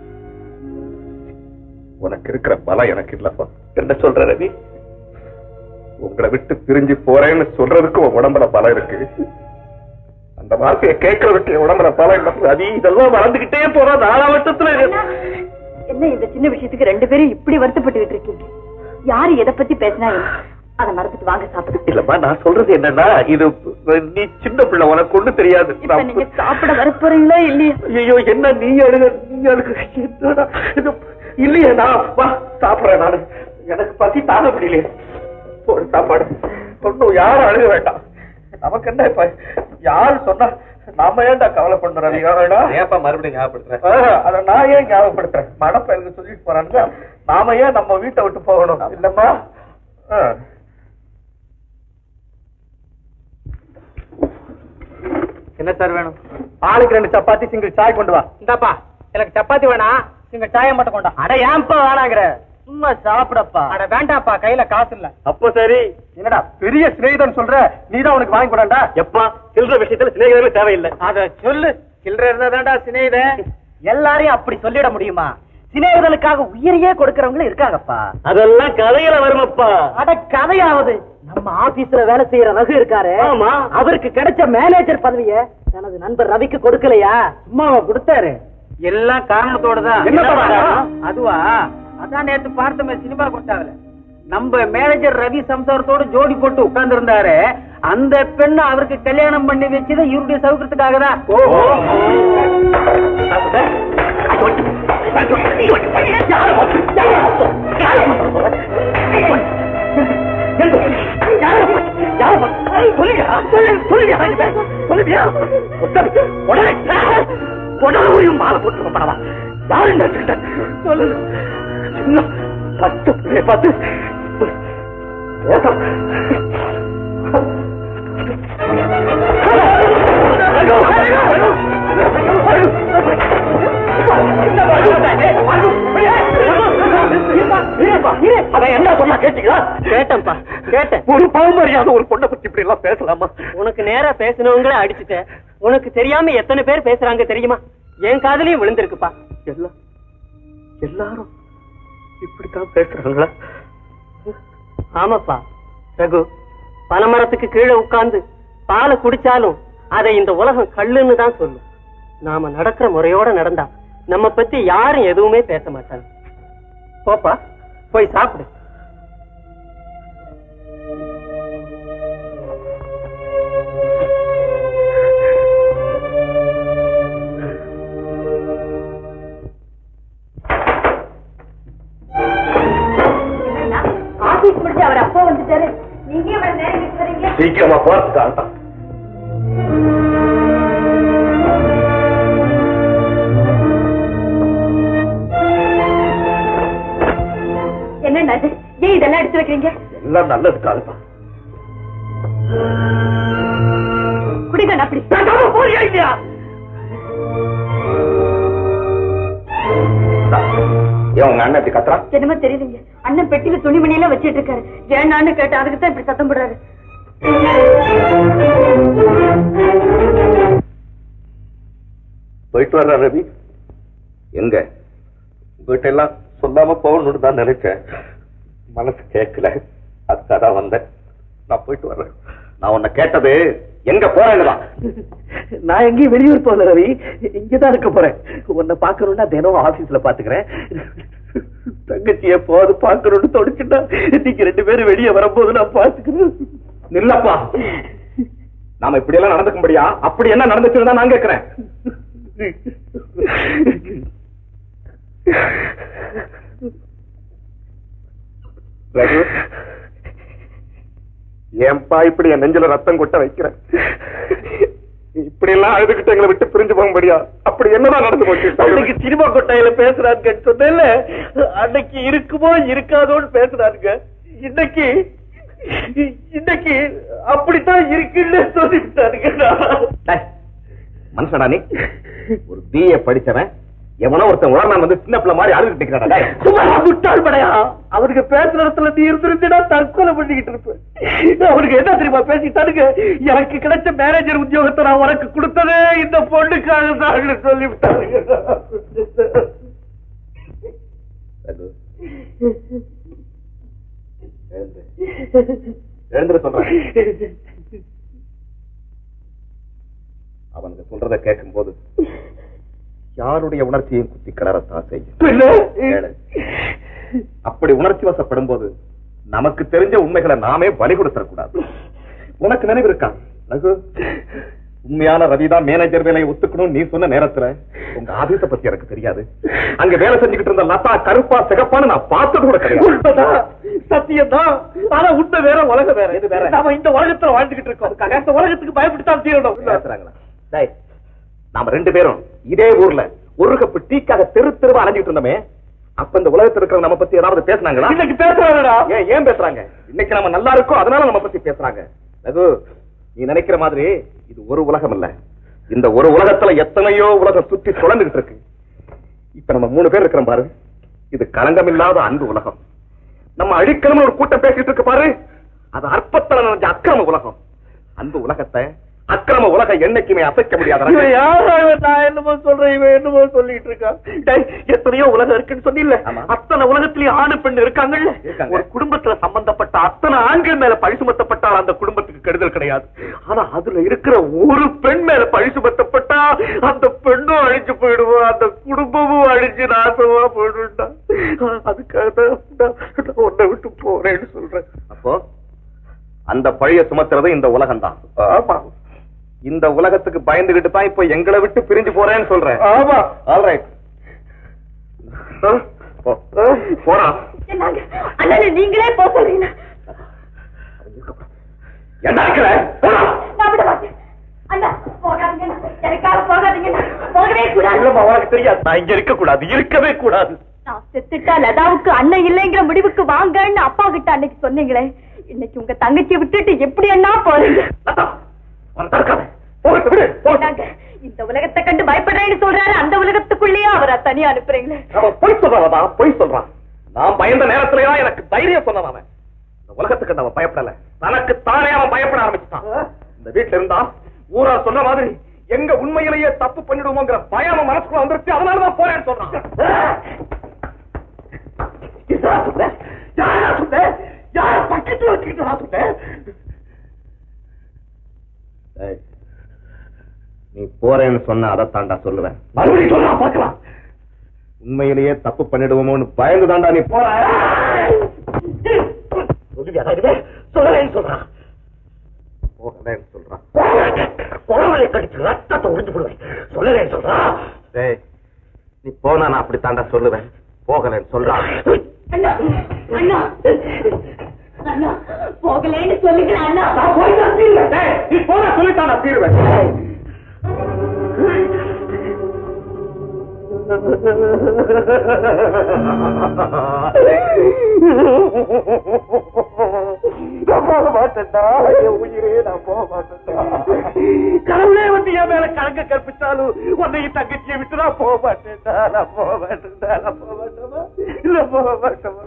உனக்கு இருக்கிற பலம் எனக்கு இல்லப்பா. என்ன சொல்ற ரவி? உங்களை விட்டு பிரிஞ்சு போறேன்னு சொல்றதுக்கு உன் உடம்புல பலம் இருக்கு. அந்த வார்த்தையை கேட்கறதுக்கு என் உடம்புல பலம் இல்ல. ரவி, இதெல்லாம் மறந்துகிட்டே போற நாலாவட்டத்துல என்ன இந்த சின்ன விஷயத்துக்கு ரெண்டு பேரும் இப்படி வருத்தப்பட்டுக்கிட்டு இருக்கீங்க? யாரு எதை பத்தி பேசினா அதை மறந்துட்டு வாங்க சாப்பிடு. இல்லம்மா, நான் சொல்றது என்னன்னா, இது நீ சின்ன பிள்ளை, உனக்கு ஒண்ணு தெரியாது. நீங்க சாப்பிட வர போறீங்களா இல்லையா? ஐயோ, என்ன நீ அழுக நீ அழுக இல்லையே. நான் வா சாப்பிடுறேன். நானு எனக்கு பசி தாங்க முடியலையே. ஒரு சாப்பாடு ஒன்னும் யாரும் அழுக வேண்டாம். நமக்கு என்ன இப்ப யாரு சொன்னா நாம ஏன்டா கவலை பண்றோம்? ஏப்பா மறுபடியும் ஞாபகப்படுத்துறேன்? அத நான் ஏன் ஞாபகப்படுத்துறேன்? மனப்ப எனக்கு சொல்லிட்டு போறானுங்க. நாம ஏன் நம்ம வீட்டை விட்டு போகணும்? இல்லம்மா. என்ன சார் வேணும்? ஆளுக்கு ரெண்டு சப்பாத்தி சிங்கிள் சாய் கொண்டு வா. இந்தாப்பா, எனக்கு சப்பாத்தி வேணாம், சிங்கிள் சாயை மட்டும் கொண்டா. அட ஏன்பா வேணாங்கிற? சும்மா சாப்பிடப்பா. அட வேண்டாப்பா, கையில காசு இல்ல. அப்போ சரி. என்னடா பெரிய சிநேகிதன் சொல்ற, நீதான் உனக்கு வாங்கி கொடாண்டா. எப்பா, சில்லற விஷயத்துல சிநேகிதமே தேவையில்லை. அத சொல்லு. சில்லற இருந்தாதான்டா சிநேகிதன். எல்லாரையும் அப்படி சொல்லிட முடியுமா? சிநேகிதனுக்காக உயிரையே கொடுக்கறவங்களும் இருக்காங்கப்பா. அதெல்லாம் கதையில வருமப்பா. அட கதையாவது. நம்ம ஆபீஸ்ல வேலை செய்யற ரகு இருக்காரு. ஆமா. அவருக்கு கிடைச்ச மேனேஜர் பதவிய தனது நண்பர் ரவிக்கு கொடுக்கலையா? சும்மாவா கொடுத்தாரு? எல்லாம் காரணத்தோட தான். என்ன அதுவா? அதான் நேத்து பார்த்தமே சினிமா கொடுத்தாங்கல்ல, நம்ம மேனேஜர் ரவி சம்சாரத்தோட ஜோடி போட்டு உட்கார்ந்து இருந்தாரு. அந்த பெண்ணு அவருக்கு கல்யாணம் பண்ணி வச்சது இவருடைய சௌகரியத்துக்காக தான். மாலை போட்டு படவா யாரு சொல்லு. பத்து பிள்ளை பார்த்து என்ன சொன்னா கேட்டீங்களா? கேட்டேன்ப்பா, கேட்டேன். ஒரு பாவமரியாத ஒரு பொண்ணை பத்தி இப்படி எல்லாம் பேசலாமா? உனக்கு நேரா பேசினவங்கள அடிச்சுட்ட. உனக்கு தெரியாம எத்தனை பேர் பேசுறாங்க தெரியுமா? என் காதலையும் விழுந்திருக்குப்பா. எல்லாம் எல்லாரும் இப்படித்தான் பேசுறாங்களா? ஆமாப்பா ரகு, பனைமரத்துக்கு கீழே உட்கார்ந்து பாலை குடிச்சாலும் அதை இந்த உலகம் கல்லுன்னு தான் சொல்லும். நாம நடக்கிற முறையோட நடந்தா நம்ம பத்தி யாரும் எதுவுமே பேச மாட்டாங்க. போப்பா, போய் சாப்பிடு. ஆபீஸ் முடிச்சு அவர் அப்பா வந்துட்டாரு. நீங்க இவ்வளவு நேரம் இருக்கிறீங்க? சீக்கிரமா போறதுக்கு என்ன ஏன் இதெல்லாம் எடுத்து வைக்கிறீங்க? எல்லாம் நல்லதுக்காகப்பா. நான் அப்படி போறியா இல்லையா? ஏன் உங்க அண்ணன் இப்படி கத்துறான்? என்னமோ தெரியுதுங்க, அண்ணன் பெட்டியில துணிமணி எல்லாம் வச்சிட்டு இருக்காரு. ஏன்னு கேட்டு அதுக்கு தான் இப்படி சத்தம் போடுறாரு. போயிட்டு வர்ற ரவி. எங்க வீட்டை எல்லாம் சொல்லாம போகணும்னு தான் நினைச்சேன், மனசு கேட்கல, அதுக்காக வந்தேன். நான் போயிட்டு வர்றேன். நான் உன்னை கேட்டது எங்க போறேன்னுதான். நான் எங்கேயும் வெளியூர் போகல ரவி, இங்கதான் இருக்க போறேன். உன்னை பாக்கணும்னா தினம் ஆபீஸ்ல பாத்துக்கிறேன். தங்கச்சிய போது பாக்கணும்னு தோணுச்சுன்னா நீங்க ரெண்டு பேரும் வெளியே வரும்போது நான் பாத்துக்கிறேன். நில்லப்பா, நாம இப்படி எல்லாம் நடந்துக்கும்படியா? அப்படி என்ன நடந்துச்சுன்னு நான் கேட்கிறேன். ஏன்பா இப்படி என் நெஞ்சில ரத்தம் கொட்ட வைக்கிறேன்? இப்படி எல்லாம் அழுதுகிட்டு எங்களை விட்டு பிரிஞ்சு போகும்படியா? அப்படி என்னதான் நடந்து போச்சு? அன்னைக்கு சினிமா கொட்டாயில பேசுறாங்க சொன்னேன்ல, அன்னைக்கு இருக்குமோ இருக்காதோன்னு பேசுறாங்க. இன்னைக்கு இன்னைக்கு அப்படித்தான் இருக்குன்னு சொல்லிவிட்டாருங்க. மனுஷனா நீ? ஒரு பிஏ படிச்சவன் எவனோ ஒருத்தன் உடனே வந்து சின்ன பிள்ளை மாதிரி அழுதுகிட்டு இருக்கிறான். முட்டாள் படையா, அவருக்கு பேசுற இடத்துல நீ இருந்திருந்தா தற்கொலை பண்ணிக்கிட்டு இருப்பேன். அவருக்கு என்ன தெரியுமா பேசிட்டானுங்க, எனக்கு கிடைச்ச மேனேஜர் உத்தியோகத்தை நான் உனக்கு கொடுத்ததே இந்த பொண்ணுக்காக தான் சொல்லிவிட்டாருங்க. எழுந்துட சொல்றேன். அவனுக்கு சொல்றத கேட்கும் போது யாருடைய உணர்ச்சியும் குத்தி கிளறத்தான் செய்யும். அப்படி உணர்ச்சி வசப்படும் போது நமக்கு தெரிஞ்ச உண்மைகளை நாமே பலி கொடுத்தரக்கூடாது. உனக்கு நினைவு இருக்கா ரகு? உண்மையான ரவிதான் மேனேஜர் வேலையை ஒத்துக்கணும் நீ சொன்ன நேரத்துல உங்க ஆபீஸ பத்தி எனக்கு தெரியாது. அங்க வேலை செஞ்சுக்கிட்டு இருந்த லதா கருப்பா சிகப்பான்னு நான் பார்த்தது கூட கிடையாது. சத்தியம் தான், ஆனா உண்மை வேற, உலகம் வேற. இது வேற. நாம இந்த உலகத்துல வாழ்ந்துகிட்டு இருக்கோம், இந்த உலகத்துக்கு பயப்பட்டுத்தான் தீரணும். பேசுறாங்களா? நாம ரெண்டு பேரும் இதே ஊர்ல ஒரு கப்பு டீக்காக தெரு தெருவா அலைஞ்சிட்டு இருந்தோமே, அப்ப இந்த உலகத்துல இருக்கிற நம்ம பத்தி ஏதாவது பேசுனாங்களா? இன்னைக்கு பேசுறாங்கடா. ஏன் ஏன் பேசுறாங்க? இன்னைக்கு நம்ம நல்லா இருக்கோம் அதனால நம்ம பத்தி பேசுறாங்க. ரகு, நீ நினைக்கிற மாதிரி இது ஒரு உலகம் இல்ல. இந்த ஒரு உலகத்துல எத்தனையோ உலகம் சுற்றி சுழந்துகிட்டு இருக்கு. இப்ப நம்ம மூணு பேர் இருக்கிறோம் பாரு, இது களங்கம் இல்லாத அன்பு உலகம். நம்ம அழிக்கணும்னு ஒரு கூட்டம் பேசிட்டு இருக்கு பாரு, அது அற்பத்தல நினைச்ச அக்கிரம உலகம். அன்பு உலகத்தை அக்கிரம உலகம் என்னைக்குமே அசைக்க முடியாத. நான் என்னமோ சொல்றேன், இவன் என்னமோ சொல்லிட்டு இருக்கான். எத்தனையோ உலகம் இருக்குன்னு சொன்னில்ல, அத்தனை உலகத்திலயும் ஆணு பெண் இருக்காங்கல்ல. ஒரு குடும்பத்துல சம்பந்தப்பட்ட அத்தனை ஆண்கள் மேல பழி சுமத்தப்பட்டால் அந்த குடும்பத்துக்கு கெடுதல் கிடையாது. ஆனா அதுல இருக்கிற ஒரு பெண் மேல பழி சுமத்தப்பட்டா அந்த பெண்ணும் அழிஞ்சு போயிடுவோம், அந்த குடும்பமும் அழிஞ்சு நாசமா போயிடும்டா. அதுக்காக உன்னை விட்டு போறேன்னு சொல்றேன். அப்போ அந்த பழிய சுமத்துறது இந்த உலகம் தான். ஆமா, இந்த உலகத்துக்கு பயந்துகிட்டு தான் இப்ப எங்களை விட்டு பிரிஞ்சு போறேன்னு சொல்றேன். ஆமா. ஆல்ரைட், போறா. நீங்களே போக சொல்றீங்க. என்ன இருக்கிற? நான் விட மாட்டேன். அண்ணா போகாதீங்க, எனக்காக போகாதீங்க. போகவே கூடாது. உனக்கு தெரியாது, நான் இங்க இருக்க கூடாது, இருக்கவே கூடாது. நான் செத்துட்டா லதாவுக்கு அண்ணன் இல்லைங்கிற முடிவுக்கு வாங்கன்னு அப்பா கிட்ட அன்னைக்கு சொன்னீங்களே, இன்னைக்கு உங்க தங்கச்சியை விட்டுட்டு எப்படி அண்ணா போறீங்க? இந்த உலகத்தை கண்டு பயப்படுறேன்னு சொல்றாரு, அந்த உலகத்துக்குள்ளேயே அவரை தனியா அனுப்புறீங்களே. பொய் சொல்றான், பொய் சொல்றான். நான் பயந்த நேரத்திலேதான் எனக்கு தைரியம் சொன்னான். அவன் இந்த உலகத்துக்கு அவன் பயப்படல, தனக்கு தானே அவன் பயப்பட ஆரம்பிச்சுட்டான். இந்த வீட்டுல இருந்தா ஊரா சொன்ன மாதிரி எங்க உண்மையிலேயே தப்பு பண்ணிடுவோங்கிற பயம் அவன் மனசுக்குள்ள வந்துருச்சு. அதனாலதான் போறேன்னு சொல்றான். யாரா சொன்ன? யார பக்கத்துல வச்சுக்கிட்டு நான் சொன்னேன்? நீ போறேன்னு சொன்ன அதை தாண்டா சொல்லுவேன். மறுபடியும் சொல்ல பார்க்கலாம். உண்மையிலேயே தப்பு பண்ணிடுவோமோன்னு பயந்து தாண்டா நீ போற. சொல்லலேன்னு சொல்றான், போகலேன்னு சொல்றான். குழந்தை கடிச்சு ரத்தத்தை உறிஞ்சு போடுவேன். சொல்லலேன்னு சொல்றான். நீ போனா நான் அப்படி தாண்டா சொல்லுவேன். போகலேன்னு சொல்றான். அண்ணா அண்ணா அண்ணா போகலேன்னு சொல்லுங்க அண்ணா. நான் போய் தான் தீருவேன். நீ போனா சொல்லித்தான் நான் தீருவேன். நான் போக மாட்டேன்டா, என் உயிரே நான் போக மாட்டேன்டா. கடவுளே வந்து என் மேல கலங்க கற்பிச்சாலும் உன்னையும் தங்கச்சியை விட்டு நான் போக மாட்டேன்டா. நான் போக மாட்டேன்டா. நான் போக மாட்டேமா இல்ல போக மாட்டேமா.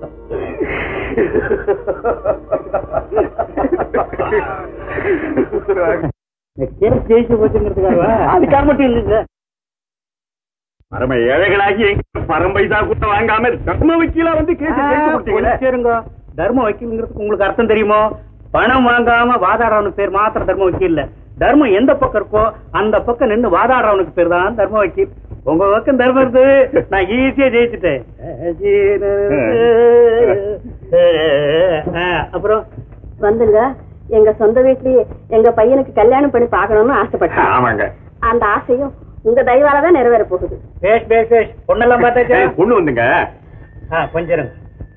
ஜெயிச்சு போச்சுங்கிறதுக்காக அதுக்காக மட்டும் இல்லைங்க. பரம ஏழைகளாகி பரம்பைசா கூட வாங்காம தர்ம வக்கீலா வந்து கேளுங்க. தர்ம வக்கீலுங்கிறதுக்கு உங்களுக்கு அர்த்தம் தெரியுமோ? பணம் வாங்காம வாதாடுறவனுக்கு பேர் மாத்திரம் தர்ம வக்கீல் இல்ல. தர்மம் எந்த பக்கம் இருக்கோ அந்த பக்கம் நின்று வாதாடுறவனுக்கு பேர் தான் தர்ம வக்கீல். உங்க பக்கம் தர்மம் இருக்கு, நான் ஈஸியா ஜெயிச்சுட்டேன். அப்புறம் வந்துங்க, எங்க சொந்த வீட்லயே எங்க பையனுக்கு கல்யாணம் பண்ணி பாக்கணும்னு ஆசைப்பட்டேன். ஆமாங்க. அந்த ஆசையும் உங்க தயவாலதான் நிறைவேற போகுது. பேஷ் பேஷ் பேஷ். பொண்ணெல்லாம் பார்த்தாச்சா? பொண்ணு வந்துங்க. கொஞ்சம்.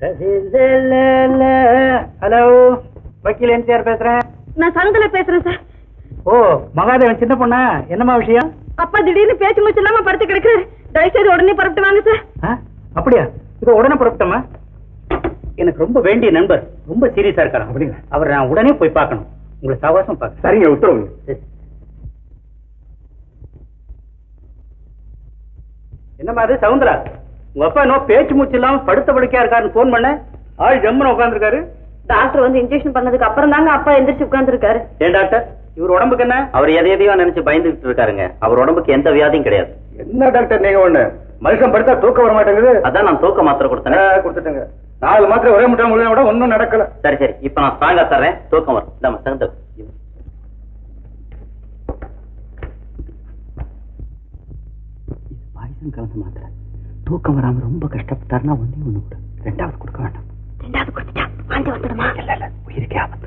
ஹலோ, வக்கீல் எம்ஜிஆர் பேசுறேன். நான் சங்கல பேசுறேன் சார். ஓ, மகாதேவன் சின்ன பொண்ணா? என்னமா விஷயம்? அப்பா திடீர்னு பேச்சு மூச்சு இல்லாம படுத்து கிடக்குறாரு. தயவுசெய்து உடனே புறப்பட்டு வாங்க சார். அப்படியா? இது உடனே புறப்பட்டமா? எனக்கு ரொம்ப வேண்டிய நண்பர், ரொம்ப சீரியஸா இருக்காரு. அப்படிங்க, அவரை நான் உடனே போய் பார்க்கணும். உங்களை சவாசம் பார்க்க. சரிங்க, உத்தரவு. என்னமா அது சவுந்தரா? உங்க அப்பா இன்னும் பேச்சு மூச்சு இல்லாம படுத்த படுக்கையா இருக்காருன்னு போன் பண்ண, ஆள் ஜம்முன்னு உட்காந்துருக்காரு. டாக்டர் வந்து இன்ஜெக்ஷன் பண்ணதுக்கு அப்புறம் தாங்க அப்பா எந்திரிச்சு உட்கார்ந்து இருக்காரு. ஏன் டாக்டர், இவர் உடம்புக்கு என்ன? அவர் எதை எதையோ நினைச்சு பயந்துட்டு இருக்காருங்க. அவர் உடம்புக்கு எந்த வியாதியும் கிடையாது. என்ன டாக்டர் நீங்க ஒண்ணு, மனுஷன் படுத்தா தூக்கம் வர மாட்டேங்குது. அதான் நான் தூக்க மாத்திரை கொடுத்தேன். கொடுத்துட்டேங்க. நாலு மாத்திரை ஒரே முட்டை முழுவதும் விட ஒன்னும் நடக்கல. சரி சரி, இப்ப நான் ஸ்ட்ராங்கா தர்றேன், தூக்கம் வரும். நம்ம தகுந்த பாய்சன் கலந்த மாத்திரை. தூக்கம் வராம ரொம்ப கஷ்டப்பட்டாருன்னா ஒன்னே ஒண்ணு கூட, ரெண்டாவது கொடுக்க வேண்டாம். ரெண்டாவது கொடுத்துட்டா வாந்தி வந்துடுமா? இல்ல இல்ல, உயிருக்கே ஆபத்து.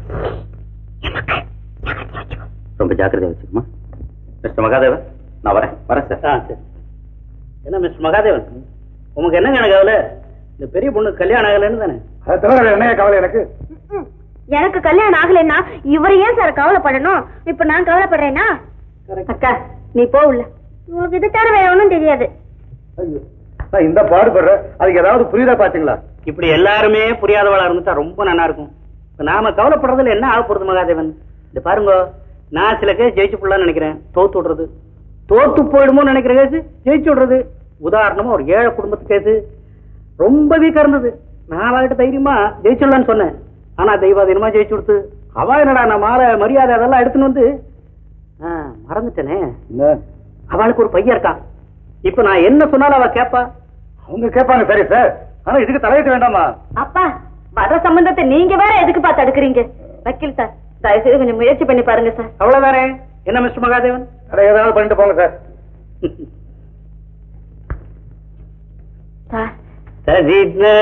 ரொம்ப ஜாக்கிரதையா வச்சுக்குமா. மிஸ்டர் மகாதேவன், நான் வரேன் வரேன் சார். சரி. என்ன மிஸ்டர் மகாதேவன், உங்களுக்கு என்ன கவலை? இந்த பெரிய பொண்ணு கல்யாணம் ஆகலன்னு தானே? அது தவிர என்ன கவலை எனக்கு? எனக்கு கல்யாணம் ஆகலைன்னா இவர் ஏன் சார் கவலைப்படணும்? இப்ப நான் கவலைப்படுறேன்னா? அக்கா நீ போகல, உங்களுக்கு இது தவிர வேற ஒண்ணும் தெரியாது. நான் இந்த பாடுபடுறேன், அதுக்கு ஏதாவது புரியுதா பாத்தீங்களா? இப்படி எல்லாருமே புரியாதவளா இருந்துட்டா ரொம்ப நல்லா இருக்கும். நாம கவலைப்படுறதுல என்ன ஆக போறது மகாதேவன்? இது பாருங்க, நான் சில கேஸ் ஜெயிச்சு போடலாம்னு நினைக்கிறேன், தோத்து விடுறது. தோத்து போயிடுமோ நினைக்கிற கேஸ் ஜெயிச்சு விடுறது. உதாரணமா ஒரு ஏழை குடும்பத்து கேஸ் ரொம்ப வீக்கா இருந்தது. நான் அவகிட்ட தைரியமா ஜெயிச்சுடலான்னு சொன்னேன். ஆனா தெய்வாதீனமா ஜெயிச்சு கொடுத்து அவ என்னடா நான் மாலை மரியாதை அதெல்லாம் எடுத்துன்னு வந்து மறந்துட்டேனே. அவளுக்கு ஒரு பையன் இருக்கான். இப்ப நான் என்ன சொன்னாலும் அவ கேப்பா. அவங்க கேட்பாங்க. சரி சார், ஆனா இதுக்கு தலையிட வேண்டாமா? அப்பா, வர சம்பந்தத்தை நீங்க வேற எதுக்கு பார்த்து அடுக்குறீங்க? வக்கீல் சார், தயவுசெய்து கொஞ்சம் முயற்சி பண்ணி பாருங்க சார். அவ்வளவுதானே? என்ன மிஸ்டர் மகாதேவன்? ஏதாவது பண்ணிட்டு போங்க சார். சார் சரி.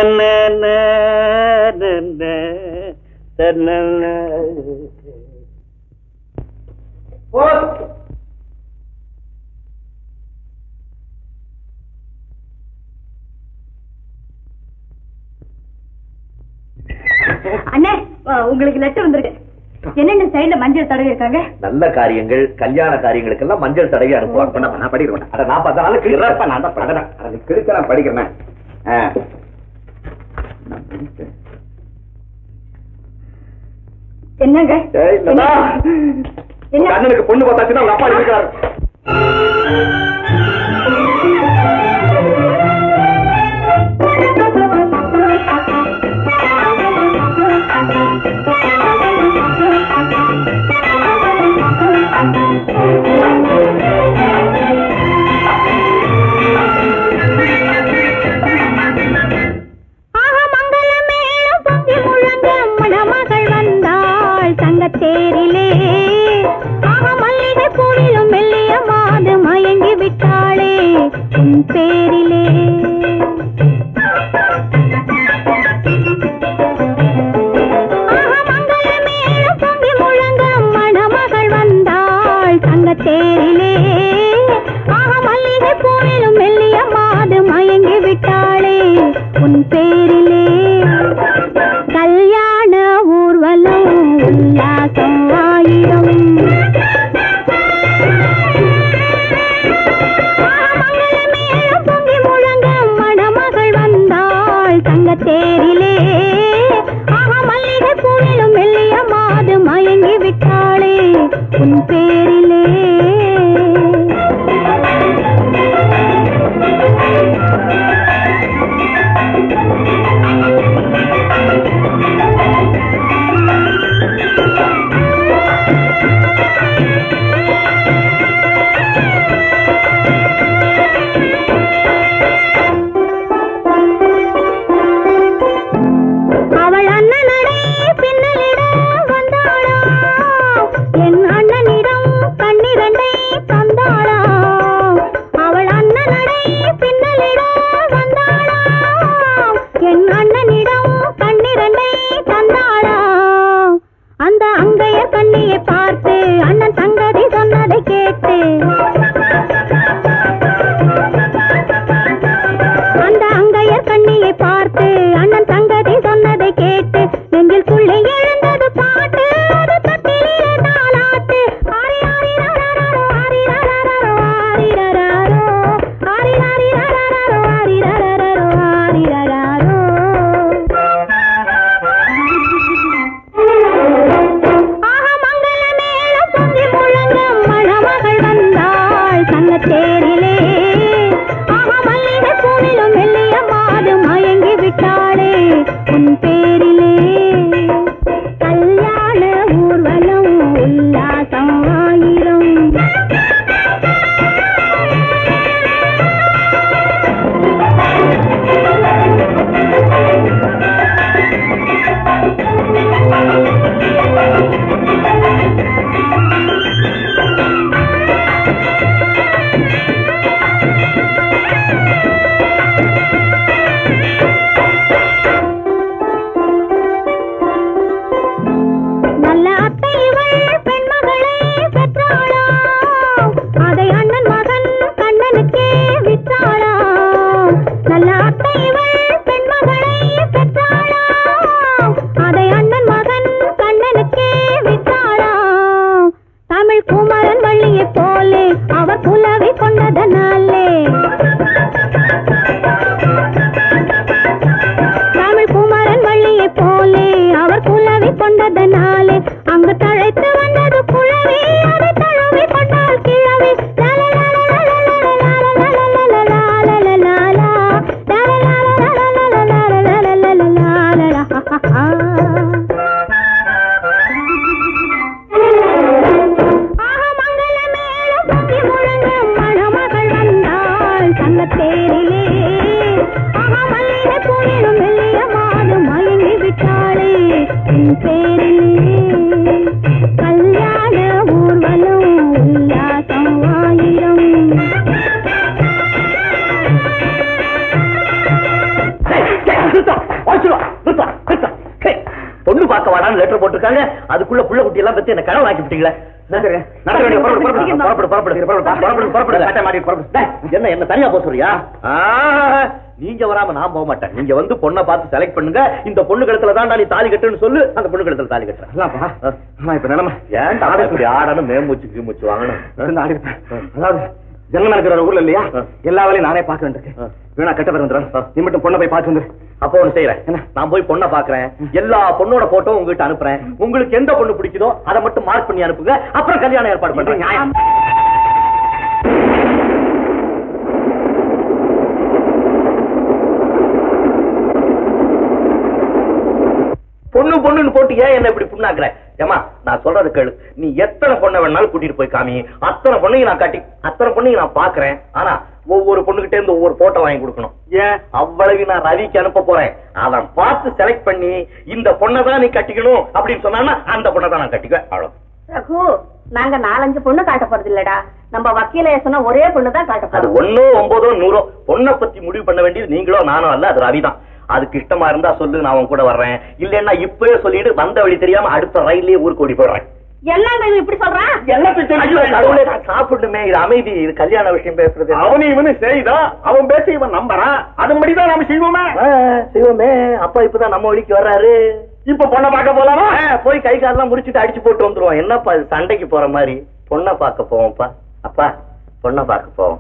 அண்ணே, உங்களுக்கு லெட்டர் வந்திருக்கு. என்னென்ன சைடுல மஞ்சள் தடவை இருக்காங்க? நல்ல காரியங்கள், கல்யாண காரியங்களுக்கு எல்லாம் மஞ்சள் தடவை அனுப்புவாங்க. நான் படிக்கிறேன். அட நான் பார்த்தா கிழிக்கிறப்ப நான் தான் படிக்கிறேன். கிழிக்க நான் படிக்கிறேன். என்னங்க என்ன அண்ணனுக்கு பொண்ணு பார்த்தாச்சுன்னா உங்க அப்பா இருக்காரு. தேரிலே ஆக மல்லிகை பூவிலும் மெல்லிய மாது மயங்கி விட்டாளே உன் பேரிலே. ஆக மங்கள மேளம் பொங்கி முழங்க மணமகள் வந்தாள் தங்க தேரிலே. ஆக மல்லிகை பூவிலும் மெல்லிய மாது மயங்கி விட்டாளே உன் பேரிலே. கல்யாண ஊர்வலம் உல்லாசம் ஆயிரம். மங்கள மேளம் பொங்கி முழங்க மணமகள் வந்தாள் தங்க தேரிலே. ஆக மல்லிகை பூவிலும் மெல்லிய மாது மயங்கி விட்டாளே உன் பேரிலே. பொண்ணு பார்க்க வாடான்னு லெட்டர் போட்டிருக்காங்க, அதுக்குள்ள புள்ள குட்டி எல்லாம் பத்தி என்ன கனவு ஆக்கி விட்டீங்களா? என்ன என்ன தனியா போக சொல்றியா? நீங்க வராம நான் போக மாட்டேன். நீங்க வந்து பொண்ணை பார்த்து செலக்ட் பண்ணுங்க. இந்த பொண்ணு கழுத்துல தான் நீ தாலி கட்டுன்னு சொல்லு, அந்த பொண்ணு கழுத்துல தாலி கட்டுறேன். இப்ப நிலைமை ஏன் ஆடணும் மேம்பூச்சு கீமூச்சு வாங்கணும். அதாவது ஜென்மம் இருக்கிற ஊர்ல இல்லையா, எல்லா வேலையும் நானே பாக்க வேண்டியிருக்கேன். வேணா கட்ட வந்துடும், நீ மட்டும் பொண்ணை போய் பார்த்து வந்து. அப்போ ஒண்ணு செய்யறேன், நான் போய் பொண்ணை பாக்குறேன், எல்லா பொண்ணோட போட்டோ உங்ககிட்ட அனுப்புறேன். உங்களுக்கு எந்த பொண்ணு பிடிக்குதோ அதை மட்டும் மார்க் பண்ணி அனுப்புங்க, அப்புறம் கல்யாணம் ஏற்பாடு பண்றேன். நியாயம்? பொண்ணு பொண்ணுன்னு போட்டு ஏன் என்ன இப்படி புண்ணாக்குற? ஏமா நான் சொல்றது கேளு, நீ எத்தனை பொண்ணை வேணாலும் கூட்டிட்டு போய் காமி, அத்தனை பொண்ணையும் நான் கட்டி அத்தனை பொண்ணையும் நான் பாக்குறேன். ஆனா ஒவ்வொரு பொண்ணுகிட்டே இருந்து ஒவ்வொரு போட்டோ வாங்கி கொடுக்கணும். ஏன்? அவ்வளவு நான் ரவிக்கு அனுப்ப போறேன். அவன் பார்த்து செலக்ட் பண்ணி இந்த பொண்ணை தான் நீ கட்டிக்கணும் அப்படின்னு சொன்னா அந்த பொண்ணை தான் நான் கட்டிக்குவேன். அவ்வளவு. ரகு, நாங்க நாலஞ்சு பொண்ணு காட்ட போறது இல்லடா, நம்ம வக்கீல சொன்னா ஒரே பொண்ணு தான் காட்ட போறோம். ஒன்னோ ஒன்பதோ நூறோ பொண்ணை பத்தி முடிவு பண்ண வேண்டியது நீங்களோ நானும் அல்ல, அது ரவிதான். அதுக்கு இஷ்டமா இருந்தா சொல்லு, நான் அவன் கூட வர்றேன். இல்லன்னா இப்பவே சொல்லிட்டு வந்த வழி தெரியாம அடுத்த ரயிலே ஊருக்கு ஓடி போடுறேன். எல்லாம் இப்படி சொல்றான். எல்லாம் சாப்பிடுமே, இது அமைதி, இது கல்யாண விஷயம் பேசுறது. அவனு இவனு செய்தான், அவன் பேச இவன் நம்பறான், அதன்படிதான் நாம செய்வோமே. செய்வோமே. அப்பா இப்பதான் நம்ம வழிக்கு வர்றாரு. இப்ப பொண்ணை பார்க்க போலாமா? போய் கை காலெல்லாம் முடிச்சுட்டு அடிச்சு போட்டு வந்துருவோம். என்னப்பா இது சண்டைக்கு போற மாதிரி? பொண்ணை பார்க்க போவோம்ப்பா. அப்பா பொண்ணை பார்க்க போவோம்.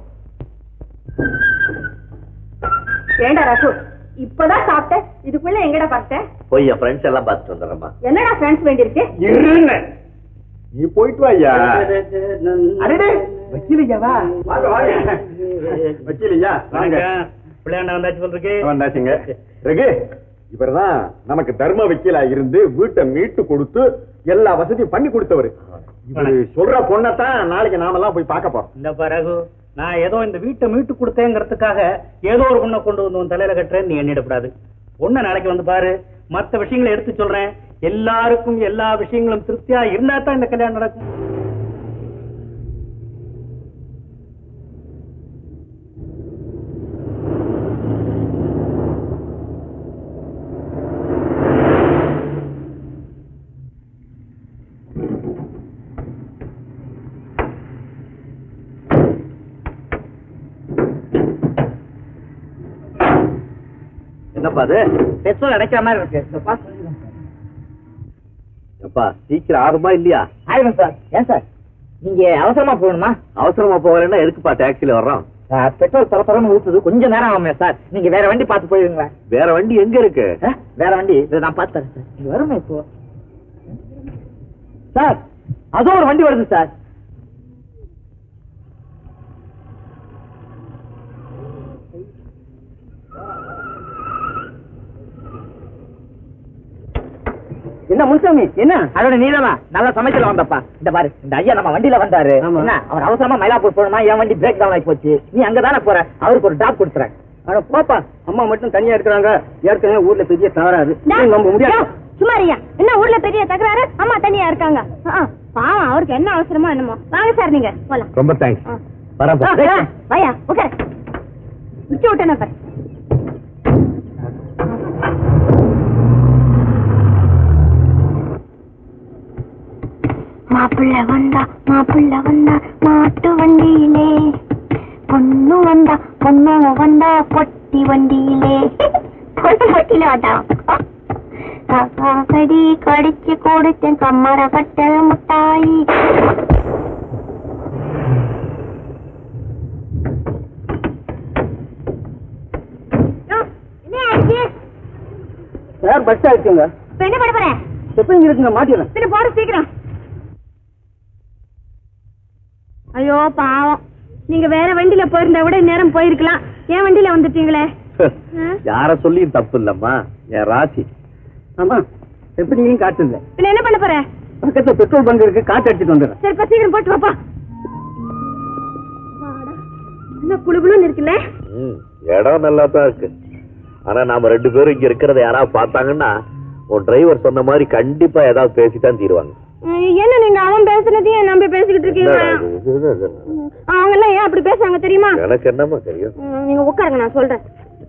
ஏண்டா ரகு, இப்பதான் சாப்பிட்டேன், இதுக்குள்ள எங்கடா பார்த்தேன்? போய் என் ஃப்ரெண்ட்ஸ் எல்லாம் பார்த்துட்டு வந்துடுறேம்மா. என்னடா ஃப்ரெண்ட்ஸ் வேண்டியிருக்கு? இருன்னு நீ போயிட்டு வாயா. வக்கீலையாவா? வாங்க வாங்க. வக்கீலையா வாங்க. பிள்ளையாண்டா வந்தாச்சு சொல்றீங்க. வந்தாச்சுங்க. ரகு இவர்தான் நமக்கு தர்ம வக்கீலா இருந்து வீட்டை மீட்டு கொடுத்து எல்லா வசதியும் பண்ணி கொடுத்தவரு. இவரு சொல்ற பொண்ணத்தான் நாளைக்கு நாமெல்லாம் போய் பார்க்க போறோம். இந்த பிறகு நான் ஏதோ இந்த வீட்டை மீட்டு கொடுத்தேங்கிறதுக்காக ஏதோ ஒரு பொண்ணை கொண்டு வந்து உன் தலையில கட்டுறேன் நீ எண்ணிடக்கூடாது. பொண்ணை நாளைக்கு வந்து பாரு, மற்ற விஷயங்களை எடுத்து சொல்றேன். எல்லாருக்கும் எல்லா விஷயங்களும் திருப்தியா இருந்தா தான் இந்த கல்யாணம் நடக்கும். என்னப்பா அது பெட்ரோல் அடைக்கிற மாதிரி இருக்கு. அப்பா சீக்கிரம் ஆகுமா இல்லையா? ஆயிடும் சார். ஏன் சார் நீங்க அவசரமா போகணுமா? அவசரமா போகலன்னா எதுக்குப்பா டாக்ஸில வர்றோம்? பெட்ரோல் தர தரன்னு ஊத்துது, கொஞ்சம் நேரம் ஆகுமே சார். நீங்க வேற வண்டி பார்த்து போயிருங்க. வேற வண்டி எங்க இருக்கு? வேற வண்டி நான் பார்த்து தரேன் சார். நீங்க வருமா இப்போ? சார் அதோ ஒரு வண்டி வருது சார். என்ன முன்சாமி என்ன அதோட நீதானா நல்லா சமைச்சல வந்தப்பா. இந்த பாரு இந்த ஐயா நம்ம வண்டியில வந்தாரு. என்ன அவர் அவசரமா மயிலாப்பூர் போகணுமா, என் வண்டி பிரேக் டவுன் ஆகி போச்சு, நீ அங்கதானே போற, அவருக்கு ஒரு டாப் கொடுத்துறேன். ஆனா போப்பா, அம்மா மட்டும் தனியா இருக்கிறாங்க. ஏற்கனவே ஊர்ல பெரிய தகராறு, நம்ப முடியாது. சுமாரியா என்ன ஊர்ல பெரிய தகராறு, அம்மா தனியா இருக்காங்க. பாவம் அவருக்கு என்ன அவசரமா என்னமோ. வாங்க சார் நீங்க போலாம். ரொம்ப தேங்க்ஸ். வரேன். வாயா ஓகே மிச்ச விட்டேன் பாரு. மாப்பிள்ள வந்தா மாப்பிள்ள வந்தா மாட்டு வண்டியிலே, பொண்ணு வந்தா பொண்ணு வந்தா பொட்டி வண்டியிலே. பொண்ணு வண்டியில வந்தா கடி கடிச்சு கொடுத்தேன் கம்மர கட்ட முட்டாயி. சார் பஸ் ஆயிடுச்சுங்க. என்ன பண்ண போறேன்? எப்ப இங்க இருக்குங்க மாட்டிடுறேன். போற சீக்கிரம். ஐயோ பாவம், நீங்க வேற வண்டியில போயிருந்தா விட நேரம் போயிருக்கலாம். ஏன் வண்டியில வந்துட்டீங்களே? யார சொல்லியும் தப்பு இல்லம்மா, என் ராசி. ஆமா எப்படியும் காட்டு இல்ல. பின்ன என்ன பண்ண போற? பக்கத்துல பெட்ரோல் பங்க் இருக்கு, காட்டு அடிச்சுட்டு வந்துடுறேன். சரி சீக்கிரம் போட்டு வாப்பா. என்ன குளுகுளுன்னு இருக்குல்ல? இடம் நல்லா தான் இருக்கு. ஆனா நாம ரெண்டு பேரும் இங்க இருக்கிறத யாராவது பார்த்தாங்கன்னா உன் டிரைவர் சொன்ன மாதிரி கண்டிப்பா ஏதாவது பேசித்தான் தீருவாங்க. என்ன நீங்க அவன் பேசுனதையும் நம்பி பேசிக்கிட்டு இருக்கீங்க? அவங்க எல்லாம் ஏன் அப்படி பேசுறாங்க தெரியுமா? எனக்கு என்னமா தெரியும். நீங்க உட்காருங்க, நான் சொல்றேன்.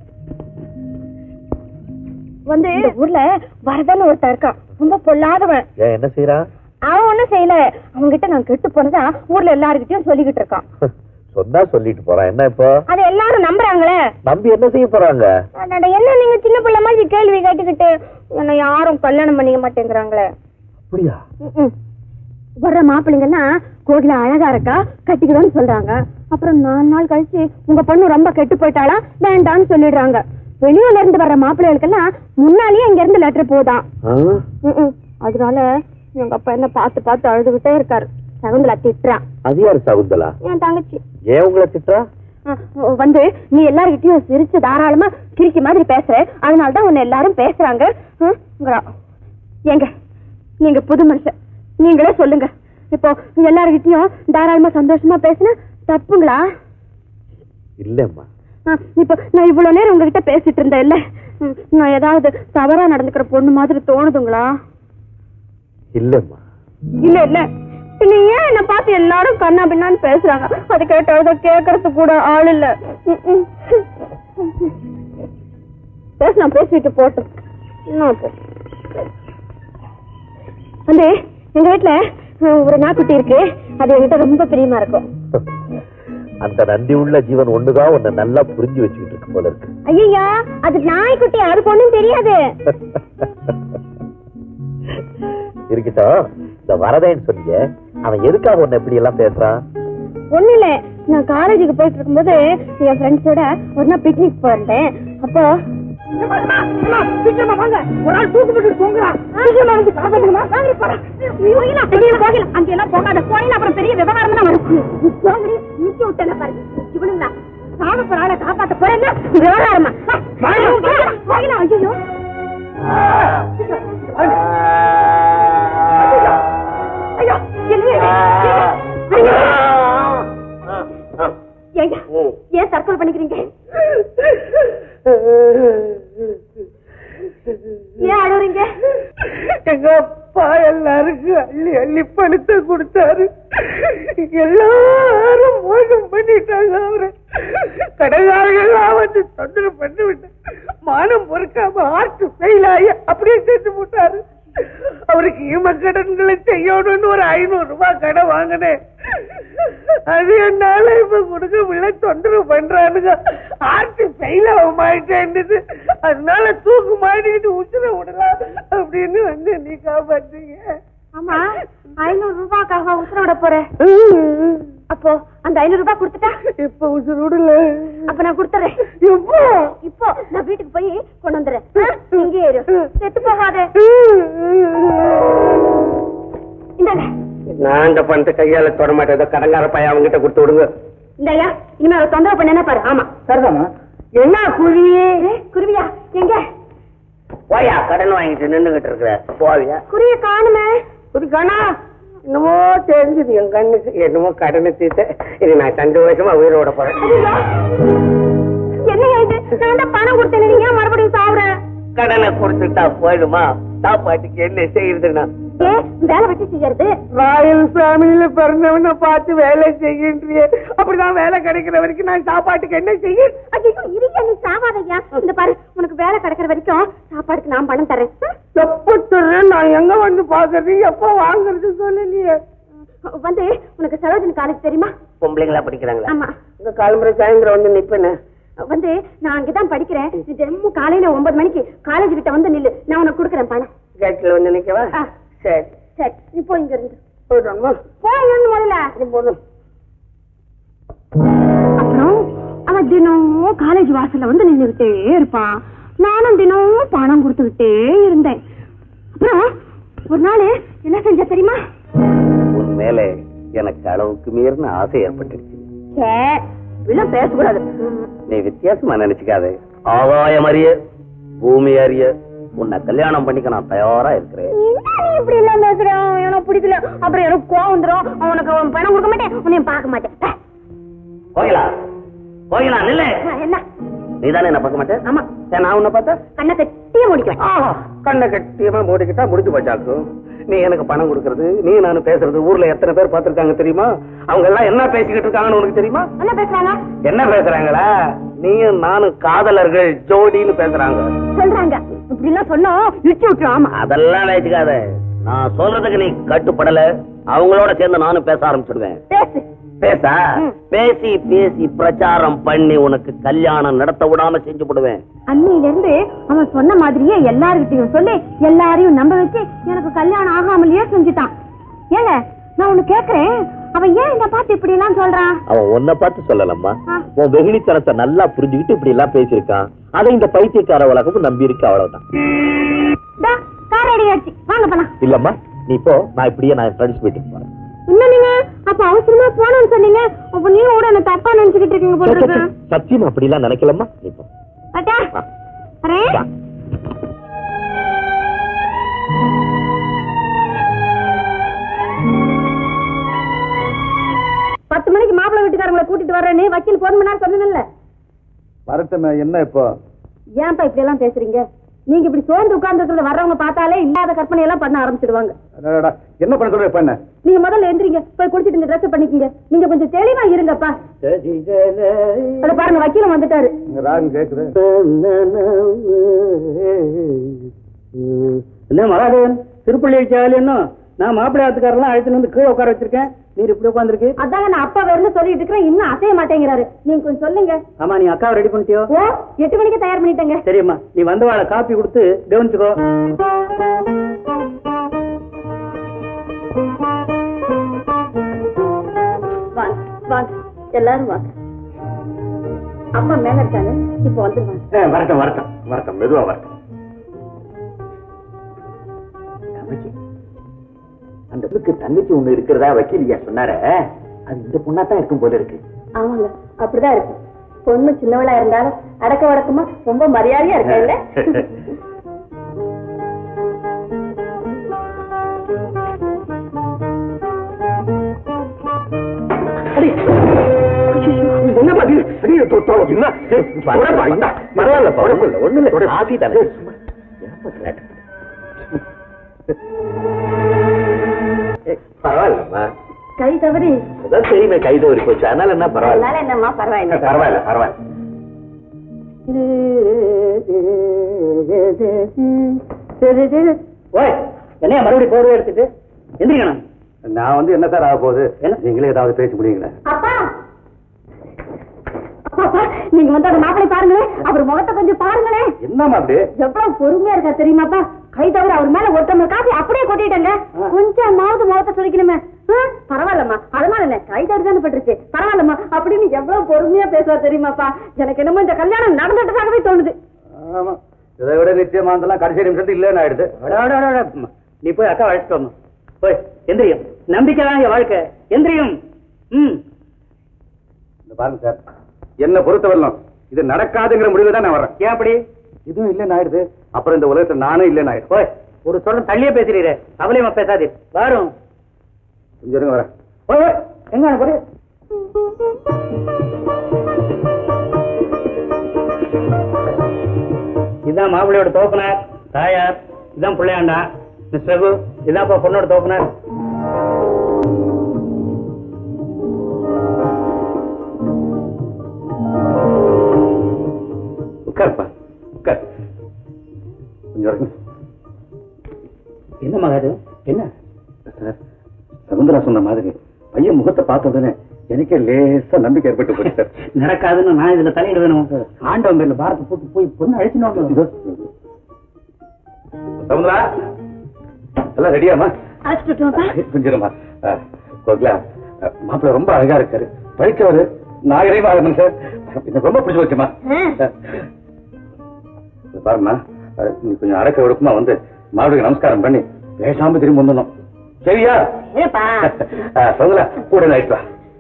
வந்து இந்த ஊர்ல வரதன்னு ஒருத்தன் இருக்கான், ரொம்ப பொல்லாதவன். என்ன செய்யறான்? அவன் ஒண்ணும் செய்யல, அவன்கிட்ட நான் கெட்டு போனதா ஊர்ல எல்லாருக்கிட்டையும் சொல்லிக்கிட்டு இருக்கான். சொன்னா சொல்லிட்டு போறான். என்ன இப்போ? அது எல்லாரும் நம்புறாங்களே. நம்பி என்ன செய்ய போறாங்க? என்ன நீங்க சின்ன பிள்ளை மாதிரி கேள்வி கேட்டுக்கிட்டு என்ன யாரும் கல்யாணம் பண்ணிக்க மாட்டேங்கிறாங்களே. அப்படியா? வர்ற மாப்பிள்ளைங்கெல்லாம் கோகில அழகா இருக்கா, கட்டிக்கிறோம்னு சொல்றாங்க. அப்புறம் நாலு நாள் கழிச்சு உங்க பொண்ணு ரொம்ப கெட்டு போயிட்டாளா, வேண்டான்னு சொல்லிடுறாங்க. வெளியூர்ல இருந்து வர்ற மாப்பிள்ளைகளுக்கெல்லாம் முன்னாலேயே இங்க இருந்து லெட்டர் போதான். அதனால எங்க அப்பா என்ன பார்த்து பார்த்து அழுதுகிட்டே இருக்காரு. சகுந்தலா திட்டுறா. அது யாரு சகுந்தலா? என் தங்கச்சி. ஏன் உங்களை திட்டுறா? வந்து நீ எல்லார்கிட்டயும் சிரிச்சு தாராளமா கிரிக்கி மாதிரி பேசுற, அதனாலதான் உன்னை எல்லாரும் பேசுறாங்க. ஏங்க நீங்க புது மனுஷன், நீங்களே சொல்லுங்க, இப்போ எல்லார்கிட்டயும் தாராளமா சந்தோஷமா பேசுன தப்புங்களா? இல்லம்மா, இப்போ நான் இவ்வளவு நேரம் உங்ககிட்ட பேசிட்டு இருந்தேன் இல்ல, நான் ஏதாவது தவறா நடந்துக்கிற பொண்ணு மாதிரி தோணுதுங்களா? இல்லம்மா. இல்ல இல்ல நீ ஏன் என்ன பார்த்து எல்லாரும் கண்ணா பின்னான்னு பேசுறாங்க, அது கேட்டாவது கேட்கறது கூட ஆள் இல்ல. பேச நான் பேசிட்டு போட்டோம். வந்து எங்க வீட்டுல ஒரு நாய்க்குட்டி இருக்கு, அது என்கிட்ட ரொம்ப பிரியமா இருக்கும். அந்த நன்றி உள்ள ஜீவன் ஒண்ணுதான் உன்னை நல்லா புரிஞ்சு வச்சுக்கிட்டு இருக்கு போல இருக்கு. ஐயா அது நாய்க்குட்டி, அதுக்கு ஒண்ணும் தெரியாது. இருக்கட்டும், இந்த வரதேன்னு சொன்னீங்க, அவன் எதுக்காக உன்னை எப்படி எல்லாம் பேசுறான்? ஒண்ணு இல்ல, நான் காலேஜுக்கு போயிட்டு இருக்கும்போது என் ஃப்ரெண்ட்ஸோட ஒரு நாள் பிக்னிக் போயிருந்தேன். அப்போ சீக்கிரமா வாங்க, ஒரு ஆள் தூக்கு போட்டு தூங்குறான். சீக்கிரமா வந்து காப்பாத்துங்கம்மா. வாங்க போலாம். போகலாம் பெரிய போகலாம் அங்கெல்லாம் போகாத போனீங்க அப்புறம் பெரிய விவகாரம் தான் வரும். போங்கடி நிக்க விட்டல பாருங்க இவனுங்களா சாவ போற ஆளை காப்பாத்த போறேன்னா விவகாரமா போகலாம். ஐயோ ஐயோ ஏங்க ஏன் தற்கொலை பண்ணிக்கிறீங்க? ஏன் அழுறீங்க? எங்க அப்பா எல்லாருக்கும் அள்ளி அள்ளி பணத்தை கொடுத்தாரு. எல்லாரும் மோசம் பண்ணிட்டாங்க. அவரை கடைக்காரர்கள் வந்து தொந்தரவு பண்ணி விட்டேன். மானம் பொறுக்காம ஆர்ட் ஃபெயில் ஆகி அப்படியே செஞ்சு போட்டாரு. அவருக்கு ஈம கடன்களை செய்யணும்னு ஒரு ஐநூறு ரூபாய் கடை வாங்கினேன். அது என்னால இப்ப கொடுக்க முடியல, தொந்தரவு பண்றானுங்க. ஆர்ட் ஃபெயில் ஆக மாட்டேன்னுது. அதனால தூக்கு மாட்டிக்கிட்டு உசுர விடலாம் அப்படின்னு வந்து நீ காப்பாத்தீங்க. ஆமா ஐநூறு ரூபாய்க்காக உசுர விட போறேன். அப்போ அந்த ஐநூறு ரூபாய் கொடுத்துட்டா இப்ப உசுர விடல. அப்ப நான் கொடுத்துறேன். இப்போ இப்போ நான் வீட்டுக்கு போய் கொண்டு வந்துடுறேன். இங்கே இரு, செத்து போகாத. இந்தாங்க. நான் இந்த பணத்தை கையால தொட மாட்டேன். கடங்கார பையன் அவங்க கிட்ட கொடுத்து விடுங்க. இந்தாயா இனிமே அவரை தொந்தரவு பண்ண பாரு. ஆமா சரிதாமா. என்ன குருவி? குருவியா எங்க? போயா கடன் வாங்கிட்டு நின்னுகிட்டு இருக்கிற போவியா? குருவிய காணுமே. ஒரு கணா என்னமோ தெரிஞ்சது என் கண்ணுக்கு. என்னமோ கடனை தீத்த இது நான் சந்தோஷமா உயிரோட போறேன். என்ன இது? நான் தான் பணம் கொடுத்தேன், நீங்க மறுபடியும் சாப்பிடுறேன். கடனை கொடுத்துட்டா போயிடுமா? சாப்பாட்டுக்கு என்ன செய்யறதுன்னா வேலை வச்சு செய்யறது. ராயல் ஃபேமிலியில பிறந்தவன பார்த்து வேலை செய்கின்றியே. அப்படிதான் வேலை கிடைக்கிற வரைக்கும் நான் சாப்பாட்டுக்கு என்ன செய்ய? ஐயோ இருக்க நீ சாவாதையா. இந்த பாரு உனக்கு வேலை கிடைக்கிற வரைக்கும் சாப்பாடுக்கு நான் பணம் தரேன். எப்ப தர்றேன்? நான் எங்க வந்து பாக்குறது எப்ப வாங்குறது சொல்லலையே. வந்து உனக்கு சரோஜினி காலேஜ் தெரியுமா? பொம்பளைங்களா படிக்கிறாங்களா? ஆமா. இந்த காலம்புரை சாயந்தரம் வந்து நிப்பேன்னு வந்து நான் அங்கதான் படிக்கிறேன். தினமும் காலையில ஒன்பது மணிக்கு காலேஜ் கிட்ட வந்து நில்லு, நான் உனக்கு கொடுக்குறேன் பணம். கேட்ல வந்து நிக்கவா? சரி சரி நீ போ இங்க இருந்து. போயிடும்மா. போய் முதல்ல போதும். அப்புறம் அவன் தினமும் காலேஜ் வாசல்ல வந்து நின்றுகிட்டே இருப்பான். நானும் தினமும் பணம் கொடுத்துக்கிட்டே இருந்தேன். அப்புறம் ஒரு நாள் என்ன செஞ்ச தெரியுமா? உன் மேல எனக்கு அளவுக்கு மீறின ஆசை ஏற்பட்டுருச்சு. இப்படிலாம் பேசக்கூடாது. நீ வித்தியாசமா நினைச்சுக்காத. ஆகாயம் அறிய பூமி அறிய உன்னை கல்யாணம் பண்ணிக்க நான் தயாரா இருக்கிறேன். இப்படி எல்லாம் பேசுறேன், எனக்கு பிடிக்கல. அப்புறம் எனக்கு கோவம் வந்துடும். உனக்கு பணம் கொடுக்க மாட்டேன், உன்னையும் பார்க்க மாட்டேன். கோயிலா கோயிலா நில்ல. என்ன நீதானே என்ன பார்க்க மாட்டேன்? ஆமா. நான் உன்னை பார்த்தா கண்ணை கட்டியே முடிக்குவேன். கண்ணை கட்டியமா மூடிக்கிட்டா முடிஞ்சு போச்சாக்கும். நீ எனக்கு பணம் கொடுக்கறது, நீ நானும் பேசுறது ஊர்ல எத்தனை பேர் பாத்துருக்காங்க தெரியுமா? அவங்க எல்லாம் என்ன பேசிக்கிட்டு இருக்காங்கன்னு உனக்கு தெரியுமா? என்ன பேசுறாங்க? என்ன பேசுறாங்களா? நீயும் நானும் காதலர்கள் ஜோடின்னு பேசுறாங்க சொல்றாங்க. இப்படி எல்லாம் சொன்னோம் இடிச்சு விட்டுரும். அதெல்லாம் வச்சுக்காத. நான் சொல்றதுக்கு நீ கட்டுப்படல, அவங்களோட சேர்ந்து நானும் பேச ஆரம்பிச்சிடுவேன். பேசு. பேசா பேசி பேசி பிரச்சாரம் பண்ணி உனக்கு கல்யாணம் நடத்த விடாம செஞ்சு போடுவேன். அன்னையில இருந்து அவன் சொன்ன மாதிரியே எல்லாருக்கிட்டையும் சொல்லி எல்லாரையும் நம்ப வச்சு எனக்கு கல்யாணம் ஆகாமலேயே செஞ்சுட்டான். ஏங்க நான் ஒண்ணு கேக்குறேன், அவன் ஏன் என்ன பார்த்து இப்படி எல்லாம் சொல்றான்? அவன் உன்னை பார்த்து சொல்லலம்மா, உன் வெகுளித்தனத்தை நல்லா புரிஞ்சுக்கிட்டு இப்படி எல்லாம் பேசியிருக்கான். அதை இந்த பைத்தியக்கார உலகமும் நம்பி இருக்கு, அவ்வளவுதான். கார் ரெடி ஆச்சு, வாங்க போலாம். இல்லம்மா நீ இப்போ, நான் இப்படியே நான் ஃப்ரெண்ட்ஸ் வீட்டுக்கு போறேன். என்ன நீங்க அப்ப அவசரமா போனோம்னு சொன்னீங்க, அப்ப நீங்க கூட என்ன தப்பா நினைச்சுக்கிட்டு இருக்கீங்க போல இருக்கு. சத்தியம் அப்படி எல்லாம் நினைக்கலம்மா. நீ போ. அட்டா அரே பத்து மணிக்கு மாப்பிள்ளை வீட்டுக்காரங்களை கூட்டிட்டு வர்றேன்னு வக்கீல் போன் பண்ணாரு சொன்னீங்கல்ல. வரட்டுமே. என்ன இப்போ? ஏன்ப்பா இப்படி எல்லாம் பேசுறீங்க? நீங்க இப்படி சோர்ந்து உட்கார்ந்து இருக்கிறத வர்றவங்க பார்த்தாலே இல்லாத கற்பனை எல்லாம் பண்ண ஆரம்பிச்சிடுவாங்க. என்ன பண்ண சொல்ற? பண்ண நீங்க முதல்ல எந்திரிங்க, போய் குடிச்சிட்டு இந்த ட்ரெஸ் பண்ணிக்கீங்க. நீங்க கொஞ்சம் தெளிவா இருங்கப்பா. அத பாருங்க வக்கீலம் வந்துட்டாரு. ராகம் கேக்குது. என்ன மகாதேவன் திருப்பள்ளி வச்சாலும் என்ன? நான் மாப்பிள்ளை ஆத்துக்காரெல்லாம் அழைத்துன்னு வந்து கீழே உட்கார வச்சிருக்கேன். நீர் இப்படி உட்காந்துருக்கு. அதாங்க நான் அப்பா வேறு சொல்லிட்டு இருக்கிறேன், இன்னும் அசைய மாட்டேங்கிறாரு. நீங்க கொஞ்சம் சொல்லுங்க. ஆமா, நீ அக்காவை ரெடி பண்ணிட்டியோ? ஓ, எட்டு மணிக்கு தயார் பண்ணிட்டேங்க. சரிம்மா, நீ வந்து வாழ காப்பி கொடுத்து கவனிச்சுக்கோ. வாங்க வாங்க எல்லாரும் வாங்க. அப்பா மேல இருக்காங்க, இப்ப வந்துருவாங்க. வரட்டும் வரட்டும். வணக்கம், மெதுவா வணக்கம். அந்த பொண்ணுக்கு தங்கச்சி ஒண்ணு இருக்கிறதா வக்கீலியா சொன்னார, அது இந்த பொண்ணா தான் இருக்கும் போல இருக்கு. ஆமாங்க, அப்படிதான் இருக்கு. பொண்ணு சின்னவளா இருந்தாலும் அடக்க வடக்கமா ரொம்ப மரியாதையா இருக்கா இல்ல? பரவாயில்லம்மா, கை தவறி தெரியுமே, கை தவறி போச்சு. அதனால என்ன பரவாயில்ல. என்னம்மா பரவாயில்ல பரவாயில்ல பரவாயில்ல. என்னையா மறுபடியும் போர்வை எடுத்துட்டு எந்திரிக்கணும். நான் வந்து என்ன சார் ஆக போகுது? நீங்களே ஏதாவது பேச முடியுங்களா? அப்பா அப்பா, நீங்க வந்து அந்த மாப்பிளை பாருங்களேன், அவர் முகத்தை கொஞ்சம் பாருங்களேன். என்னமா அப்படி எவ்வளவு பொறுமையா இருக்கா தெரியுமாப்பா? கை தவிர அவர் மேல ஒருத்தவங்க காப்பி அப்படியே கொட்டிட்டங்க. கொஞ்சமாவது முகத்தை சொல்லிக்கணுமே. பரவாயில்லம்மா, அதனால என்ன, கை தவறு தானே பட்டுருச்சு, பரவாயில்லம்மா அப்படின்னு எவ்வளவு பொறுமையா பேசுவா தெரியுமாப்பா? எனக்கு என்னமோ இந்த கல்யாணம் நடந்துட்டதாகவே தோணுது. ஆமா, இதை விட நிச்சயமா இருந்தெல்லாம் கடைசி நிமிஷத்துக்கு இல்லைன்னு ஆயிடுது. நீ போய் அக்கா அழைச்சிட்டு வரணும். போய் எந்திரியும். நம்பிக்கை தான் என் வாழ்க்கை. எந்திரியும். ம் பாருங்க சார், என்ன பொறுத்தவரையிலும் இது நடக்காதுங்கிற முடிவு தான் நான் வரேன். ஏன் அப்படி? இதுவும் இல்லைன்னு ஆயிடுது, அப்புறம் இந்த உலகத்தில் நானும் இல்லைன்னு ஆயிடுது. போய் ஒரு சொல்ல தள்ளியே பேசுறீரே, அவளையுமா பேசாதீர். வரும் கொஞ்சம் இருங்க வரேன். போய் எங்க போய். இதான் மாப்பிள்ளையோட தோப்பனார் தாயார், இதான் பிள்ளையாண்டா மிஸ் ரகு, இதான்ப்பா பொண்ணோட தோப்பனார். உட்கார்ப்பா உட்கார். கொஞ்சம் என்ன மகாது? என்ன சார், சகுந்தரா சொன்ன மாதிரி பையன் முகத்தை பார்த்ததுன்னு எனக்கே லேசா நம்பிக்கை ஏற்பட்டு போச்சு சார். நடக்காதுன்னு நான் இதுல தலையிட வேணும். ஆண்டவன் பேர்ல பாரத்தை போட்டு போய் பொண்ணு அழைச்சினோம். சகுந்தரா எல்லாம் ரெடியாமா? கொஞ்சமா கோகிலா, மாப்பிள்ள ரொம்ப அழகா இருக்காரு, படிச்சவரு, நாகரீகமா சார், எனக்கு ரொம்ப பிடிச்சு வச்சுமா. பாருமா, நீ கொஞ்சம் அடக்க ஒடுக்குமா வந்து மாப்பிளைக்கு நமஸ்காரம் பண்ணி பேசாம திரும்பி வந்துடணும், சரியா? சகுந்தரா கூட ஆயிடுவா.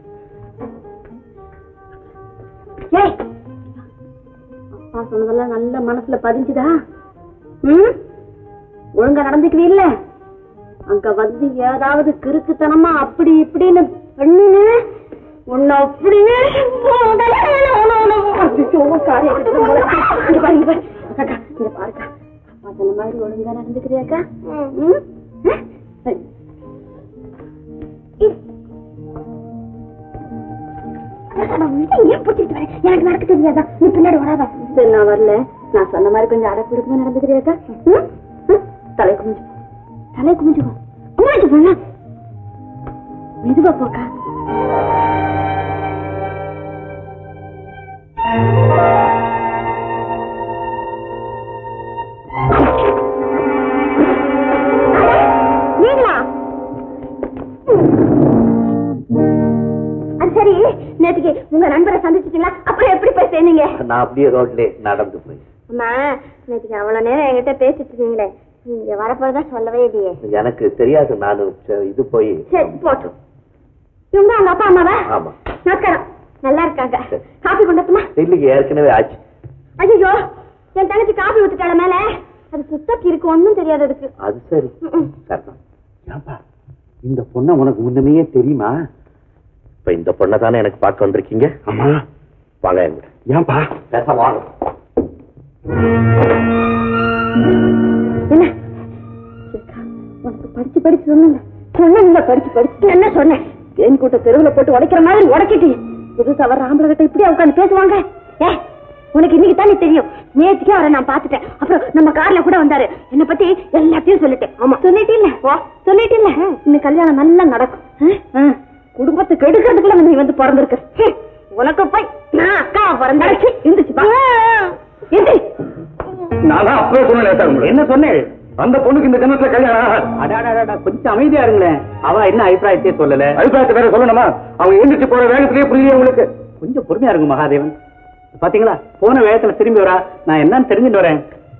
அப்பா சொன்னதெல்லாம் நல்ல மனசுல பதிஞ்சுதா? ம், ஒழுங்கா நடந்துக்குவீல்ல? அங்க வந்து ஏதாவது கிறுக்குத்தனமா அப்படி இப்படின்னு பண்ணுன்னு உன்னை அப்படியே பாருக்கா, அந்த மாதிரி ஒழுங்கா நடந்துக்கிறியாக்கா? எனக்கு நடக்க தெரியாதா? நீ பின்னாடி வராதா? சரி, நான் வரல. நான் சொன்ன மாதிரி கொஞ்சம் அடக்கு இருக்குமா நடந்துக்கிறியாக்கா? தலை குமிஞ்சு தலை குமிஞ்சு குமிஞ்சு மெதுவா போக்கா. நீங்களா? சரி, நேற்றுக்கு உங்க நண்பரை சந்திச்சிட்டீங்களா? அப்புறம் எப்படி போய் சேர்ந்தீங்க? நான் அப்படியே ரோட்ல நடந்து போய். அம்மா, நேற்றுக்கு அவ்வளவு நேரம் என்கிட்ட பேசிட்டு இருக்கீங்களே, நீங்க வரப்போதான் சொல்லவே இல்லையே. எனக்கு தெரியாது, நானு இது போய். சரி போட்டோம். இவங்க அவங்க அப்பா அம்மாவா? ஆமா. நமஸ்காரம். நல்லா இருக்காங்க. காபி கொண்டதுமா? இல்லைங்க, ஏற்கனவே ஆச்சு. ஐயோ, என் தங்கச்சி காபி ஊத்துட்டால மேல, அது சுத்தக்கு இருக்கு, ஒன்னும் தெரியாது அதுக்கு. அது சரி. ஏன்பா, இந்த பொண்ணை உனக்கு முன்னமே தெரியுமா? இப்ப இந்த பொண்ணை தானே எனக்கு பார்க்க வந்திருக்கீங்க? ஆமா. வாங்க. எங்க ஏன்பா பேச வாங்க. என்ன உனக்கு படிச்சு படிச்சு சொன்ன சொன்ன படிச்சு படிச்சு என்ன சொன்னேன்? தேன் கூட்ட தெருவுல போட்டு உடைக்கிற மாதிரி உடைக்கிட்டு புதுசா வர்ற ஆம்பளை கிட்ட இப்படி உட்காந்து பேசுவாங்க? ஏ, உனக்கு இன்னைக்கு தானே தெரியும். நேற்றுக்கே அவரை நான் பாத்துட்டேன். அப்புறம் நம்ம கார்ல கூட வந்தாரு. என்ன பத்தி எல்லாத்தையும் சொல்லிட்டேன். ஆமா, சொல்லிட்டு இல்ல சொல்லிட்டு இல்ல இந்த கல்யாணம் நல்லா நடக்கும். குடும்பத்தை கெடுக்கிறதுக்குள்ள நீ வந்து பிறந்திருக்க. உனக்கு போய் நான் அக்கா பிறந்தாச்சு. நான் அப்பவே சொன்னேன். என்ன சொன்னேன்? அந்த பொண்ணுக்கு இந்த ஜனத்துல கல்யாணம். கொஞ்சம் அமைதியா இருங்களேன். அவ என்ன அபிப்பிராயத்தையே சொல்லல. அபிப்பிராயத்தை வேற சொல்லணுமா? அவங்க எந்திரிச்சு போற வேகத்திலேயே புரியல உங்களுக்கு. கொஞ்சம் பொறுமையா இருங்க மகாதேவன். பாத்தீங்களா போன வேகத்துல திரும்பி வரா. நான் என்னன்னு தெரிஞ்சுட்டு வரேன்.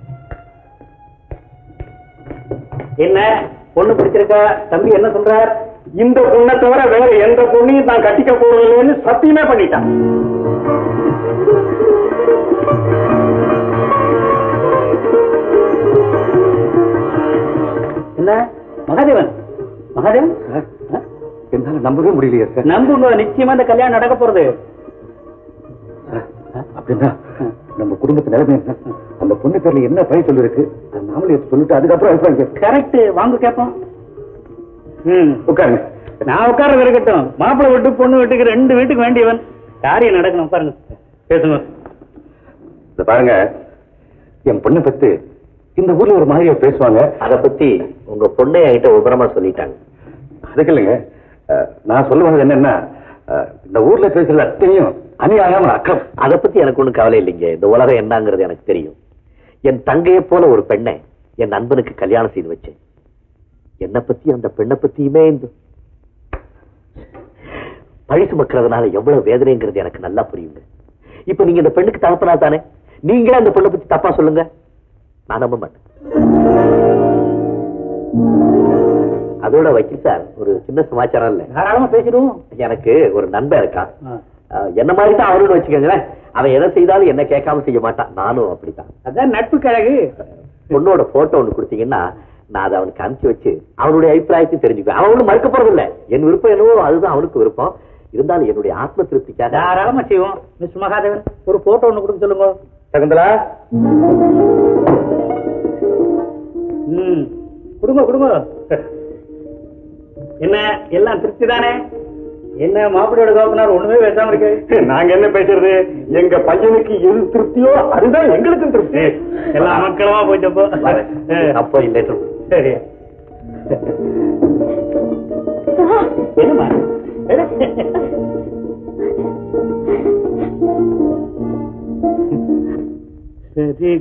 என்ன பொண்ணு பிடிச்சிருக்கா? தம்பி என்ன சொல்றார்? இந்த பொண்ணை தவிர வேற எந்த பொண்ணையும் நான் கட்டிக்க போறதில்லைன்னு சத்தியமே பண்ணிட்டான். என்ன மகாதேவன்? மகாதேவன் என்னால நம்பவே முடியலையே சார். நம்புங்க, நிச்சயமா இந்த கல்யாணம் நடக்க போறது. அப்படின்னா நம்ம குடும்பத்து நிலைமை அந்த பொண்ணு பேர்ல என்ன பழி சொல்லிருக்கு நாமளே சொல்லிட்டு அதுக்கப்புறம் கரெக்ட். வாங்க கேட்போம். ம் உட்காருங்க. நான் உட்கார்றது இருக்கட்டும். மாப்பிள்ளை வீட்டு பொண்ணு வீட்டுக்கு ரெண்டு வீட்டுக்கு வேண்டியவன். காரியம் நடக்கணும். பாருங்க பேசுங்க. இந்த பாருங்க, என் பொண்ணை பத்தி இந்த ஊர்ல ஒரு மாதிரியா பேசுவாங்க. அதை பத்தி உங்க பொண்ணை என்கிட்ட விபரமா சொல்லிட்டாங்க. அதுக்கு இல்லைங்க, நான் சொல்லுவது என்னன்னா, இந்த ஊர்ல பேசுறது அத்தனையும் அநியாயம் அக்கம். அதை பத்தி எனக்கு ஒண்ணும் கவலை இல்லைங்க. இந்த உலகம் என்னங்கிறது எனக்கு தெரியும். என் தங்கையை போல ஒரு பெண்ணை என் நண்பனுக்கு கல்யாணம் செய்து வச்சேன். என்னை பத்தி அந்த பெண்ணை பத்தியுமே இந்த பழி சுமக்கிறதுனால எவ்வளவு வேதனைங்கிறது எனக்கு நல்லா புரியுங்க. இப்ப நீங்க இந்த பெண்ணுக்கு தகப்பனா தானே, நீங்களே அந்த பெண்ணை பத்தி தப்பா சொல்லுங்க, நான் நம்ப மாட்டேன். அதோட வக்கீல் சார், ஒரு சின்ன சமாச்சாரம் இல்ல, தாராளமா பேசிடுவோம். எனக்கு ஒரு நண்பன் இருக்கான். என்ன மாதிரி தான் அவருன்னு வச்சுக்கோங்களேன். அவன் எதை செய்தாலும் என்ன கேட்காம செய்ய மாட்டான். நானும் அப்படித்தான். அதான் நட்பு கழகு. பொண்ணோட போட்டோ ஒண்ணு கொடுத்தீங்கன்னா நான் அதை அவனுக்கு அனுப்பிச்சு வச்சு அவனுடைய அபிப்பிராயத்தையும் தெரிஞ்சுக்குவேன். அவன் ஒன்றும் மறுக்க போறது இல்ல. என் விருப்பம் என்னவோ அதுதான் அவனுக்கு விருப்பம். இருந்தாலும் என்னுடைய ஆத்ம திருப்திக்காக தாராளமா செய்வோம். மிஸ் மகாதேவன், ஒரு போட்டோ ஒண்ணு கொடுக்க சொல்லுங்க. சகுந்தலா, ம் கொடுங்க கொடுங்க. என்ன எல்லாம் திருப்தி தானே? என்ன மாப்பிள்ளையோட கோபனார் ஒண்ணுமே பேசாம இருக்கு. நாங்க என்ன பேசுறது? எங்க பையனுக்கு எது திருப்தியோ அதுதான் எங்களுக்கும் திருப்தி. எல்லா மக்களுமா போயிட்டப்போ அப்போ இல்லை. சரி என்னமா சரி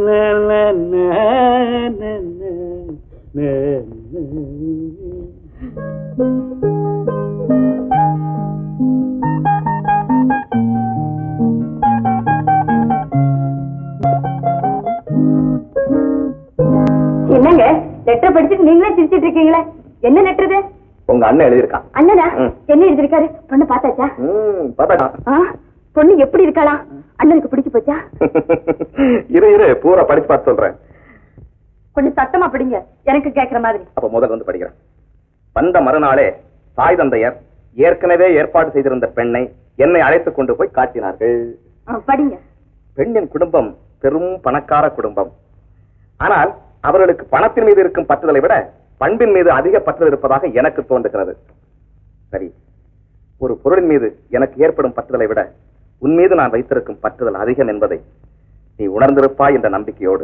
என்னங்க லெட்டர் படிச்சுட்டு நீங்களே சிரிச்சிட்டு இருக்கீங்களே? என்ன லெட்டர்? உங்க அண்ணன் எழுதியிருக்கான். அண்ணனா? என்ன எழுதிருக்காரு? பொண்ணு பாத்தாச்சா? பொண்ணு எப்படி இருக்காளா? அண்ணனுக்கு பிடிச்சு போச்சா? இரு இரு பூரா படிச்சு பார்த்து சொல்றேன். கொஞ்சம் சத்தமா படிங்க, எனக்கு கேட்கிற மாதிரி. அப்ப முதல் வந்து படிக்கிறேன். வந்த மறுநாளே தாய் தந்தையர் ஏற்கனவே ஏற்பாடு செய்திருந்த பெண்ணை என்னை அழைத்துக் கொண்டு போய் காட்டினார்கள். படிங்க. பெண்ணின் குடும்பம் பெரும் பணக்கார குடும்பம். ஆனால் அவர்களுக்கு பணத்தின் மீது இருக்கும் பற்றுதலை விட பண்பின் மீது அதிக பற்றுதல் இருப்பதாக எனக்கு தோன்றுகிறது. சரி, ஒரு பொருளின் மீது எனக்கு ஏற்படும் பற்றுதலை விட உன் மீது நான் வைத்திருக்கும் பற்றுதல் அதிகம் என்பதை நீ உணர்ந்திருப்பாய் என்ற நம்பிக்கையோடு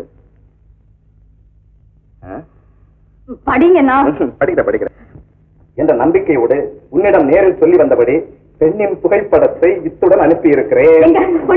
படிங்கண்ணா. படிக்கிற படிக்கிற என்ற நம்பிக்கையோடு உன்னிடம் நேரில் சொல்லி வந்தபடி பெண்ணின் புகைப்படத்தை இத்துடன் அனுப்பி இருக்கிறேன்.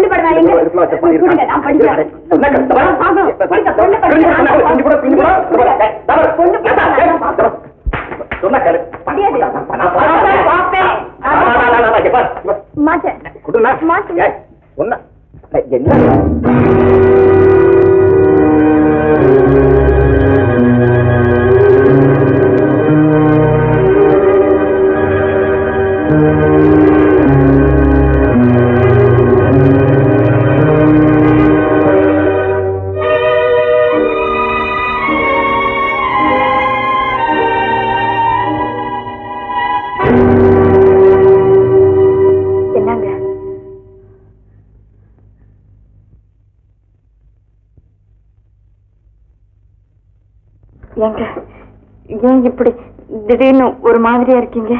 ஏங்க ஏன் இப்படி திடீர்னு ஒரு மாதிரியா இருக்கீங்க?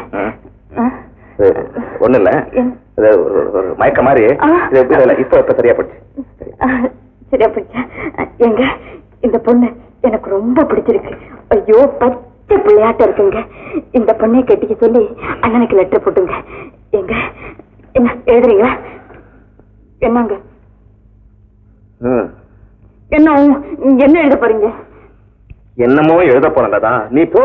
ஒண்ணு இல்ல, ஒரு மயக்க மாதிரி. இப்ப இப்ப சரியா போச்சு. சரியா போச்சு. எங்க இந்த பொண்ணு எனக்கு ரொம்ப பிடிச்சிருக்கு. ஐயோ பச்சை பிள்ளையாட்ட இருக்குங்க. இந்த பொண்ணை கட்டிக்க சொல்லி அண்ணனுக்கு லெட்டர் போட்டுங்க. எங்க என்ன எழுதுறீங்களா? என்னங்க என்ன என்ன எழுத போறீங்க? என்னமோ எழுத போறதா? நீ போ.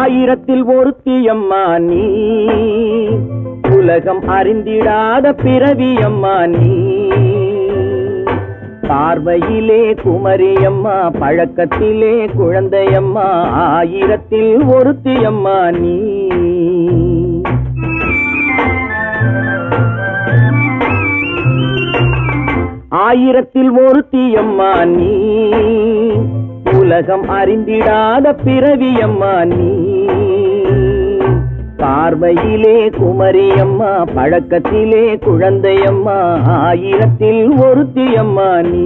ஆயிரத்தில் ஒருத்தியம்மா நீ, உலகம் அறிந்திடாத பிறவியம்மா நீ. பார்வையிலே குமரியம்மா, பழக்கத்திலே குழந்தையம்மா, ஆயிரத்தில் ஒருத்தியம்மா நீ. ஆயிரத்தில் ஒருத்தியம்மா நீ, உலகம் அறிந்திடாத பிறவியம்மா நீ. பார்வையிலே குமரியம்மா, பழக்கத்திலே குழந்தையம்மா, ஆயிரத்தில் ஒருத்தியம்மா நீ.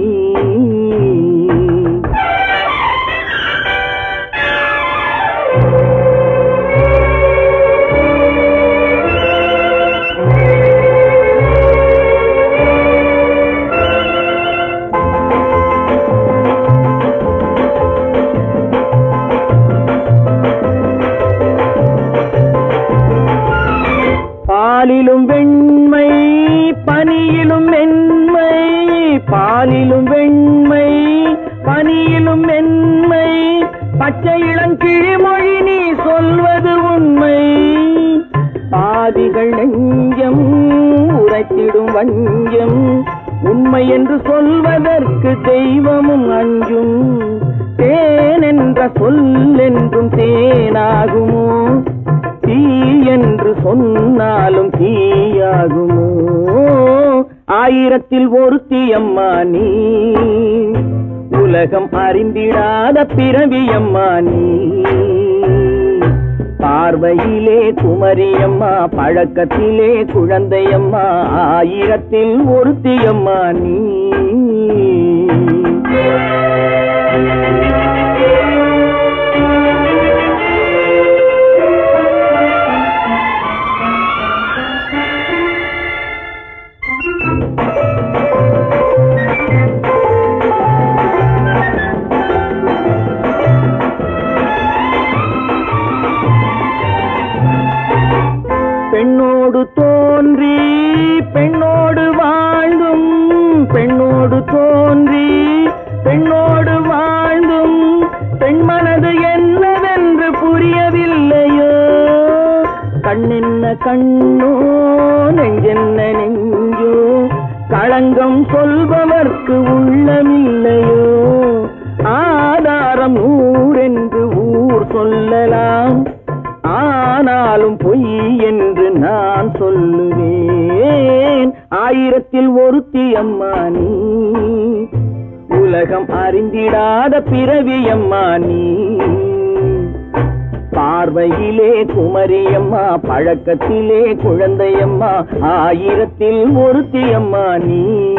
பாலிலும் வெண்மை பனியிலும் மென்மை, பாலிலும் வெண்மை பனியிலும் மென்மை, பச்சை இளங்கிழிமொழி நீ சொல்வது உண்மை. பாதிகள் நெஞ்சம் உரைத்திடும் வஞ்சம், உண்மை என்று சொல்வதற்கு தெய்வமும் அஞ்சும். தேன் என்ற சொல் என்றும் தேனாகுமோ, தீ என்று சொன்னாலும் தீயாகுமோ. ஆயிரத்தில் ஒருத்தியம்மா நீ, உலகம் அறிந்திடாத பிறவியம்மா நீ. பார்வையிலே குமரியம்மா, பழக்கத்திலே குழந்தையம்மா, ஆயிரத்தில் ஒருத்தியம்மா நீ. பெண்ணோடு தோன்றி பெண்ணோடு வாழ்ந்தும், பெண்ணோடு தோன்றி பெண்ணோடு வாழ்ந்தும், பெண் மனது என்னவென்று புரியவில்லையோ. கண்ணென்ன கண்ணோ, நெஞ்சென்ன நெஞ்சோ, களங்கம் சொல்பவர்க்கு உள்ளமில்லையோ. ஆதாரம் நூறென்று ஊர் சொல்லலாம், ஆனாலும் பொய் என்று நான் சொல்லுவேன். ஆயிரத்தில் ஒருத்தியம்மா நீ, உலகம் அறிந்திடாத பிறவியம்மா நீ. பார்வையிலே குமரியம்மா, பழக்கத்திலே குழந்தையம்மா, ஆயிரத்தில் ஒருத்தியம்மா நீ.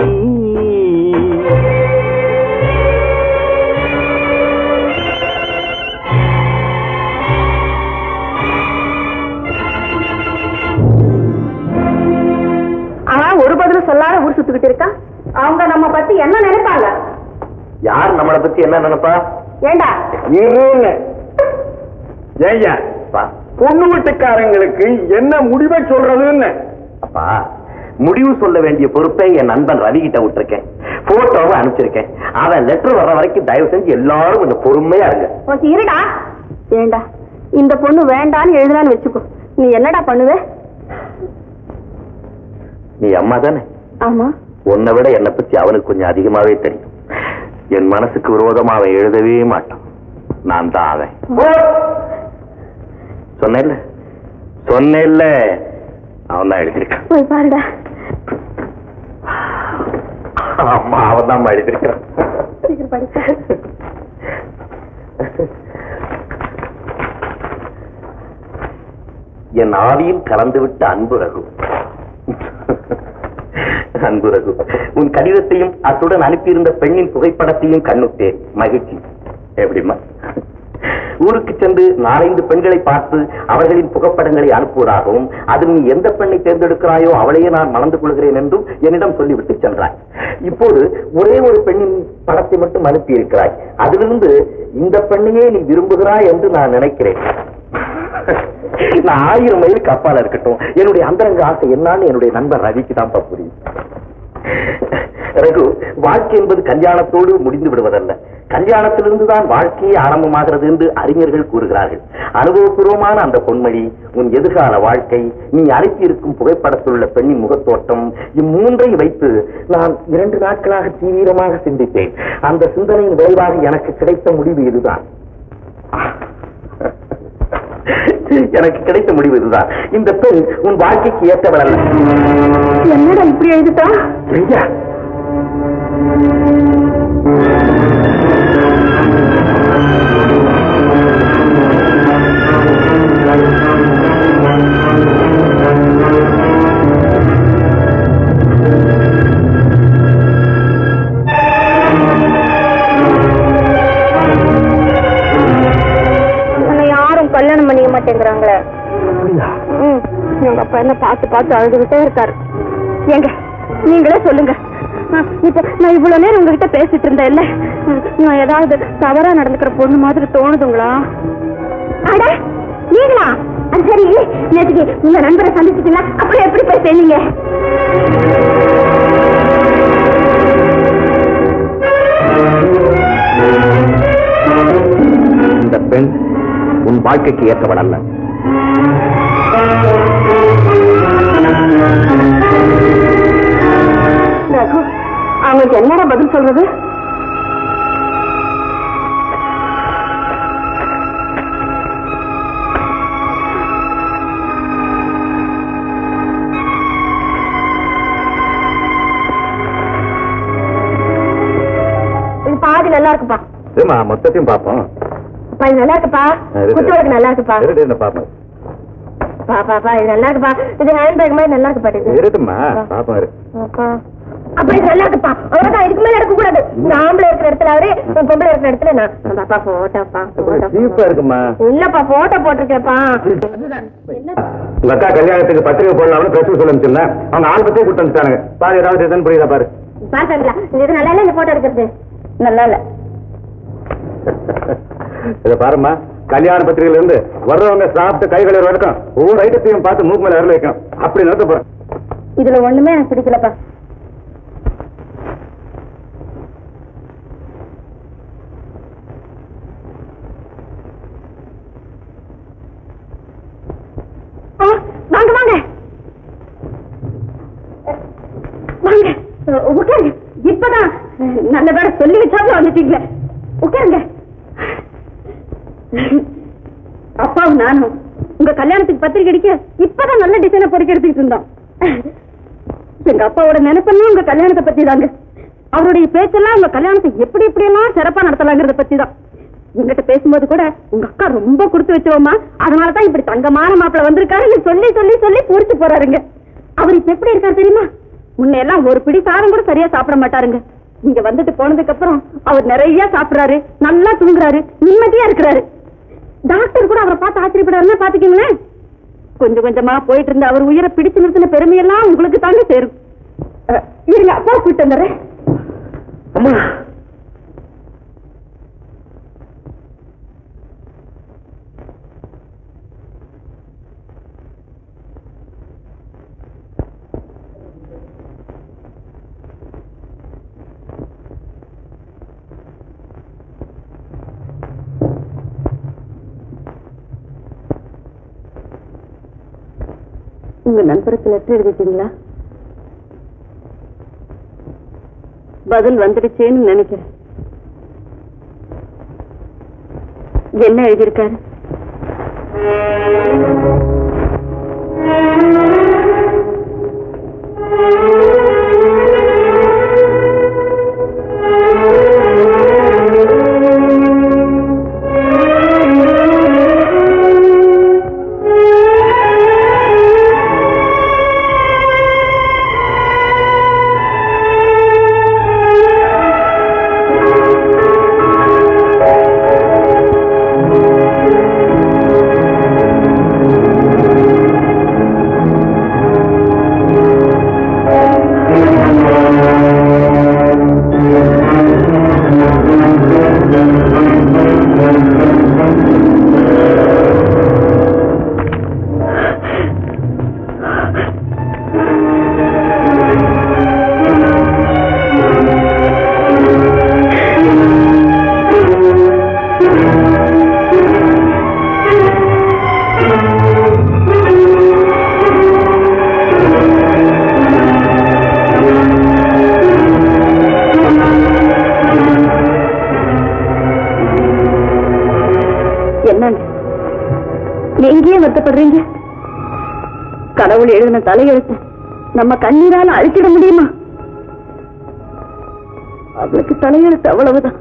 ஒரு பதிலும் சொல்லாத ஊர் சுத்துக்கிட்டு இருக்கா. அவங்க நம்ம பத்தி என்ன நினைப்பாங்க? யார் நம்மளை பத்தி என்ன நினைப்பா? ஏண்டா ஏய்யா, பொண்ணு வீட்டுக்காரங்களுக்கு என்ன முடிவை சொல்றதுன்னு? அப்பா, முடிவு சொல்ல வேண்டிய பொறுப்பை என் நண்பன் ரவி கிட்ட விட்டுருக்கேன். போட்டோவை அனுப்பிச்சிருக்கேன். அவன் லெட்டர் வர்ற வரைக்கும் தயவு செஞ்சு எல்லாரும் கொஞ்சம் பொறுமையா இருங்க. இருடா. ஏண்டா, இந்த பொண்ணு வேண்டான்னு எழுதுனான்னு வச்சுக்கோ, நீ என்னடா பண்ணுவ? நீ அம்மா தானே? ஆமா. உன்னை விட என்னை பத்தி அவனுக்கு கொஞ்சம் அதிகமாவே தெரியும். என் மனசுக்கு விரோதமா அவன் எழுதவே மாட்டான். நான் தான் அவன். சொன்னேன்ல சொன்னேன்ல அவன் தான் எழுதியிருக்கான். போய் பாருடா. அம்மா, அவன் தான் எழுதியிருக்கான். சீக்கிரம் படிக்க. என் ஆவியில் கலந்துவிட்ட அன்பு ரகு, அன்பு ரகு, உன் கடிதத்தையும் அத்துடன் அனுப்பியிருந்த பெண்ணின் புகைப்படத்தையும் கண்ணுட்டேன். மகிழ்ச்சி. எப்படிமா? ஊருக்கு சென்று நாலந்து பெண்களை பார்த்து அவர்களின் புகைப்படங்களை அனுப்புவதாகவும், அதில் நீ எந்த பெண்ணை தேர்ந்தெடுக்கிறாயோ அவளையே நான் மணந்து கொள்கிறேன் என்றும் என்னிடம் சொல்லிவிட்டு சென்றாய். இப்போது ஒரே ஒரு பெண்ணின் படத்தை மட்டும் அனுப்பி இருக்கிறாய். அதிலிருந்து இந்த பெண்ணையே நீ விரும்புகிறாய் என்று நான் நினைக்கிறேன். நான் ஆயிரம் மைலுக்கு அப்பால இருக்கட்டும், என்னுடைய அந்தரங்க ஆசை என்னன்னு என்னுடைய நண்பர் ரவிக்கு தான் புரியும். ரகு, வாழ்க்கை என்பது கல்யாணத்தோடு முடிந்து விடுவதல்ல, கல்யாணத்திலிருந்துதான் வாழ்க்கையே ஆரம்பமாகிறது என்று அறிஞர்கள் கூறுகிறார்கள். அனுபவபூர்வமான அந்த பொன்மொழி, உன் எதிர்கால வாழ்க்கை, நீ அனுப்பியிருக்கும் புகைப்படத்தில் உள்ள பெண்ணின் முகத்தோட்டம், இம்மூன்றை வைத்து நான் இரண்டு நாட்களாக தீவிரமாக சிந்தித்தேன். அந்த சிந்தனையின் விளைவாக எனக்கு கிடைத்த முடிவு இதுதான். எனக்கு கிடைத்த முடிவு இதுதான். இந்த பெண் உன் வாழ்க்கைக்கு ஏற்றவள் அல்ல. என்னடா இப்படி எழுதிட்டா? கல்யாணம் பண்ணிக்க மாட்டேங்கிறாங்களே. எங்க அப்பா என்ன பார்த்து பார்த்து அழுதுகிட்டே இருக்காரு. ஏங்க நீங்களே சொல்லுங்க. இப்ப நான் இவ்வளவு நேரம் உங்ககிட்ட பேசிட்டு இருந்தேன் இல்ல, நான் ஏதாவது தவறா நடந்துக்கிற பொண்ணு மாதிரி தோணுதுங்களா? அட நீங்களா? அது சரி, நேற்றுக்கு உங்க நண்பரை சந்திச்சுட்டீங்களா? அப்புறம் எப்படி பேசுறீங்க? இந்த பெண் உன் வாழ்க்கைக்கு ஏற்றவள் அல்ல. அவங்களுக்கு என்னடா பதில் சொல்றது? இது பாதி நல்லா இருக்குப்பா. மொத்தத்தையும் பாப்போம். இது நல்லா இருக்குப்பா. குத்துவளுக்கு நல்லா இருக்குப்பா. பாப்போம். பாப்பா இது நல்லா இருக்குப்பா. இது ஹேண்ட் பேக் மாதிரி நல்லா இருக்கு பாட்டு. இருக்குமா? பாப்பா. அப்படி நல்லா இருக்குப்பா. அவ்வளவுதான், இதுக்கு மேல இருக்க கூடாது. ஆம்பளை இருக்கிற இடத்துல அவரு, பொம்பளை இருக்கிற இடத்துல நான். பாப்பா போட்டோப்பா. இருக்குமா? இல்லப்பா போட்டோ போட்டிருக்கேப்பா. உங்க அக்கா கல்யாணத்துக்கு பத்திரிகை போடலாம்னு பேச சொல்லிருந்தேன். அவங்க ஆல்பத்தே கூட்டு வந்துட்டாங்க. பாரு ஏதாவது புரியுதா? பாரு பாருங்களா, இது நல்லா இல்ல. இந்த போட்டோ எடுக்கிறது நல்லா இல்ல. இத பாருமா, கல்யாண பத்திரிகையில இருந்து வர்றவங்க சாப்பிட்டு கை கழுவுற வரைக்கும் ஒவ்வொரு ஐட்டத்தையும் பார்த்து மூக்கு மேல விரல வைக்கணும். அப்படி நடத்த போறேன். இதுல ஒண்ணுமே எனக்கு பிடிக்கலப்பா. வாங்க வாங்க வாங்க உட்காருங்க. இப்பதான் நல்ல வேற சொல்லி வச்சாலும் வந்துட்டீங்களே. உட்காருங்க. அப்பாவும் நானும் உங்க கல்யாணத்துக்கு பத்திரிக்கை அடிக்க இப்பதான் நல்ல டிசைனை பொறுக்க எடுத்துக்கிட்டு இருந்தோம். எங்க அப்பாவோட நினைப்பெல்லாம் உங்க கல்யாணத்தை பத்தி தாங்க. அவருடைய பேச்செல்லாம் உங்க கல்யாணத்தை எப்படி எப்படி எல்லாம் சிறப்பா நடத்தலாங்கிறத பத்தி தான். எங்கிட்ட பேசும்போது கூட உங்க அக்கா ரொம்ப கொடுத்து வச்சோமா, அதனாலதான் இப்படி தங்கமான மாப்பிள்ள வந்திருக்காரு சொல்லி சொல்லி சொல்லி பூரிச்சு போறாருங்க. அவர் இப்ப எப்படி இருக்காரு தெரியுமா? முன்னையெல்லாம் ஒரு பிடி சாதம் கூட சரியா சாப்பிட மாட்டாருங்க. நீங்க வந்துட்டு போனதுக்கு அப்புறம் அவர் நிறைய சாப்பிடுறாரு, நல்லா தூங்குறாரு, நிம்மதியா இருக்கிறாரு. டாக்டர் கூட அவரை பார்த்து ஆச்சரியப்படுறாருன்னா பாத்துக்கீங்களேன். கொஞ்சம் கொஞ்சமா போயிட்டு இருந்த அவர் உயிரை பிடிச்சு நிறுத்தின பெருமையெல்லாம் உங்களுக்கு தாங்க சேரும். இருங்க, அப்பா கூப்பிட்டு வந்துடுறேன். அம்மா உங்க நண்பருக்கு லெட்டர் எழுதிட்டீங்களா? பதில் வந்துடுச்சேன்னு நினைக்கிறேன். என்ன எழுதியிருக்காரு? ஏன் வருத்தப்படுறீங்க? கடவுள் எழுதின தலையெழுத்து நம்ம கண்ணீரால அழிச்சிட முடியுமா? அவளுக்கு தலையெழுத்து அவ்வளவுதான்.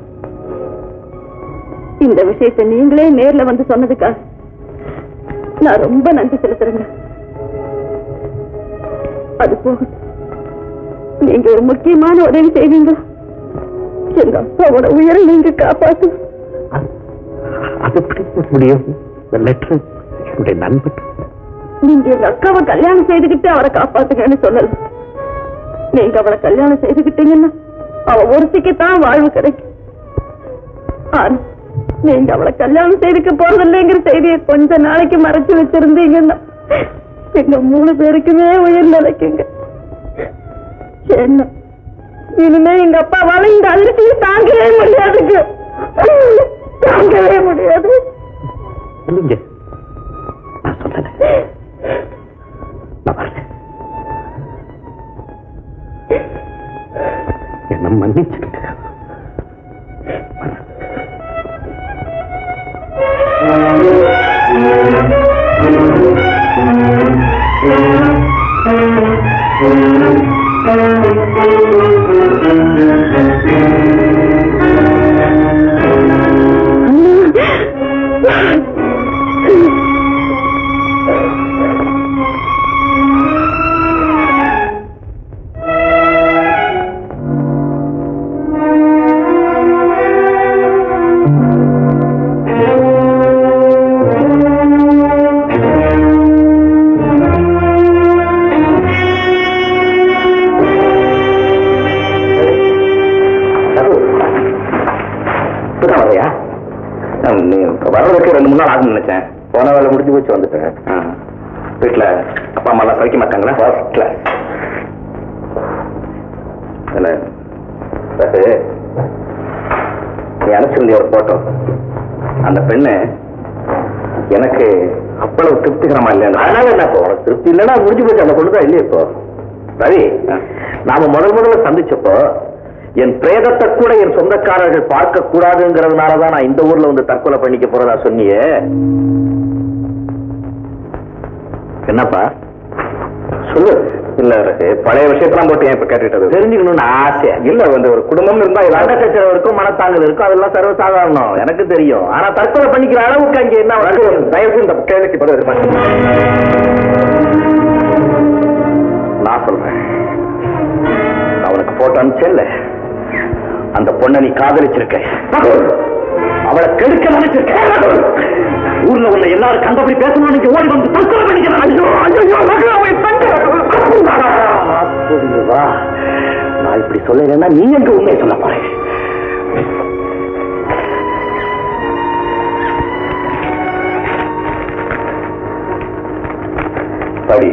இந்த விஷயத்தை நீங்களே நேர்ல வந்து சொன்னதுக்காக நான் ரொம்ப நன்றி செலுத்துறேங்க. அது போக நீங்க ஒரு முக்கியமான உதவி செய்வீங்க. எங்க அப்பாவோட உயிரை நீங்க காப்பாத்து. அது முடியும். என்னுடைய நண்பன் நீங்க எங்க அக்காவை கல்யாணம் செய்துகிட்டு அவரை காப்பாத்துங்கன்னு சொல்லல. நீங்க அவளை கல்யாணம் செய்துகிட்டீங்கன்னா அவ ஒருத்திக்குத்தான் வாழ்வு கிடைக்கும். ஆனா நீங்க அவளை கல்யாணம் செய்துக்க போறதில்லைங்கிற செய்தியை கொஞ்ச நாளைக்கு மறைச்சு வச்சிருந்தீங்கன்னா எங்க மூணு பேருக்குமே உயிர் நிலைக்குங்க. என்ன இனிமே எங்க அப்பாவால இந்த அதிர்ச்சியை தாங்கவே முடியாதுங்க. தாங்கவே முடியாது. நான் சொல்றேன். என்ன மன்னிச்சுக்கிட்டு வர்றதுக்கு ரெண்டு மூணு நாள் ஆகும் நினைச்சேன். போன வேலை முடிஞ்சு போச்சு வந்துட்டேன். வீட்டுல அப்பா அம்மா எல்லாம் சமைக்க மாட்டாங்களா? First class. நீ அனுப்பிச்சிருந்திய ஒரு போட்டோ, அந்த பெண்ணு எனக்கு அவ்வளவு திருப்திகரமா இல்லையா? அதனால என்ன இப்போ உனக்கு திருப்தி இல்லைன்னா முடிஞ்சு போச்சு. அந்த பொண்ணுதான் இல்லையே இப்போ. ரவி, நாம முதல் முதல்ல சந்திச்சப்போ என் பிரேதத்தை கூட என் சொந்தக்காரர்கள் பார்க்க கூடாதுங்கிறதுனாலதான் நான் இந்த ஊர்ல வந்து தற்கொலை பண்ணிக்க போறதா சொன்னியே. என்னப்பா சொல்லு. இல்ல பழைய விஷயத்தெல்லாம் போட்டு ஏன் இப்ப கேட்டுட்டது? தெரிஞ்சுக்கணும்னு ஆசை இல்ல. வந்து ஒரு குடும்பம் இருந்தா சச்சரவு இருக்கும், மனத்தாங்கல் இருக்கும், அதெல்லாம் சர்வசாதாரணம் எனக்கு தெரியும். ஆனா தற்கொலை பண்ணிக்கிற அளவுக்கு அங்க என்ன தயவு இந்த கேள்விக்கு பதில் நான் சொல்றேன். அவனுக்கு போட்டோ அனுப்பிச்சேன்ல, அந்த பொண்ணை நீ காதலிச்சிருக்க, அவளை கெடுக்க நினைச்சிருக்க. ஊர்ல உள்ள எல்லாரும் கண்டபடி பேசணும், நீங்க ஓடி வந்து தற்கொலை பண்ணிக்கிறேன். நான் இப்படி சொல்லலைன்னா நீ எங்க உண்மையை சொல்ல போறேன். படி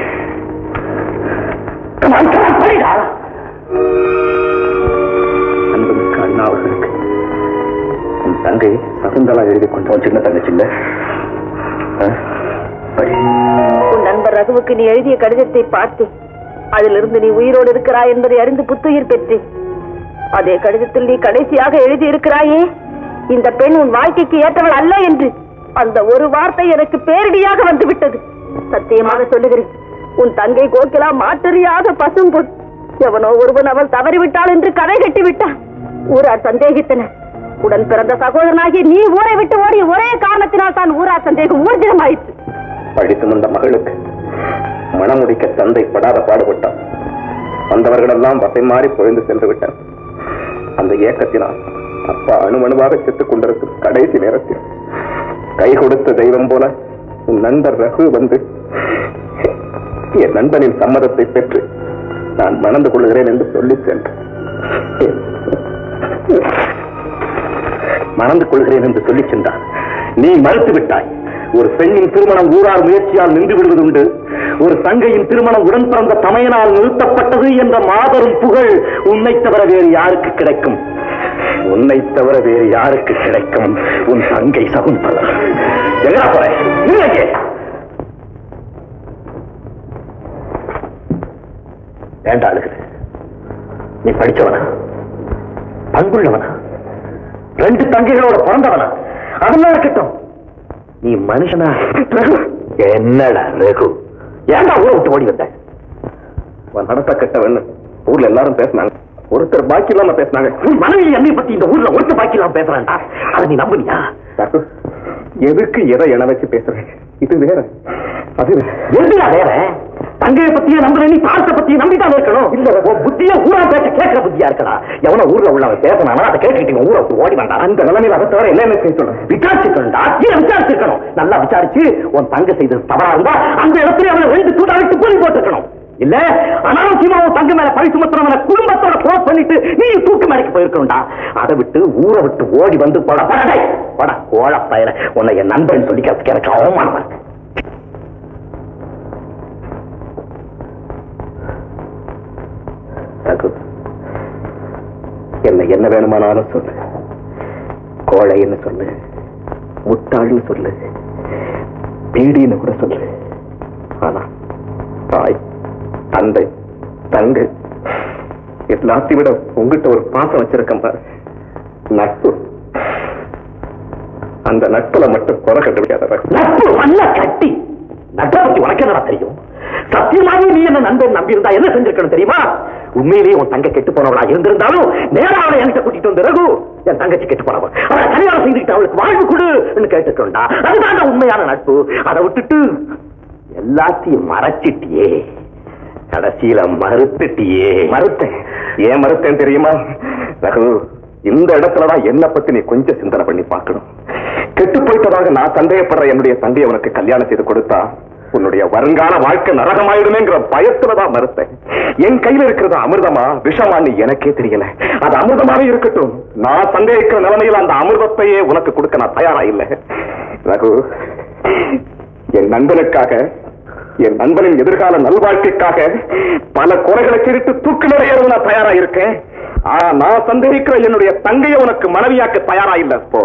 படிடா. அன்புமிக்க அண்ணா அவர்களுக்கு உன் தங்கை சகுந்தலா எழுதி கொண்டு சின்ன தங்கச்சில்ல. உன் நண்பர் ரகுவுக்கு நீ எழுதிய கடிதத்தை பார்த்து அதிலிருந்து நீ உயிரோடு இருக்கிறாய் என்பதை அறிந்து புத்துயிர் பெற்று அதே கடிதத்தில் நீ கடைசியாக எழுதி இருக்கிறாயே, இந்த பெண் உன் வாழ்க்கைக்கு ஏற்றவள் அல்ல என்று. அந்த ஒரு வார்த்தை எனக்கு பேரிடியாக வந்துவிட்டது. சத்தியமாக சொல்லுகிறேன், உன் தங்கை கோகிலா மாற்றறியாத பசும்பொன். எவனோ ஒருவன் அவள் தவறிவிட்டாள் என்று கதை கட்டி விட்டான். ஊரார் சந்தேகித்தனர். உடன் பிறந்த சகோதரனாகி நீ ஊரை விட்டு ஓடி ஒரே காரணத்தினால் தான் ஊரார் சந்தேகம் ஊர்ஜிதமாயிற்று. படித்து வந்த மகளுக்கு மனமுடிக்க தந்தை படாத பாடுபட்டான். வந்தவர்களெல்லாம் வசை மாறி பொழிந்து சென்று விட்டார். அந்த ஏக்கத்தினால் அப்பா அணுமணுவாக செத்துக் கொண்டிருக்கும் கடைசி நேரத்தில் கை கொடுத்த தெய்வம் போல உன் நண்பர் ரகு வந்து என் நண்பனின் சம்மதத்தை பெற்று நான் மணந்து கொள்கிறேன் என்று சொல்லி சென்றேன். மணந்து கொள்கிறேன் என்று சொல்லி சென்றான். நீ மறுத்து விட்டாய். ஒரு பெண்ணின் திருமணம் ஊரார் முயற்சியால் நின்று விடுவதுண்டு, ஒரு தங்கையின் திருமணம் உடன் பிறந்த தமையனால் நிறுத்தப்பட்டது என்ற மாபெரும் புகழ் உன்னை தவிர வேறு யாருக்கு கிடைக்கும்? உன்னை தவிர வேறு யாருக்கு கிடைக்கும்? உன் தங்கை சகுந்தலா. எங்கடா போற? வேண்டா அழுகுது. நீ படிச்சவனா, பண்புள்ளவனா, ரெண்டு தங்கைகளோட பிறந்தவனா? அதெல்லாம் இருக்கட்டும். நீ மனுஷனா? என்னடா ரகு, ஏன்டா ஊரை விட்டு ஓடி வந்த? நடத்த கெட்டவன் ஊர்ல எல்லாரும் பேசினாங்க. ஒருத்தர் பாக்கி இல்லாம பேசினாங்க. மனைவி என்னை பத்தி இந்த ஊர்ல ஒருத்தர் பாக்கி இல்லாம பேசுறான்டா. அதை நீ நம்புனியா? எதுக்கு எதை என வச்சு பேசுறேன்? இது வேற, அது எதுடா வேற? தங்கையை பத்தியே நம்புற நீ தாரத்தை பத்தியே நம்பிதான் இருக்கணும். இல்ல புத்தியா ஊரா பேச கேட்கிற புத்தியா இருக்கடா. எவன ஊர்ல உள்ளவன் பேசினானா அதை கேட்டுக்கிட்டு ஊரை விட்டு ஓடி வந்தான். அந்த நிலைமையில அதை தவிர என்ன செய்ய சொல்ல? விசாரிச்சுக்கணும்டா, விசாரிச்சிருக்கணும். நல்லா விசாரிச்சு உன் தங்கை செய்தது தவறா இருந்தா அந்த இடத்துல அவனை ரெண்டு தூட்டா விட்டு போய் போட்டுருக்கணும். இல்ல அனாவசியமா உன் தங்க மேல பழி சுமத்துறவன குடும்பத்தோட போஸ்ட் பண்ணிட்டு நீ தூக்கு மலைக்கு போயிருக்கணும்டா. அதை விட்டு ஊரை விட்டு ஓடி வந்து போட படகை போட கோழ பயிர உன்னை என் நண்பன் சொல்லிக்கிறதுக்கு எனக்கு அவமானமா இருக்கு. என்ன என்ன வேணுமானாலும் சொல்லு, கோழைன்னு சொல்லு, முட்டாள்னு சொல்லு, பீடின்னு கூட சொல்லு. ஆனா தாய், தந்தை, தங்கை எல்லாத்தையும் விட உங்ககிட்ட ஒரு பாசம் வச்சிருக்கேன் பாரு, நட்பு. அந்த நட்புல மட்டும் குறை கண்டுபிடிக்காத. நட்பு நல்ல கட்டி. நட்பை பத்தி உனக்கு என்ன தெரியும்? சத்தியமாவே நீ என்ன நண்பன் நம்பி இருந்தா என்ன செஞ்சிருக்கணும் தெரியுமா? உண்மையிலேயே உன் தங்க கெட்டு போனவளா இருந்திருந்தாலும் நேராக என்கிட்ட கூட்டிட்டு வந்து ரகு, என் தங்கச்சி கெட்டு போனவன், அவளை கல்யாணம் செய்துக்கிட்டு அவளுக்கு வாழ்வு கொடு கேட்டுக்கொண்டா. அதுதான் உண்மையான நட்பு. அதை விட்டுட்டு எல்லாத்தையும் மறைச்சிட்டியே, கடைசியில மறுத்துட்டியே. மறுத்தேன். ஏன் மறுத்தேன் தெரியுமா ரகு? இந்த இடத்துலதான் என்ன பத்தி நீ கொஞ்சம் சிந்தனை பண்ணி பார்க்கணும். கெட்டு போயிட்டதாக நான் சந்தேகப்படுற என்னுடைய தந்தையை உனக்கு கல்யாணம் செய்து கொடுத்தா உன்னுடைய வருங்கால வாழ்க்கை நரகமாயிடுமேங்கிற பயத்துலதான் மறுத்தேன். என் கையில இருக்கிறது அமிர்தமா விஷமான்னு எனக்கே தெரியல. அது அமிர்தமாவே இருக்கட்டும். நான் சந்தேகிக்கிற நிலைமையில் அந்த அமிர்தத்தையே உனக்கு கொடுக்க நான் தயாரா இல்லை ரகு. என் நண்பனுக்காக, என் நண்பனின் எதிர்கால நல்வாழ்க்கைக்காக பல குறைகளை கிழித்து தூக்கு நிறைய நான் தயாரா இருக்கேன். ஆனா நான் சந்தேகிக்கிற என்னுடைய தங்கையை உனக்கு மனைவியாக்க தயாரா இல்ல. போ.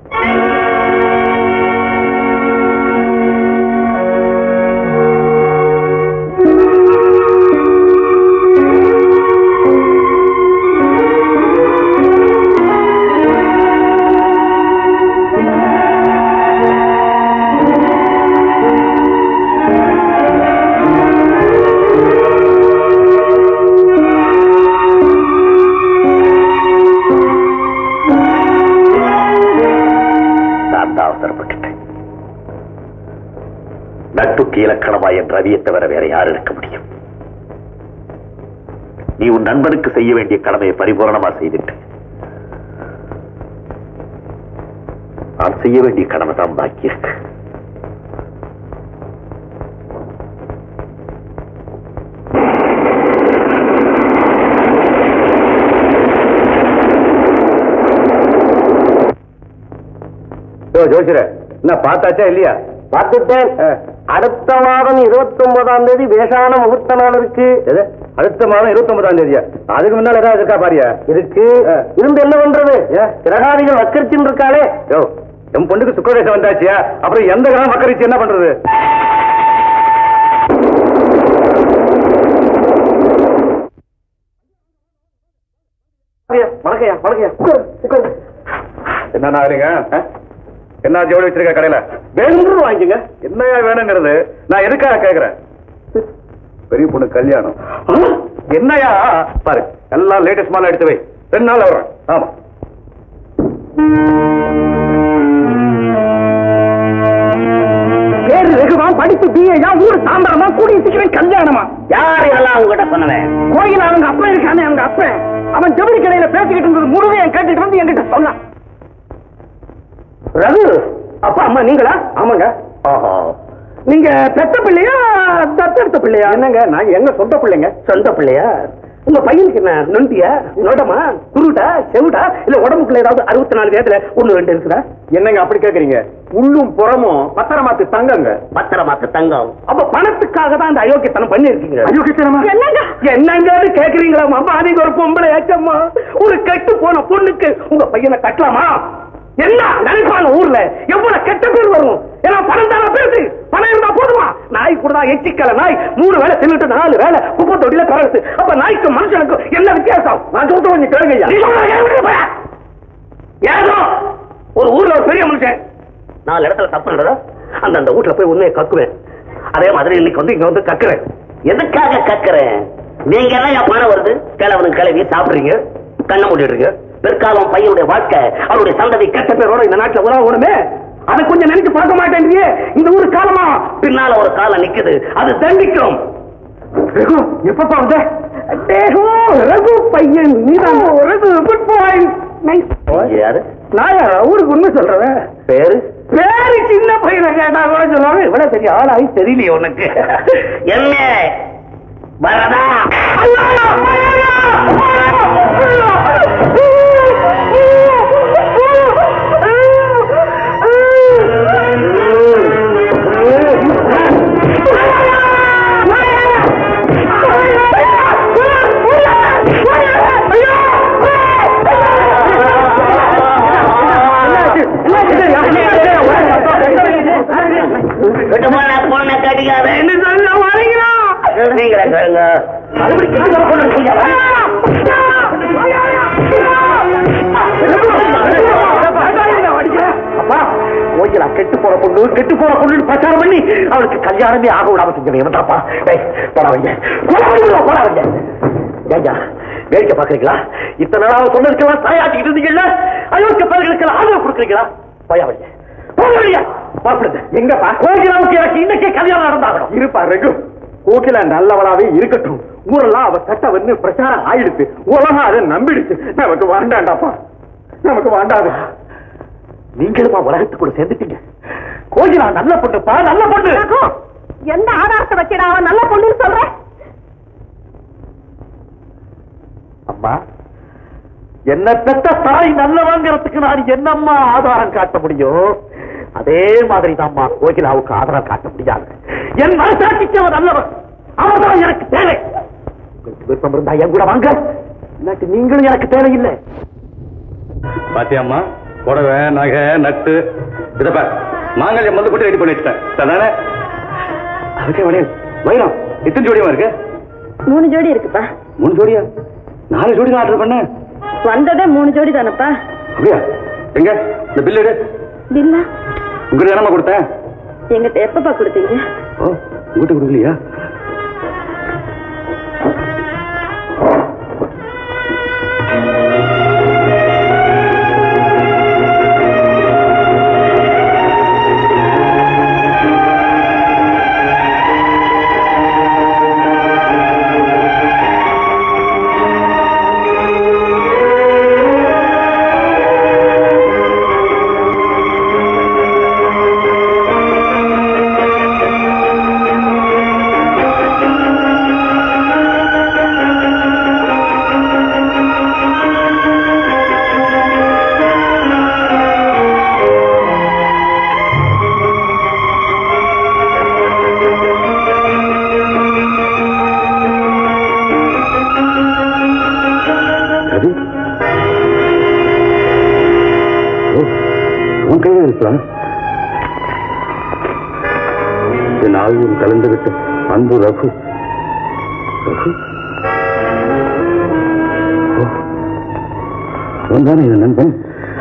நட்புக்கு இலக்கணமா என் ரவியை தவிர வேற யார் இருக்க முடியும்? நீ உன் நண்பனுக்கு செய்ய வேண்டிய கடமையை பரிபூரணமா செய்துட்டு நான் செய்ய வேண்டிய கடமை தான் பாக்கி இருக்கு. ஜோசியர என்ன பார்த்தாச்சா இல்லையா? பார்த்துட்டேன். அடுத்த மாதம் இருபத்தி ஒன்பதாம் தேதி வேஷான முகூர்த்த நாள் இருக்கு. அடுத்த மாதம் இருபத்தி ஒன்பதாம் தேதியா? அதுக்கு முன்னால ஏதாவது இருக்கா பாரியா? இருக்கு. இருந்து என்ன பண்றது? கிரகாதிகள் வக்கரிச்சுன்னு இருக்காளே. யோ, என் பொண்ணுக்கு சுக்கரதேசம் வந்தாச்சியா? அப்புறம் எந்த கிரகம் வக்கரிச்சு என்ன பண்றது? வணக்கையா வணக்கையா. என்ன ஆகுறீங்க? என்ன ஜோடி வச்சிருக்க கடையில? வேணும்னு வாங்கிங்க. என்னையா வேணுங்கிறது? நான் எதுக்காக கேக்குறேன்? பெரிய பொண்ணு கல்யாணம். என்னையா பாரு, எல்லாம் லேட்டஸ்ட் மாலை எடுத்து வை. ரெண்டு நாள் வர்றேன். ஆமா. பேரு வெகுவா, படிப்பு பிஏயா, ஊரு சாம்பரமா, கூடிய சீக்கிரம் கல்யாணமா? யார் இதெல்லாம் உங்ககிட்ட சொன்னவன்? கோயில் அவங்க அப்பா இருக்கானே, அவங்க அப்பன் அவன் ஜவுளி கடையில பேசிக்கிட்டு இருந்தது முழுவையும் கேட்டுட்டு வந்து என்கிட்ட சொன்னான். ரகு, அப்பா அம்மா நீங்களா? ஆமாங்க. நீங்க பெத்த பிள்ளையா தத்தெடுத்த பிள்ளையா? என்னங்க, நாங்க எங்க சொந்த பிள்ளைங்க. சொந்த பிள்ளையா? உங்க பையனுக்கு என்ன நொண்டியா, நோடமா, குருடா, செவுடா, இல்ல உடம்புக்குள்ள ஏதாவது அறுபத்தி நாலு வேதத்துல ஒண்ணு ரெண்டு இருக்குதா? என்னங்க அப்படி கேக்குறீங்க? உள்ளும் புறமும் பத்திரமாத்து தங்கங்க. பத்திரமாத்து தங்கம். அப்ப பணத்துக்காக தான் அந்த அயோக்கியத்தனம் பண்ணி இருக்கீங்க. அயோக்கியத்தனமா? என்னங்க என்னங்க கேக்குறீங்களா? அம்மா நீங்க ஒரு பொம்பளை ஏச்சம்மா. ஒரு கெட்டு போன பொண்ணுக்கு உங்க பையனை கட்டலாமா? என்ன நினைப்பாங்க ஊர்ல? எவ்வளவு கெட்ட பேர் வரும். ஏன்னா பணம் தானே பேசு. பணம் இருந்தா போதுமா? நாய் கூட தான் எச்சிக்கல நாய் மூணு வேலை தின்னுட்டு நாலு வேலை குப்பை தொட்டில கரசு. அப்ப நாய்க்கு மனுஷனுக்கு என்ன வித்தியாசம்? நான் சொல்லிட்டு கொஞ்சம் கேளுங்க. ஏதோ ஒரு ஊர்ல ஒரு பெரிய மனுஷன் நாலு இடத்துல தப்புன்றதா அந்த அந்த வீட்டுல போய் உண்மையை கக்குவேன். அதே மாதிரி இன்னைக்கு வந்து இங்க வந்து கக்குறேன். எதுக்காக கக்குறேன்? நீங்க என்ன பணம் வருது, கிழவனும் கிளவி சாப்பிடுறீங்க, கண்ணை மூடிடுறீங்க. பிற்காலம் பையனுடைய வாழ்க்கை, அவருடைய சந்ததி கெட்ட பேரோட இந்த நாட்டுல உலகணுமே, அதை கொஞ்சம் நினைச்சு பார்க்க மாட்டேன்றீங்க. இந்த ஊரு காலமா பின்னால ஒரு காலம் நிக்குது, அது தண்டிக்கும். எப்பப்பா வந்து ரகு பையன் குட் பாயிண்ட். யாரு? நான் யாரா ஊருக்கு உண்மை சொல்றேன். பேரு பேரு சின்ன பையனை கேட்டா கூட சொல்லுவாங்க. இவ்வளவு பெரிய ஆளாகி தெரியலையே உனக்கு. என்ன வரதா? பொண்ணை கட்டிக்காத என்ன சொல்ல வரீங்களா? நீங்களே கேளுங்க. அப்பா ஓய்யலா கெட்டு போற பொண்ணு கெட்டு போற பொண்ணு பிரச்சாரம் பண்ணி அவளுக்கு கல்யாணமே ஆக விடாம செஞ்சவன் இவன்தாப்பா. போடாவீங்க போடாவீங்க. ஐயா வேடிக்கை பாக்குறீங்களா? இத்தனை நாள் சொன்னதுக்கெல்லாம் தாயாட்டிக்கிட்டு இருந்தீங்கல்ல, அயோக்கிய பயிர்களுக்கெல்லாம் ஆதரவு கொடுக்குறீங்களா? போயாவீங்க எங்கப்பா கோகிலாவுக்கு எனக்கு இன்னைக்கே கல்யாணம் நடந்தாகணும். இருப்பா ரகு, கோகிலா நல்லவளாவே இருக்கட்டும். ஊரெல்லாம் அவ கட்டவன்னு பிரச்சாரம் ஆயிடுச்சு, உலகம் அதை நம்பிடுச்சு. நமக்கு வாண்டாண்டாப்பா, நமக்கு வாண்டாது. நீங்களுமா உலகத்துக்கு கூட சேர்ந்துட்டீங்க. கோகிலா நல்ல பொண்ணுப்பா, நல்ல பொண்ணு. எந்த ஆதாரத்தை வச்சுடா அவன் நல்ல பொண்ணுன்னு சொல்றேன்? அம்மா, என்ன பெற்ற தாய் நல்லவங்கிறதுக்கு நான் என்னம்மா ஆதாரம் காட்ட முடியும்? அதே மாதிரி தான்மா கோகிலாவுக்கு ஆதாரம் காட்ட முடியாது. என் மனசாட்சிக்கு அவன் நல்லவன், அவர்தான் எனக்கு தேவை. உங்களுக்கு விருப்பம் இருந்தா என் கூட வாங்க, இல்லாட்டி நீங்களும் எனக்கு தேவையில்லை. பாத்தியம்மா, புடவை நகை நட்டு இதப்ப மாங்கல்யம் வந்து போட்டு ரெடி பண்ணி வச்சுட்டேன். தானே அதுக்கே வளையல் வைரம் எத்தனை ஜோடியமா இருக்கு? மூணு ஜோடி இருக்குப்பா. மூணு ஜோடியா? நாலு ஜோடி தான் ஆர்டர் பண்ண வந்ததே மூணு ஜோடி தானப்பா. அப்படியா? எங்க இந்த பில்லு எடு. பில்லா உங்களுக்கு என்னமா கொடுத்தேன்? எங்கிட்ட எப்பப்பா கொடுத்தீங்க? ஓ, உங்ககிட்ட கொடுக்கலையா? என் ஆயுள் கலந்துவிட்ட அன்பு ரகு. அவன்தானே என் நண்பன்.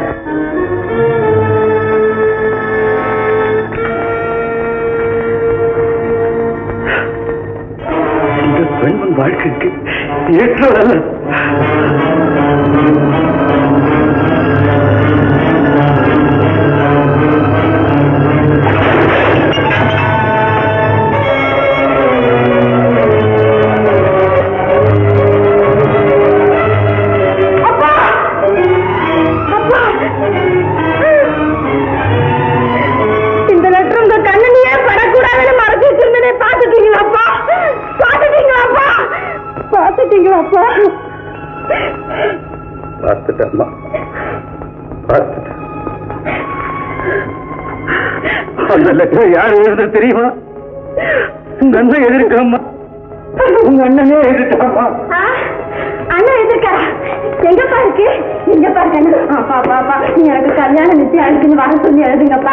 இந்த பெண்மன் வாழ்க்கைக்கு ஏற்றவரல்ல. பார்த்துட்டேம்மா, பார்த்துட்டேன். அந்த லெட்டர் யார் எழுத தெரியுமா? உங்க அண்ணன் எதிர்க்காமா, உங்க அண்ணனே எதிர்க்காமா. அண்ணன் எதிர்க்காரா? எங்கப்பா இருக்கு? எங்கப்பா இருக்கு? அப்பா பாப்பா, நீ எனக்கு கல்யாணம் நிச்சயம் அடிச்சுன்னு வர சொல்லி எழுதுங்கப்பா.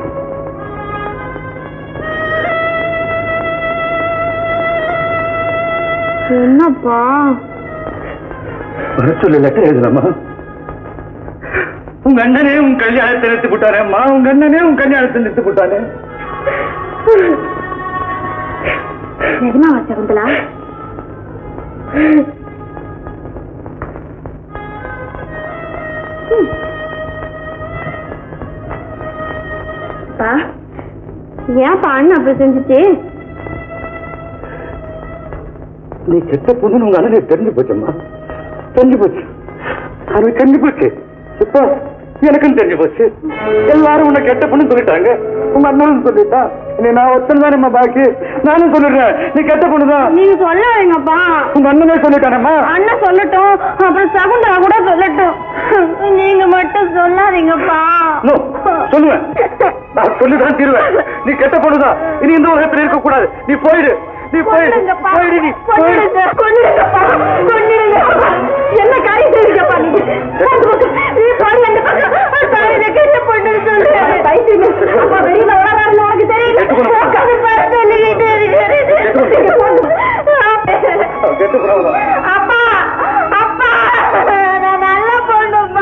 என்னப்பா வர சொல்லி லெட்டர் எழுதலாமா? உங்க அண்ணனே உன் கல்யாணத்தை நிறுத்தி போட்டானே அம்மா, உங்க அண்ணனே உன் கல்யாணத்தை நிறுத்தி போட்டானே. நிஜமாவா சகுந்தலா? ஏன்ப்பா அண்ணன் அப்படி செஞ்சுச்சு? நீ கெட்ட பொண்ணு உங்க அண்ணனே தெரிஞ்சு போச்சம்மா, தெரிஞ்சு போச்சு. அது தெரிஞ்சு போச்சு. இப்போ எனக்கும் தெரிஞ்சு போச்சு. எல்லாரும் உன்னை கெட்ட பொண்ணு சொல்லிட்டாங்க, உங்க அண்ணனும் சொல்லிட்டான். நீ நான் ஒத்தன் தானேம்மா பாக்கி, நானும் சொல்லிடுறேன் நீ கெட்ட பொண்ணுதான். நீங்க சொல்லாதீங்கப்பா. உங்க அண்ணனே சொல்லிட்டானேம்மா. அண்ணன் சொல்லட்டும், அப்புறம் சகுந்தலா கூட சொல்லட்டும், நீங்க மட்டும் சொல்லாதீங்கப்பா. சொல்லுவேன், நான் சொல்லிதான் தீருவேன். நீ கெட்ட பொண்ணுதான், இனி இந்த உலகத்தில் இருக்க கூடாது. நீ போயிடு, நீ போயிடு, போயிடு, நீ போயிடு. என்ன காரியம் செய்வீங்கப்பா நீங்க? நீ போய் அந்த பக்கம் கெட்ட பொண்ணு சொல்லு. வெளியில உலகம் உனக்கு தெரியல. அப்பா அப்பா, நான் நல்ல பொண்ணுமா.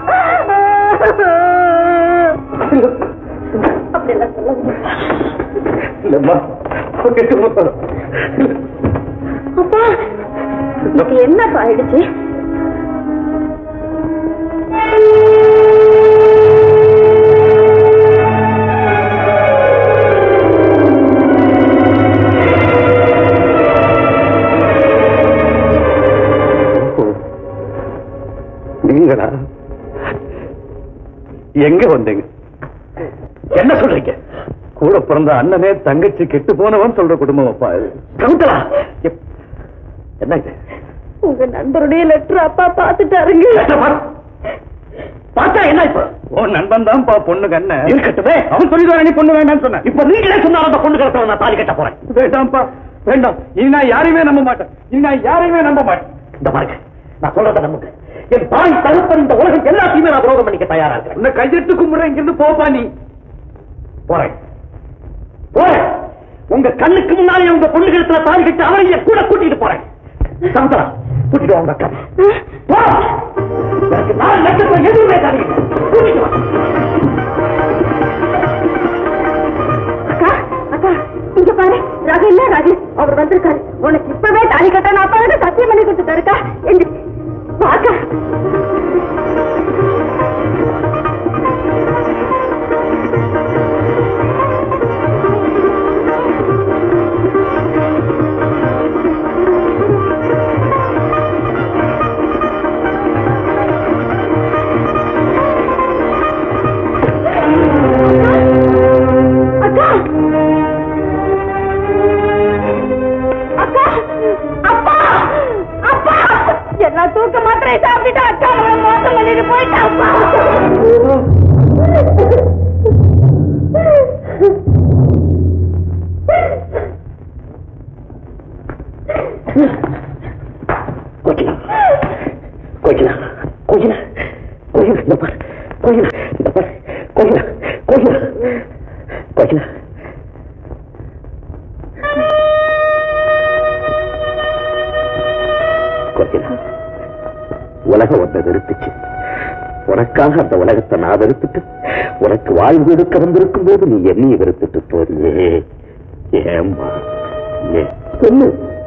அப்படியெல்லாம் சொல்லுங்க. அப்பா இது என்னப்பா ஆயிடுச்சு? நீங்களா? எங்க வந்தீங்க? என்ன சொல்றீங்க? கூட பிறந்த அண்ணனே தங்கச்சி கெட்டு போனவன் சொல்ற குடும்பம் அப்பா. சகுந்தலா, என்ன இது? உங்க நண்பருடைய லெட்டர் அப்பா பாத்துட்டாருங்க. பார்த்தா என்ன இப்ப? உன் நண்பன் தான் பொண்ணுக்கு அண்ணன் இருக்கட்டுமே. அவன் சொல்லிடுவான் நீ பொண்ணு வேண்டாம்னு சொன்ன. இப்ப நீங்களே சொன்னா அந்த பொண்ணு கட்ட நான் தாலி கட்ட போறேன். வேண்டாம்ப்பா, வேண்டாம். இனி நான் யாரையுமே நம்ப மாட்டேன். இனி நான் யாரையுமே நம்ப மாட்டேன். இந்த பாருங்க, நான் சொல்றத நம்புங்க. என் தாய் தகப்பன் இந்த உலகம் எல்லாத்தையுமே நான் விரோதம் பண்ணிக்க தயாரா இருக்கேன். உன்னை கையெட்டு கும்பிட இங்கிருந்து போப்பா. நீ போறேன் போறேன். உங்க கண்ணுக்கு முன்னாலே உங்க பொண்ணுகளுக்கு தாலி கட்டி அவரைய கூட கூட்டிட்டு போறேன். சமுத்திரா, கூட்டிட்டு வாங்க அக்கா. எனக்கு நாலு லட்சம் எதுவுமே தாலி கூட்டிட்டு வா. அக்கா அக்கா இங்க பாரு, ரகு இல்ல ரகு அவர் வந்திருக்காரு. உனக்கு இப்பவே தாலி கட்ட நான் அப்பா கிட்ட சத்தியம் பண்ணி கொடுத்துருக்கா. பாக்கா தூக்க மாத்திரை சாப்பிட்டு அக்கா மோசம் பண்ணிட்டு போயிட்டாப்பா. கோகிலா கோகிலா கோகிலா கோகிலா இந்த பாரு, கோகிலா இந்த பாரு, கோகிலா கோகிலா கோகிலா. கோகிலா, உலகம் ஒன்றை வெறுத்துச்சு. உனக்காக அந்த உலகத்தை நான் வெறுத்துட்டு உனக்கு வாழ்வு கொடுக்க வந்திருக்கும் போது நீ என்னைய வெறுத்துட்டு போறியே. ஏம்மா ஏன் சொல்லு.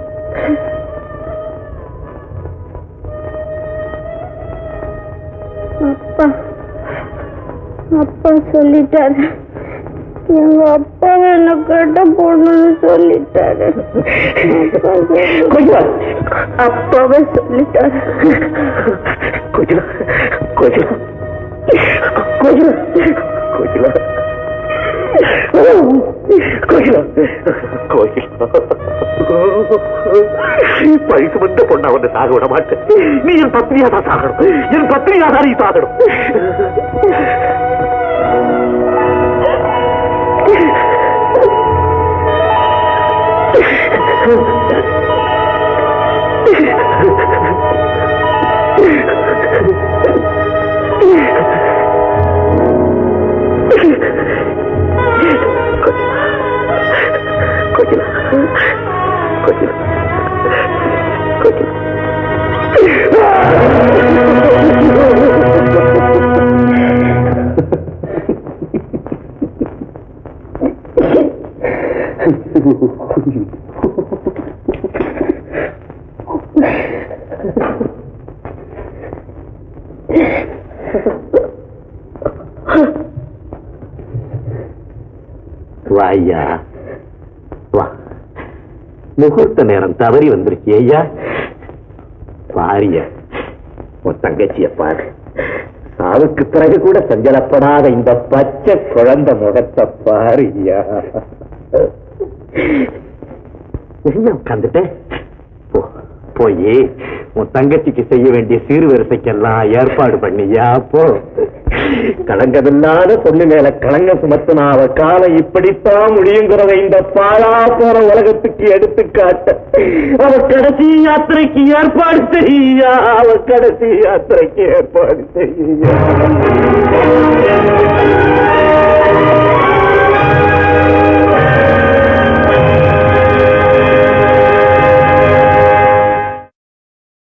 அப்பா அப்பா சொல்லிட்டாரு, எங்க அப்பா என்ன கட்ட போடணும்னு சொல்லிட்டாரு. அப்பாவே சொல்லிட்டாரு. கோகிலா கோகிலா கோகிலா கோகிலா கோகிலா கோகிலா பழிக்கு வந்த பொண்ணா வந்து சாக விட மாட்டேன். நீ என் பத்னியா தான் சாகணும், என் பத்னியா தான் நீ சாகணும். கோகிலா கோகிலா கோகிலா வாய்யா வா, முகூர்த்த நேரம் தவறி வந்திருக்கிய ஐயா. பாரிய உன் தங்கச்சிய பாரு, சாவுக்கு பிறகு கூட சஞ்சலப்படாத இந்த பச்சை குழந்தை முகத்தை பாருயா. உட்காந்துட்டேன், போய் உன் தங்கச்சிக்கு செய்ய வேண்டிய சீர்வரிசைக்கெல்லாம் ஏற்பாடு பண்ணியா. போ, களங்கமில்லாத பொண்ணு மேல களங்க சுமத்தின அவ காலம் இப்படித்தான் முடியுங்கிறத இந்த பாழா போற உலகத்துக்கு எடுத்துக்காட்ட அவ கடைசி யாத்திரைக்கு ஏற்பாடு செய்யா. அவ கடைசி யாத்திரைக்கு ஏற்பாடு செய்யா.